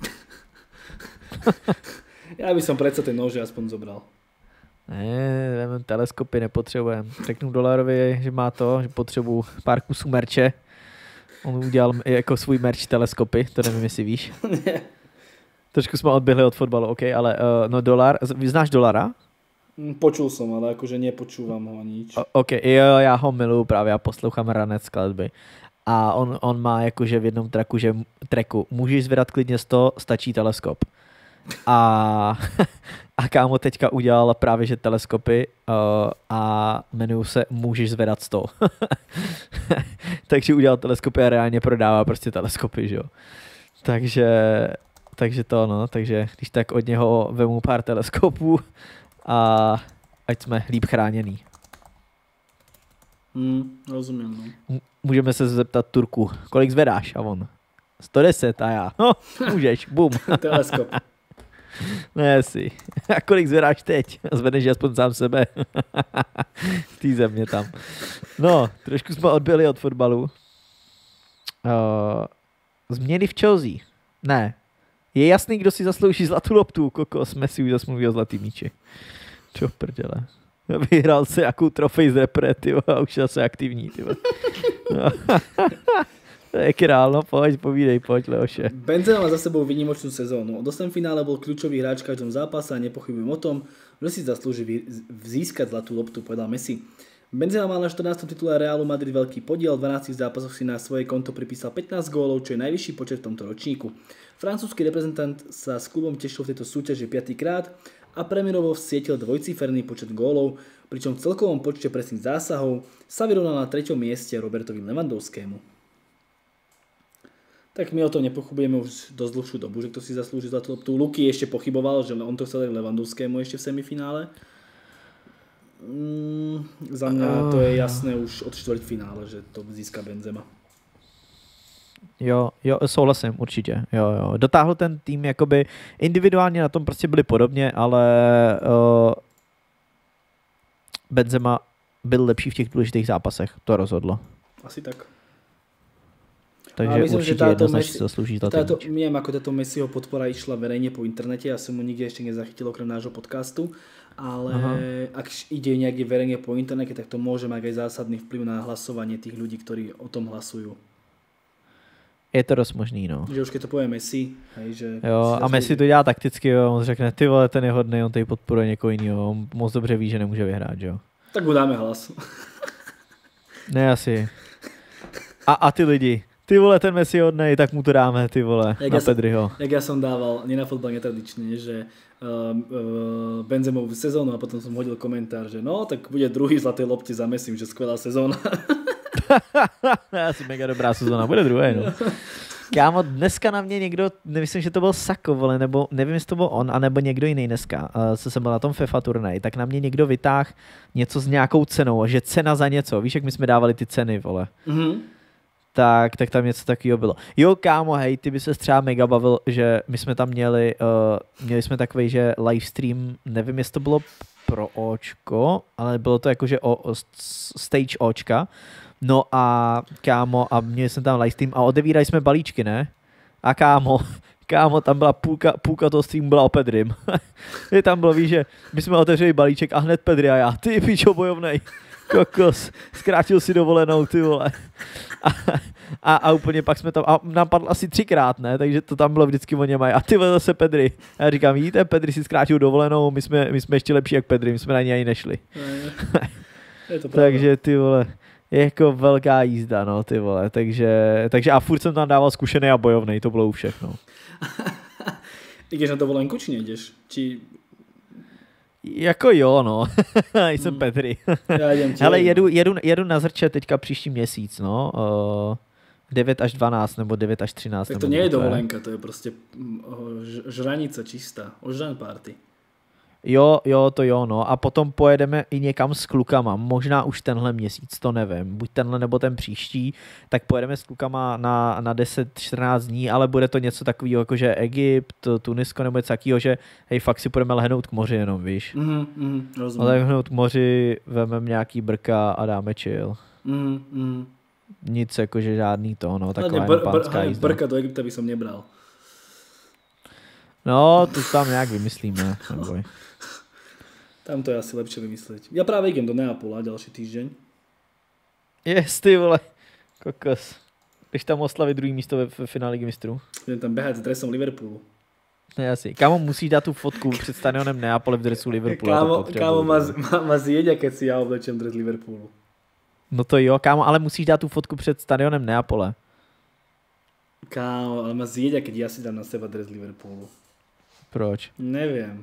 Ja by som predsa ten nože aspoň zobral. Ne, vemem teleskopy, nepotřebujem. Řeknu dolarovi, že má to, že potřebuju pár kusů merče. On udělal jako svůj merch teleskopy, to nevím, jestli víš. Trošku jsme odběhli od fotbalu, ok, ale uh, no dolar, znáš dolara? Počul som, ale akože nepočúvam ho nič. O, ok, jo, já ho miluju právě, já poslouchám ranec skladby. A on, on má jakože v jednom tracku, že tracku můžeš zvedat klidně sto, stačí teleskop. A, a kámo teďka udělal právě, že teleskopy uh, a jmenují se Můžeš zvedat sto. Takže udělal teleskopy a reálně prodává prostě teleskopy, že jo. Takže, takže to no, takže když tak od něho vemu pár teleskopů a, ať jsme líp chráněný. Hmm, rozumím, no. M- můžeme se zeptat Turku, kolik zvedáš? A on, sto deset a já, no, můžeš, bum. Teleskop. Ne si. A kolik zvedáš teď? Zvedneš aspoň sám sebe. V té země tam. No, trošku jsme odbyli od fotbalu. Uh, změny v Chelsea. Ne. Je jasný, kdo si zaslouží zlatou loptu. Kokos, Messi už zase mluví o zlatý míči. Čo prdele. Vyhrál se jakou trofej z repre, tyvo, a už je zase aktivní, tyvo. No. To je král, no pojď, povídej, pojď, Leoše. Benzema má za sebou výnimočnú sezónu. Od osem finále bol kľúčový hráč v každom zápase a nepochybujem o tom, že si zaslúži získať zlatú loptu, povedal Messi. Benzema mal na štrnástom titule Realu Madrid veľký podiel, v dvanástich zápasoch si na svoje konto pripísal pätnásť gólov, čo je najvyšší počet v tomto ročníku. Francúzsky reprezentant sa s klubom tešil v tejto súťaži piatykrát a premiérovo vsietil dvojciferný počet gólov, pričom v celkovom počte presných zásahov sa vyrovnal na treťom mieste Robertovi Lewandowskému. Tak my o tom nepochybujeme už dosť dlhšiu dobu, že kto si zaslúži zlatú loptu. Luky ešte pochyboval, že on to chcel Lewandowskému ešte v semifinále. Mm, za mňa to je jasné už od čtvrťfinále, že to získa Benzema. Jo, jo, souhlasím, určitě. Jo, jo. Dotáhl ten tým, jakoby individuálně na tom prostě byli podobně, ale uh, Benzema byl lepší v těch důležitých zápasech, to rozhodlo. Asi tak. Takže myslím, určitě jednoznačně si zaslouží zlatý míč. Neviem, ako táto Messiho podpora išla verejne po internete, ja som mu nikde ešte nezachytil okrem nášho podcastu, ale aha, ak ide niekde verejne po internete, tak to môže mať aj zásadný vplyv na hlasovanie tých ľudí, ktorí o tom hlasujú. Je to dost možný, no. Že už keď to povie Messi, hej, že... Jo, a Messi to dělá takticky, jo, on řekne, ty vole, ten je hodnej, on tady podporuje někoho jiného, on moc dobře ví, že nemůže vyhrát, jo. Tak mu dáme hlas. Ne, asi. A, a ty lidi, ty vole, ten Messi hodnej, tak mu to dáme, ty vole, jak na Pedriho. Jak ja som dával, nie na fotbal netradične, že uh, uh, Benzemovú sezónu a potom som hodil komentár, že no, tak bude druhý zlatej lopte za Messim, že skvelá sezóna. Asi mega dobrá sezóna, bude druhé, no. Kámo, dneska na mě někdo, nemyslím, že to byl Sako, vole, nebo nevím, jestli to byl on, anebo někdo jiný dneska, uh, co jsem byl na tom FIFA turnaj, tak na mě někdo vytáhl něco s nějakou cenou, že cena za něco, víš, jak my jsme dávali ty ceny, vole. Mm-hmm. Tak, tak tam něco takového bylo. Jo, kámo, hej, ty by se třeba mega bavil, že my jsme tam měli, uh, měli jsme takový, že livestream, nevím, jestli to bylo pro Očko, ale bylo to jakože o, o stage Očka. No a kámo, a měli jsme tam livestream a odevírali jsme balíčky, ne? A kámo, kámo, tam byla půlka, půlka toho streamu byla o Pedrim. Tam bylo, víš, že my jsme otevřeli balíček a hned Pedri a já, ty pičo bojovnej. Kokos, zkrátil si dovolenou, ty vole. A, a, a úplně pak jsme tam, a nám padl asi třikrát, ne, takže to tam bylo vždycky o něm a ty vole zase Pedri. A já říkám, vidíte, Pedri si zkrátil dovolenou, my jsme, my jsme ještě lepší jak Pedri, my jsme na ní ani nešli. Je to takže ty vole, je jako velká jízda, no, ty vole, takže, takže a furt jsem tam dával zkušený a bojovnej, to bylo u všechno. Jdeš na dovolenku, či nejdeš? Či... Jako jo, no. Jsem hmm. Petri. Já jdem tě, hele, jedu, jedu, jedu na Zrče teďka příští měsíc, no. Uh, devět až dvanáct, nebo devět až třináct. Tak to nie je dovolenka, to je prostě žranice čistá. Ožran party. Jo, jo, to jo, no. A potom pojedeme i někam s klukama. Možná už tenhle měsíc, to nevím. Buď tenhle nebo ten příští. Tak pojedeme s klukama na, na deset čtrnáct dní, ale bude to něco takového, jako že Egypt, Tunisko nebo něco takového, že hej, fakt si půjdeme lehnout k moři jenom, víš. Mhm, mhm, rozumím. Ale lehnout k moři, vememe nějaký brka a dáme chill. Mhm, mhm. Nic jakože žádný to, no. Taková br- pánská br- jízda. Brka do Egypta by som nebral. No, to tam nějak vymyslíme. Neboj. Tam to je asi lepšie vymysleť. Ja práve idem do Neapola ďalší týždeň. Yes, ty vole. Kokos. Jdeš tam oslavit druhý místo ve, ve finále Ligy mistrů. Idem tam behať s dresom Liverpoolu. Ne, asi. Kámo, musíš dát tu fotku před stadionem Neapole v dresu Liverpoolu. Kámo, kámo ma, ma, ma zjedia, keď si ja oblečem dres Liverpoolu. No to jo, kámo, ale musíš dát tu fotku před stadionem Neapole. Kámo, ale ma zjedia, keď ja si dám na seba dres Liverpoolu. Proč? Neviem.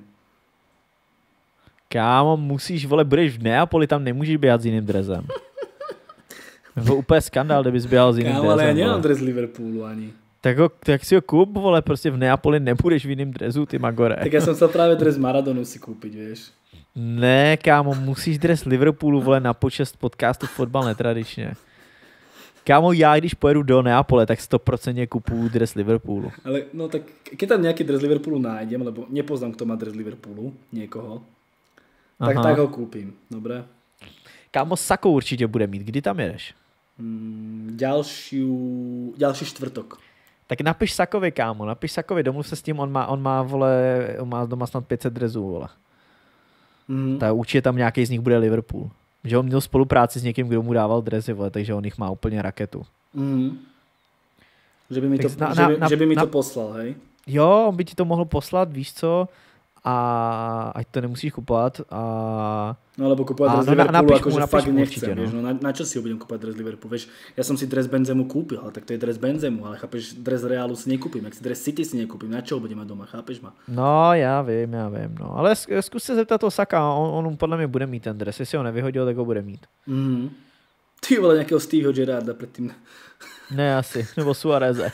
Kámo, musíš, vole, budeš v Neapoli, tam nemůžeš běhat s jiným dresem. To úplně skandál, kdybys běhal s jiným kámo, dresem. Kámo, ale ja nemám dres Liverpoolu ani. Tak, ho, tak si ho kúp, vole, prostě v Neapoli nebudeš v jiným dresu, ty magore. Tak ja som chcel práve dres Maradonu si kúpiť, vieš. Ne, kámo, musíš dres Liverpoolu, vole, na počest podcastu Fotbal netradičně. Kámo, já když pojedu do Neapole, tak sto procent kupuju dres Liverpoolu. Ale no tak, keď tam nejaký dres Liverpoolu nájdem, lebo nepoznám, kto má dres Liverpoolu, niekoho, tak, tak ho kúpim, dobre? Kámo, Sako určitě bude mít. Kdy tam jedeš? Mm, ďalšiu, ďalší štvrtok. Tak napiš Sakovi, kámo, napiš Sakovi, domluv se s tím, on má, on má, vole, on má doma snad pět set dresů, vole. Mm. Tak určitě tam nějaký z nich bude Liverpool. Že on měl spolupráci s někým, kdo mu dával dresy, vole, takže on jich má úplně raketu. Mm. Že by mi, to, na, že by, na, že by mi na, to poslal, hej? Jo, on by ti to mohl poslat, víš co, a ať to nemusíš kupovat. A... No lebo kupovať dres no, Liverpoolu na, akože fakt nechcem, určite, vieš, no. Na, na čo si ho budem kúpať dres Liverpoolu, vieš, ja som si dres Benzemu kúpil, ale tak to je dres Benzemu, ale chápeš, dres Realu si nekúpim, jak si dres City si nekúpim, na čo ho budem mať doma, chápeš ma? No, já vím, já vím, no, ale zkus se zeptat toho Saka, on, on podle mě bude mít ten dres, jestli ho nevyhodil, tak ho bude mít. Mm. Ty vole, nějakého Steveho Gerrarda předtím. Ne, asi, nebo Suareze.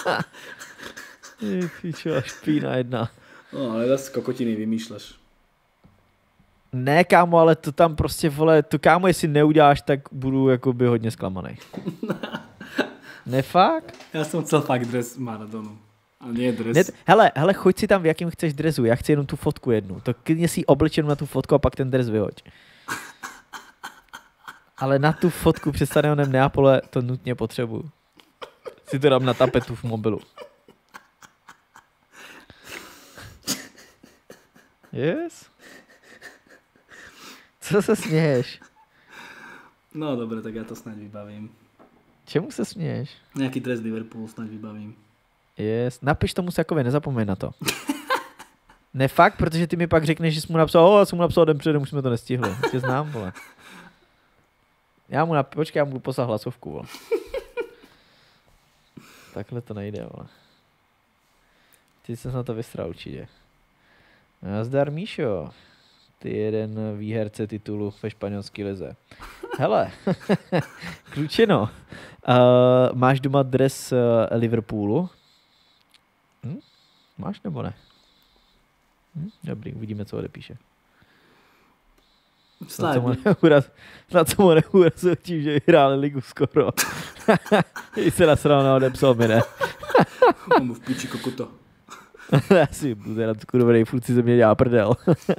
Pičo, špína jedna. No, ale zase kokotiny vymýšľaš. Ne, kámo, ale to tam prostě, vole, to kámo, jestli neuděláš, tak budu jakoby hodně zklamaný. Ne fakt? Já jsem chcel fakt dres Maradonu. A nie dres. Ne, hele, hele, choď si tam, v jakým chceš dresu, já chci jenom tu fotku jednu. To klidně si oblečenu na tu fotku a pak ten dres vyhoď. Ale na tu fotku před stadionem Neapole to nutně potřebuju. Si to dám na tapetu v mobilu. Yes? Co se směješ? No dobré, tak já to snad vybavím. Čemu se směješ? Nějaký dres Liverpoolu snad vybavím. Yes. Napiš tomu Sakovi, nezapomeň na to. Ne fakt, protože ty mi pak řekneš, že jsi mu napsal, o, já jsem mu napsal den předem, už jsme to nestihli. Tě znám, vole. Já mu nap... Počkej, já mu budu poslat hlasovku, vole. Takhle to nejde, vole. Ty jsi na to vystral určitě. Nazdar, Míšo. Ty jeden výherce titulu ve španělské lize. Hele, klučino, uh, máš doma dres uh, Liverpoolu? Hm? Máš nebo ne? Hm? Dobrý, uvidíme, co odepíše. Snad co mu neuraz, snad co mu neurazil tím, že vyhráli ligu skoro. Když se nasral na odepsal mi, ne? Mám mu v píči kokuto. Já si budu rád skurvenej, furt si ze mě dělá prdel.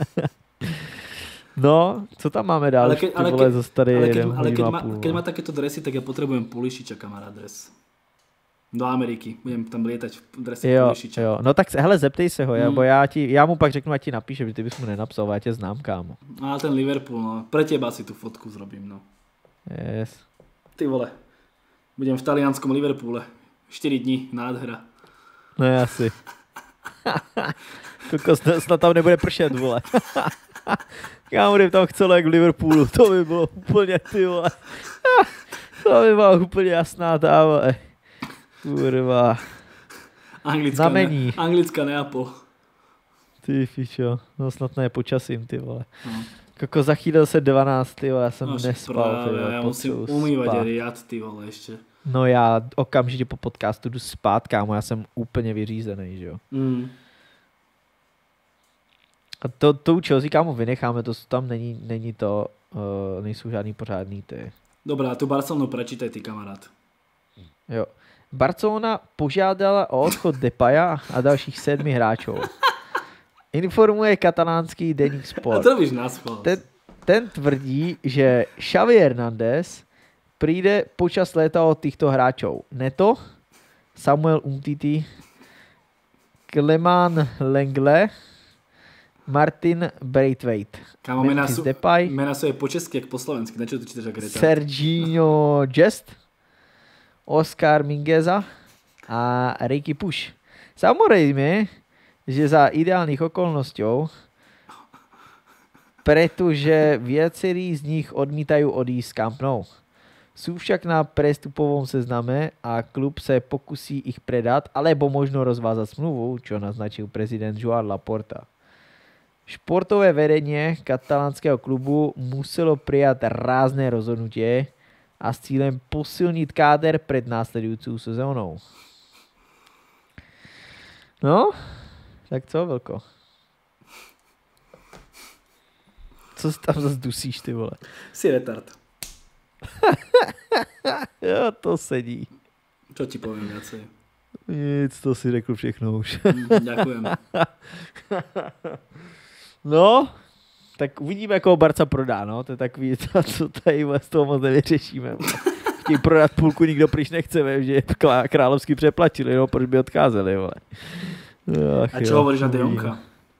No, co tam máme dál? Ale, ke, ale, vole, ke, zase tady ale, keď, ale keď, půl, má, keď má takéto dresy, tak ja potrebujem Pulišiča, kamarát, dres. Do Ameriky. Budem tam lietať v drese jo, Pulišiča. Jo. No tak hele, zeptej se ho, hmm. já, bo já, ti, já mu pak řeknu, ať ti napíše, že ty bys mu nenapsal, já tě znám, kámo. No ale ten Liverpool, no. Pre teba si tu fotku zrobím, no. Yes. Ty vole. Budem v talianskom Liverpoole. štyri dní, nádhera. No asi. Kokos, snad tam nebude pršet, vole. Já budem tam chcel jak v Liverpoolu, to by bylo úplně, ty vole. To by byla úplně jasná ta, vole. Kurva. Anglická, znamení. Ne, anglická Neapol. Ty fičo, no snad ne počasím, ty vole. No. Koko, zachytil se dvanáct, ty vole, já jsem no, nespal, právě, ty vole. Já musím umývat riad, ty vole, ještě. No já okamžitě po podcastu jdu spát, kámo, já jsem úplně vyřízený, že jo. Mm. A to, to Chelsea, kámo, vynecháme, to tam není, není to, uh, nejsou žádný pořádný ty. Dobrá, tu Barcelonu prečítaj ty, kamarád. Jo. Barcelona požádala o odchod Depaya a dalších sedmi hráčů. Informuje katalánský deník Sport. A to víš na schvál. Ten, ten tvrdí, že Xavi Hernández přijde počas léta od těchto hráčů. Neto, Samuel Umtiti, Clément Lenglet, Martin Braithwaite. Kámo, mena sú, mena sú aj po česky, jak po slovensky. Na čo to čítaš, jak retard? Serginho Jest, Oscar Mingueza a Ricky Puš. Samozřejmě, že za ideálnych okolností, protože viacerí z nich odmítají odísť z Camp Nou. Sú však na prestupovom sezname a klub se pokusí ich predat, alebo možno rozvázat smlouvu, čo naznačil prezident Joan Laporta. Športové vedenie katalánského klubu muselo prijat rázné rozhodnutie a s cílem posilnit káder před následující sezónou. No, tak co, Velko? Co si tam zase dusíš, ty vole? Si retard. Jo, to sedí. Čo ti poviem viacej? Nic, to si řekl všechno už. Mm, ďakujem. No, tak uvidíme, jakou Barca prodá, no. To je takový, co tady z toho moc nevyřešíme. Chtějí prodat půlku, nikdo pryč nechce, že královsky přeplatili, no, proč by odcházeli, vole. Ach, a čo jo, hovoríš na De Jonga?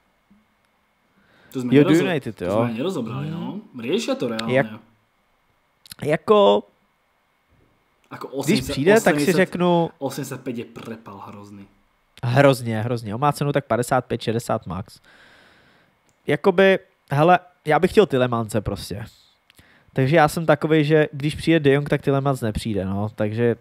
To sme, jo, nerozo- United, jo. To sme nerozobrali, no. Riešia to reálne. Jak, jako... Ako osemdesiat, když přijde, osemdesiat, tak si řeknu... osemdesiat päť je prepal hrozný. Hrozně, hrozně. On má cenu tak padesát pět šedesát max. Jakoby, hele, já bych chtěl Tielemance prostě. Takže já jsem takovej, že když přijde De Jong, tak Tielemans nepřijde, no. Takže...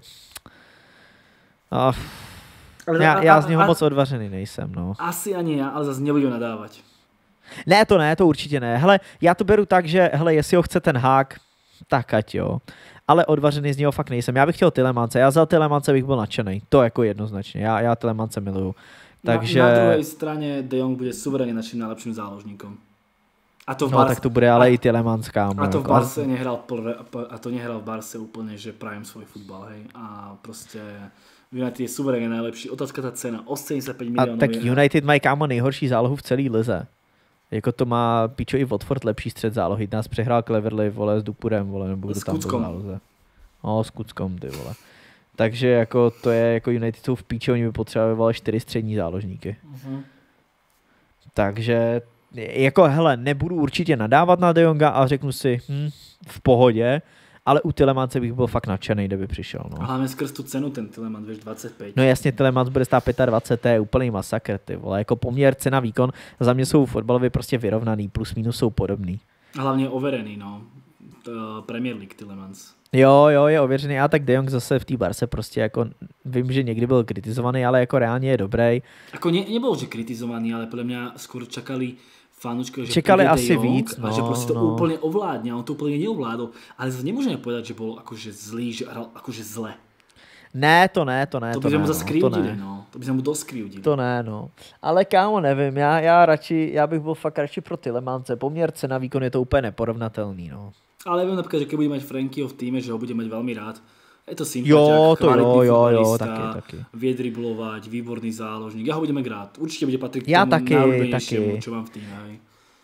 Oh, já, já z něho a, moc odvařený nejsem, no. Asi ani já, ale zase nebudu nadávat. Ne, to ne, to určitě ne. Hele, já to beru tak, že hele, jestli ho chce ten hák, tak ať jo. Ale odvařený z něho fakt nejsem. Já bych chtěl Tielemance. Já za Tielemance bych byl nadšený. To jako jednoznačně. Já, já Tielemance miluju. Takže... Na, na druhej strane De Jong bude suverénne naším najlepším záložníkom. A to v no, Barce... tak to bude ale a, i Tielemans, kámo. A to v jako. Barce nehral, a to nehral v Barce úplne, že prajem svoj futbal, hej. A proste United je suverénne najlepší. Otázka tá cena. osemdesiatpäť miliónov. A tak je... United mají, kámo, nejhorší zálohu v celé lize. Jako to má pičo i Watford lepší střed zálohy. Nás přehrál Cleverley, vole, s Dupurem, vole, nebo kdo tam byl záloze. No, s Kuckom, ty vole. Takže jako to je, jako United jsou v píči, oni by potřebovali čtyři střední záložníky. Uh-huh. Takže, jako hele, nebudu určitě nadávat na De Jonga a řeknu si, hm, v pohodě, ale u Tielemance bych byl fakt nadšený, kdyby přišel. No. A hlavně skrz tu cenu ten Tielemans, víš, dvacet pět. No jasně, Tielemans bude stát dvacet pět, to je úplný masakr, ty vole. Jako poměr cena výkon, za mě jsou fotbalově prostě vyrovnaný, plus minus jsou podobný. A hlavně overený, no. Premier League Tielemans. Jo, jo, je ověřený. A tak De Jong zase v té Barce prostě jako, vím, že někdy byl kritizovaný, ale jako reálně je dobrý. Jako ne, nebol, že kritizovaný, ale podle mě skoro čakali fanúčkov, že čekali asi De Jong, víc, no, a že prostě to no. úplně ovládne, on to úplně neovládol. Ale zase nemůžeme povedať, že bol akože zlý, že hral akože zle. Ne, to ne, to ne. To by sme mu no, zase krivdili, no. To by sme mu doskrivdili. To ne, no. Ale kámo, nevím, já, já radši, já bych byl fakt radši pro Tielemance. Poměr cena výkon je to úplně neporovnatelný, no. Ale viem napríklad, že keď bude mať Frankyho v týme, že ho bude mať veľmi rád. Je to sympatiák, jo, to kvalitný jo, jo, jo, futbalista, taky, taky. vie driblovať, výborný záložník. Ja ho budem mať rád. Určite bude patriť k Já tomu taky, najobľúbenejšiemu, taky. čo mám v týme. Hej.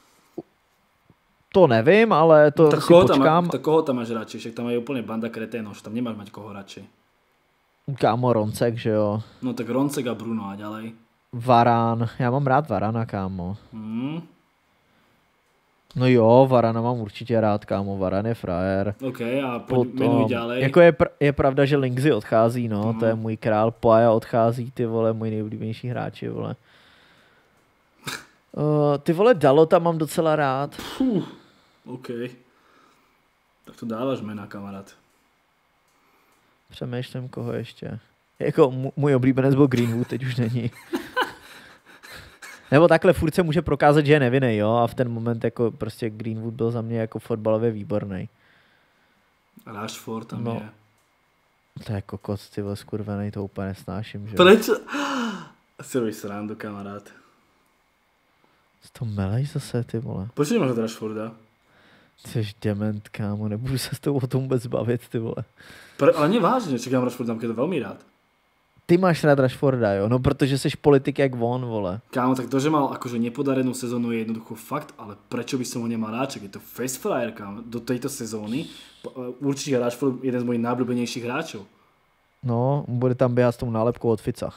To nevím, ale to tak si koho počkám. Tam, tak koho tam máš radšej? Však tam je úplne banda kreténov, že tam nemáš mať koho radšej. Kámo, Roncek, že jo. No tak Roncek a Bruno a ďalej. Varán, já mám rád Varana, kámo. Hmm. No jo, Varana mám určitě rád, kámo, Varan je frajer. OK, a poď menuj ďalej. Jako je, pr- je pravda, že Linksy odchází, no, uh-huh. to je můj král, Poja odchází, ty vole, můj nejoblíbenější hráči, vole. Uh, ty vole, Dalota mám docela rád. Puh, OK. Tak to dáváš jména, kamarád. Přemýšlím, koho ještě. Jako m- můj oblíbenec byl Greenwood, teď už není. Nebo takhle furt se může prokázat, že je nevinný, jo, a v ten moment jako prostě Greenwood byl za mě jako fotbalově výborný. Rashford tam no. je. To je kokot, ty vole, skurvený, to úplně nesnáším, že? Prečo? Si robíš srandu, kamarád. To melej zase, ty vole. Proč nemáš od Rashforda? Jsi dement, kámo, nebudu se s tou o tom vůbec bavit, ty vole. Pre, ale nevážně, čekám Rashforda, tam keď to veľmi rád. Ty máš rád Rashforda, jo? No protože jsi politik jak on, vole. Kámo, tak to, že mal akože nepodarenú sezónu je jednoducho fakt, ale prečo by som ho nemal rád? Je to face flyer, kámo, do tejto sezóny. Určite Rashford jeden z mojich najobľúbenejších hráčov. No, bude tam běhat s tou nálepkou od Fica.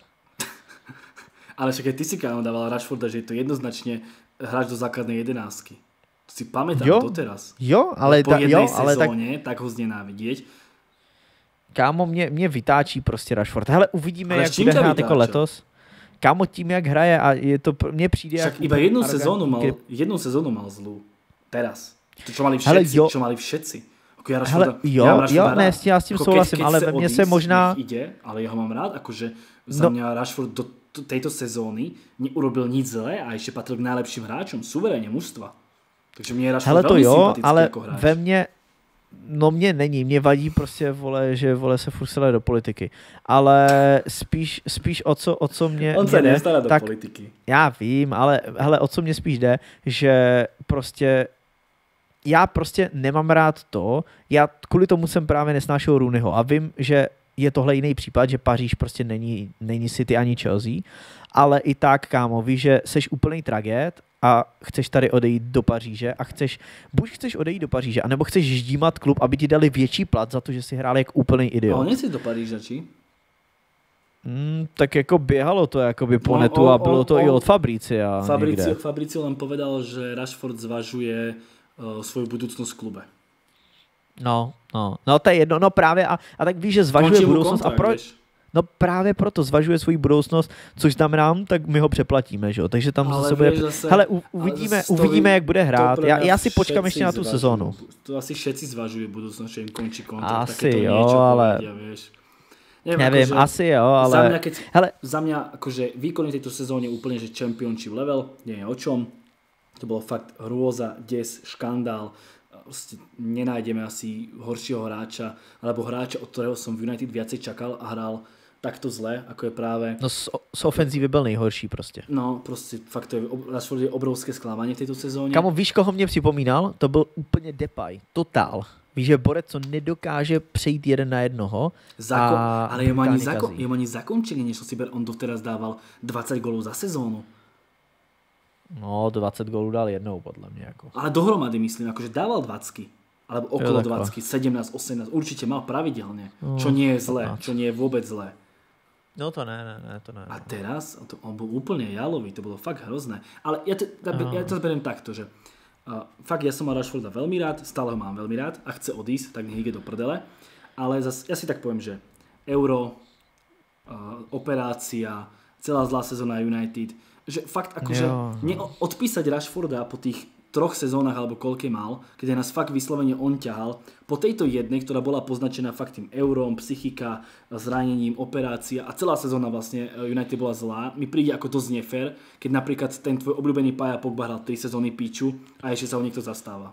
Ale však aj ty si, kámo, dával Rashforda, že je to jednoznačne hráč do základnej jedenáctky. To si pamätám jo, doteraz. Jo, ale, po ta, jednej jo, ale sezóne, tak... tak ho znenávidieť. Kámo, mě, mě vytáčí prostě Rashford. Hele, uvidíme, ale jak bude hrát jako letos. Kámo, tím, jak hraje a je to, mně přijde... Však iba jednu sezónu, mal, jednu sezónu mal zlú. Teraz. To, čo mali všetci. Hele, čo mali všetci. Ako ja Rashforda, hele, jo, ja jo, rád. ne, já s tím ako souhlasím, keď, keď ale ve mně se možná... ide, ale ja ho mám rád, akože za no. mňa Rashford do tejto sezóny neurobil nic zlé a ešte patril k najlepším hráčom, suverénne mužstva. Takže mně je Rashford hele, to velmi jo, sympatický ale jako hráč. ve mně, no mě není, mě vadí prostě, vole, že vole se furt do politiky. Ale spíš, spíš o co, o co mě, On mě se jde, nestará do tak, politiky. Já vím, ale hele, o co mě spíš jde, že prostě já prostě nemám rád to, já kvůli tomu jsem právě nesnášel Rooneyho a vím, že je tohle jiný případ, že Paříž prostě není, není City ani Chelsea, ale i tak, kámo, víš, že seš úplný tragéd a chceš tady odejít do Paříže a chceš, buď chceš odejít do Paříže, anebo chceš ždímat klub, aby ti dali větší plat za to, že si hrál jak úplný idiot. A on nechce do Paríža, či? Mm, tak jako běhalo to jakoby po No, netu on- a bylo to on- i on- od Fabricia Fabricio, někde. Fabricio len povedal, že Rashford zvažuje uh, svoju budúcnosť v klube. No, no, no to je jedno, no právě a, a tak víš, že zvažuje Končí mu budoucnost kontrakt, a pro, vieš. no právě proto zvažuje svoji budoucnost, což znamená, tak my ho přeplatíme, že jo, takže tam Ale zase bude, vieš, zase- hele, u, ale uvidíme, zase to uvidíme, vy- jak bude hrát, to pre já, nás já si počkám všetci ještě na tu zvažujú. sezónu. To asi všetci zvažujú budúcnosť, že im končí kontrakt. Asi takéto jo, niečo ale- povedia, vieš. Neviem, Nevím, akože, asi jo, ale, Za mňa, keď, hele, za mňa akože výkony tejto sezóne úplne, že championship level, nie je o čom. To bolo fakt hrôza, des, škandál. Proste nenájdeme asi horšieho hráča, alebo hráča, od ktorého som v United viacej čakal a hral takto zle, ako je práve... no z, z ofenzívy byl nejhorší prostě. No, proste fakt to je, Rashford je obrovské sklamanie v tejto sezóne. Kamo, víš, koho mě připomínal? To byl úplně Depay, totál. Víš, že borec, co nedokáže přejít jeden na jednoho. Zako- a ale jemu ani, brutálne zako- kazí. jemu ani zakončenie nešlo si ber, on doteraz dával dvadsať gólov za sezónu. No, dvacet gólů dal jednou, podle mě. Jako. Ale dohromady myslím, akože dával dvadsky. Alebo okolo Jo, takhle. dvadsky, sedemnásť, osemnásť, určite mal pravidelne. Čo nie je zlé, čo nie je vôbec zlé. No to ne, ne, ne, to ne. A teraz, to, on bol úplne jalový, to bolo fakt hrozné. Ale ja to, ja to beriem takto, že uh, fakt ja som mal Rashforda veľmi rád, stále ho mám veľmi rád a chce odísť, tak nech ide do prdele. Ale zas, ja si tak poviem, že Euro, uh, operácia, celá zlá sezóna United, že fakt akože Jo. ne, odpísať Rashforda po tých troch sezónach alebo koľký mal, keď nás fakt vyslovene on ťahal, po tejto jednej, ktorá bola poznačená fakt tým eurom, psychika, zranením, operácia a celá sezóna vlastne United bola zlá, mi príde ako dosť nefér, keď napríklad ten tvoj obľúbený Paja Pogba hral tri sezóny píču a ešte sa ho niekto zastáva.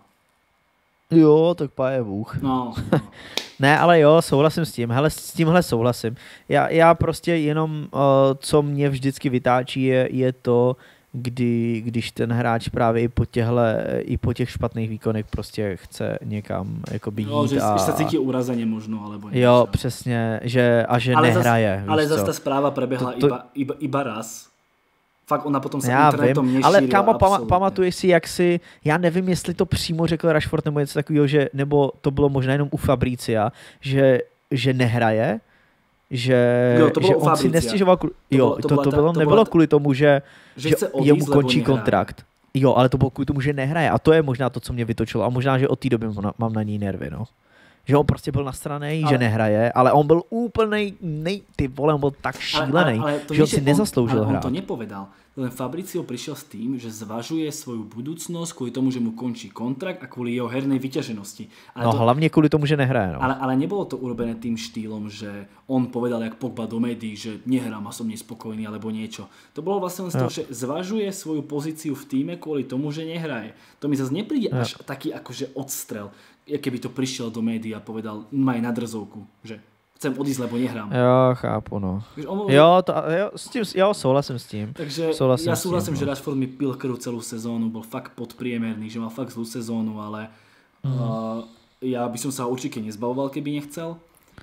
Jo, tak pa je Bůh. No, no. Ne, ale jo, souhlasím s tím. Hele, s tímhle souhlasím. Já, já prostě jenom, uh, co mě vždycky vytáčí, je, je to, kdy, když ten hráč právě i po těhle, i po těch špatných výkonech prostě chce někam jakoby jít No, že, a... že sa cíti urazeně možno, alebo niečo. Jo, přesně, že, a že ale nehraje. Zas, ale víš zase co. tá správa prebehla To- to- iba, iba, iba raz. Fakt ona potom sa Já internetom vím, nešírila. ale kámo, pama, absolútne. pamatuješ si, jak si, já nevím, jestli to přímo řekl Rashford nebo něco takového, že, nebo to bylo možná jenom u Fabricia, že, že nehraje, že, Jo, to bylo že u on si Fabricia. nestěžoval, kvůli, To jo, bylo- to to, byla to ta- bylo, to nebylo byla ta- kvůli tomu, že, že že chce odísť, jemu lebo končí nehraje. kontrakt. Jo, ale to bylo kvůli tomu, že nehraje a to je možná to, co mě vytočilo a možná, že od té doby mám na, mám na ní nervy, no. Že on prostě byl nastranej, Ale- že nehraje, ale on byl úplnej, nej, ty vole, on byl tak šílený, to že on víš, si nezasloužil on, ale hrát. on to nepovedal. Len Fabricio prišiel s tým, že zvažuje svoju budúcnosť kvôli tomu, že mu končí kontrakt a kvôli jeho hernej vyťaženosti. Ale, No to, hlavně kvůli tomu, že nehraje, no. ale, ale nebolo to urobené tým štýlom, že on povedal jak Pogba do médií, že nehrám a som nespokojný alebo niečo. To bolo vlastne len z toho, že zvažuje svoju pozíciu v týme kvôli tomu, že nehraje. To mi zase nepríde až taký akože odstrel, keby to prišiel do médií a povedal, maj na drzovku, že chcem odísť, lebo nehrám. Jo, chápu, no. Víš, on- Jo, to, jo, s tím, jo, souhlasím s tím. Takže Souhlasím ja s tím, súhlasím, no. že Rashford mi pil krv celú sezónu, bol fakt podpriemerný, že mal fakt zlú sezónu, ale Mhm. uh, ja by som sa ho určite nezbavoval, keby nechcel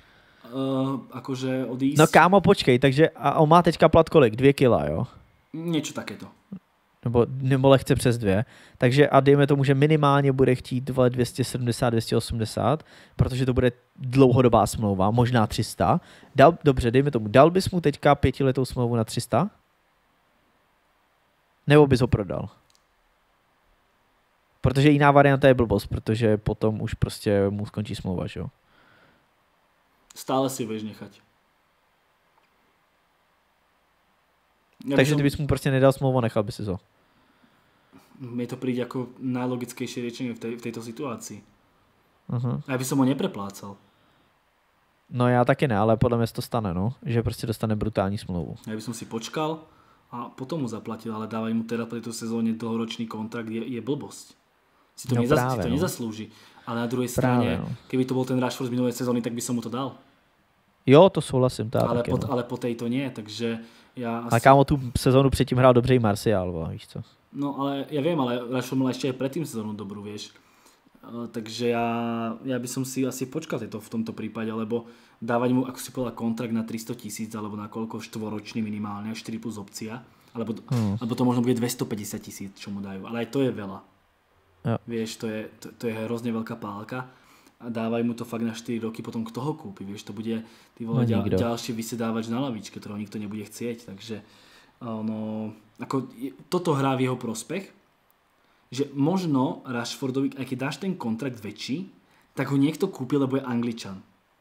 uh, akože odísť. No kámo, počkej, takže a on má teďka plat kolik? Dvě kila, jo? Niečo takéto. Nebo, nebo lehce přes dvě. Takže a dejme tomu, že minimálně bude chtít dvě stě sedmdesát, dvě stě osmdesát, protože to bude dlouhodobá smlouva, možná tři sta. Dal, dobře, dejme tomu, dal bys mu teďka pětiletou smlouvu na tři sta? Nebo bys ho prodal? Protože jiná varianta je blbost, protože potom už prostě mu skončí smlouva, že jo? Stále si vieš nechať. Ja by Takže som- ty bys mu prostě nedal smlouvu a nechal by si ho. Mne to príde ako najlogickejšie riešenie v, tej, v tejto situácii. Uh-huh. Ja by som ho nepreplácal. No já taky ne, ale podle mě se to stane, no. Že prostě dostane brutální smlouvu. Ja by som si počkal a potom mu zaplatil, ale dávať mu teda po tejto sezóne dlhoročný kontrakt je, je blbosť. Si to, No nezas, práve, si to no. nezaslúži. Ale na druhej Práve, strane, no. keby to bol ten Rashford z minulej sezóny, tak by som mu to dal. Jo, to souhlasím, tá, Ale taky, po, no. ale po tejto nie, takže ja A asi... kámo, tu sezónu předtím hrál dobře i Martial, víš co? No ale ja viem, ale Rashford mal ešte aj predtým sezónu dobrú, vieš. Takže ja, ja by som si asi počkal to v tomto prípade, lebo dávať mu, ako si povedal, kontrakt na tristo tisíc alebo na koľko štvoročný minimálne, štyri plus opcia, alebo, hmm. alebo to možno bude dvestopäťdesiat tisíc, čo mu dajú, ale aj to je veľa. Ja. Vieš, to je, to, to je hrozne veľká pálka a dávaj mu to fakt na štyri roky, potom kto ho kúpi, vieš, to bude ty vole, no, ďal, ďalší vysedávač na lavičke, ktorého nikto nebude chcieť, takže no, ako, toto hrá v jeho prospech, že možno Rashfordovi, aj keď dáš ten kontrakt väčší, tak ho niekto kúpi, lebo je Angličan.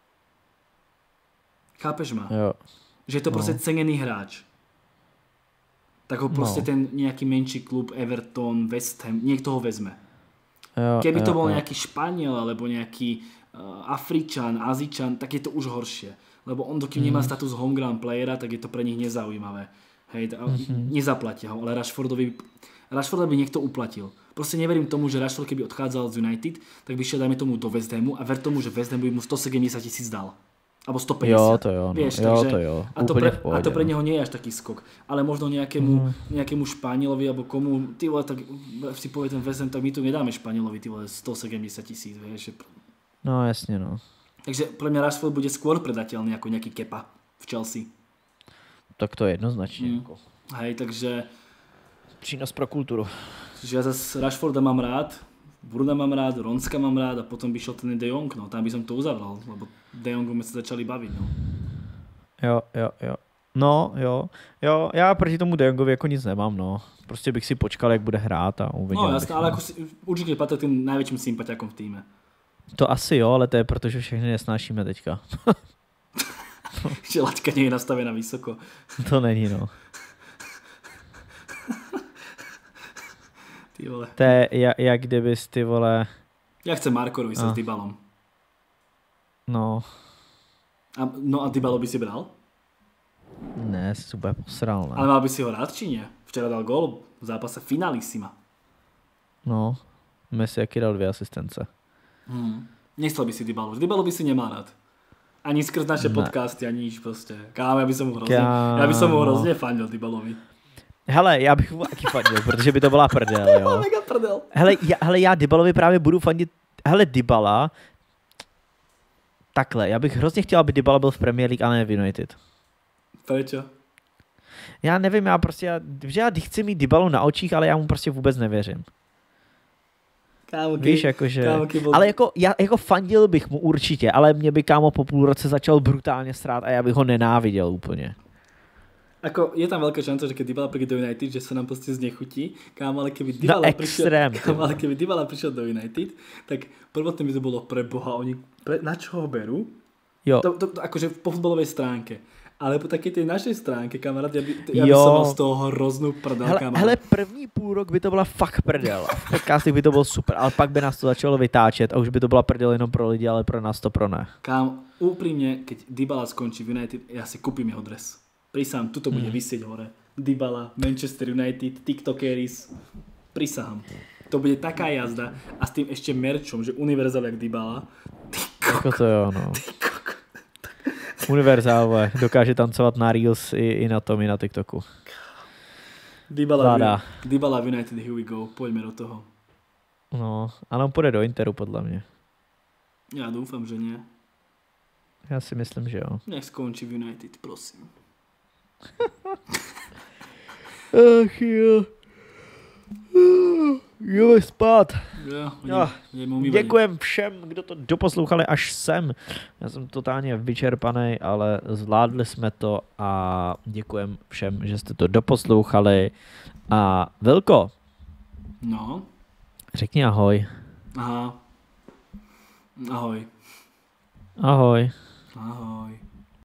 Chápeš ma? Jo. Že je to proste no. cenený hráč. Tak ho proste no. ten nejaký menší klub, Everton, West Ham, niekto ho vezme. Jo, Keby to jo, bol jo. nejaký Španiel, alebo nejaký uh, Afričan, Azičan, tak je to už horšie. Lebo on dokým mm. nemá status homeground playera, tak je to pre nich nezaujímavé. Hej, mm-hmm. nezaplatia ho, ale Rashfordovi Rashforda by niekto uplatil. Proste neverím tomu, že Rashford keby odchádzal z United, tak by šiel dajme tomu do West Hamu a ver tomu, že West Ham by mu stosedemdesiat tisíc dal. Alebo stopäťdesiat. Jo, to jo. No. Vieš, jo, takže, to jo. A, to pre, pohode, a to pre neho nie je až taký skok. Ale možno nejakému, mm. nejakému Španielovi, alebo komu, ty vole, tak si povie ten West Ham, tak my tu nedáme Španielovi, ty vole, stosedemdesiat tisíc, vieš. No, jasne, no. Takže pre mňa Rashford bude skôr predateľný ako nejaký Kepa v Chelsea. Tak to je jednoznačne. Mm. Hej, takže přínos pro kultúru. Že ja zase Rashforda mám rád, Bruna mám rád, Ronska mám rád a potom by šiel ten De Jong, no tam by som to uzavral, lebo De Jongom sme sa začali baviť, no. Jo, jo, jo. No, jo, jo, já proti tomu De Jongovi jako nic nemám, no. Prostě bych si počkal, jak bude hrát a uviděl. No jasně, ale jako si, určitě patří tým najväčším sympatiákom v týme. To asi jo, ale to je proto, že všechny nesnášíme teďka. Že laťka nie je nastavená vysoko. To není, no. Ty vole. To je jak, jak kdybys, ty vole... Ja chcem Markorovi sa s Dybalom. No. A, no a Dybalo by si bral? Ne, si super posral, ne. Ale mal by si ho rád, či nie? Včera dal gól v zápase finalissima. No, Messi jaký dal dvě asistence. Hmm. Nechcel by si Dybalo. Dybalo by si nemá rád. Ani skrz naše ne. podcasty, ani nič proste. Kámo, ja by som mu hrozne, ja by som mu hrozne fandil Dybalovi. Hele, já bych mu taky fandil, protože by to byla prdel, jo. Mega prdel. Hele, já, hele, já Dybalovi právě budu fandit, hele, Dybala, takhle, já bych hrozně chtěl, aby Dybala byl v Premier League, ale ne v United. Prečo? Já nevím, já prostě, já, že já chci mít Dybalu na očích, ale já mu prostě vůbec nevěřím. Kámo, ký, Víš, jakože, kámo, ký bol... ale jako, já, jako fandil bych mu určitě, ale mě by kámo po půl roce začal brutálně srát a já bych ho nenáviděl úplně. Ako, je tam veľká šanca, že keď Dybala príde do United, že sa nám proste znechutí. Kámo, ale keby Dybala, no, prišiel, extrém, kámo, ale keby Dybala prišiel do United, tak prvotne by to bolo pre Boha, oni pre, na čo ho berú? Jo. To, to, to, akože po futbalovej stránke. Ale po takej tej našej stránke, kamarát, ja by, ja by som mal z toho hroznú prdel, hele, kamarát. Hele, první půl rok by to byla fakt prdel. A v podcastech by to bylo super, ale pak by nás to začalo vytáčet a už by to byla prdel jenom pro lidi, ale pro nás to pro ne. Kámo, úprimne, keď Dybala skončí v United, ja si kúpim jeho dres. Prisahám, tuto bude mm. vysieť hore. Dybala, Manchester United, TikTokeris. Prisahám. To bude taká jazda a s tým ešte merčom, že univerzál jak Dybala. Ty koko. to jo, no. Univerzál, dokáže tancovat na Reels i, i na tom, i na TikToku. Dybala, Dybala v United, here we go. Poďme do toho. No, ale on půjde do Interu, podle mě. Ja dúfam, že nie. Já si myslím, že jo. Nech skončí v United, prosím. Ach jo. Jdeme spát. Jo, jo. Děkujem všem, kdo to doposlouchali až sem. Já jsem totálně vyčerpaný, ale zvládli jsme to a děkujem všem, že jste to doposlouchali. A Vilko. No. Řekni ahoj. Aha. Ahoj. Ahoj. Ahoj.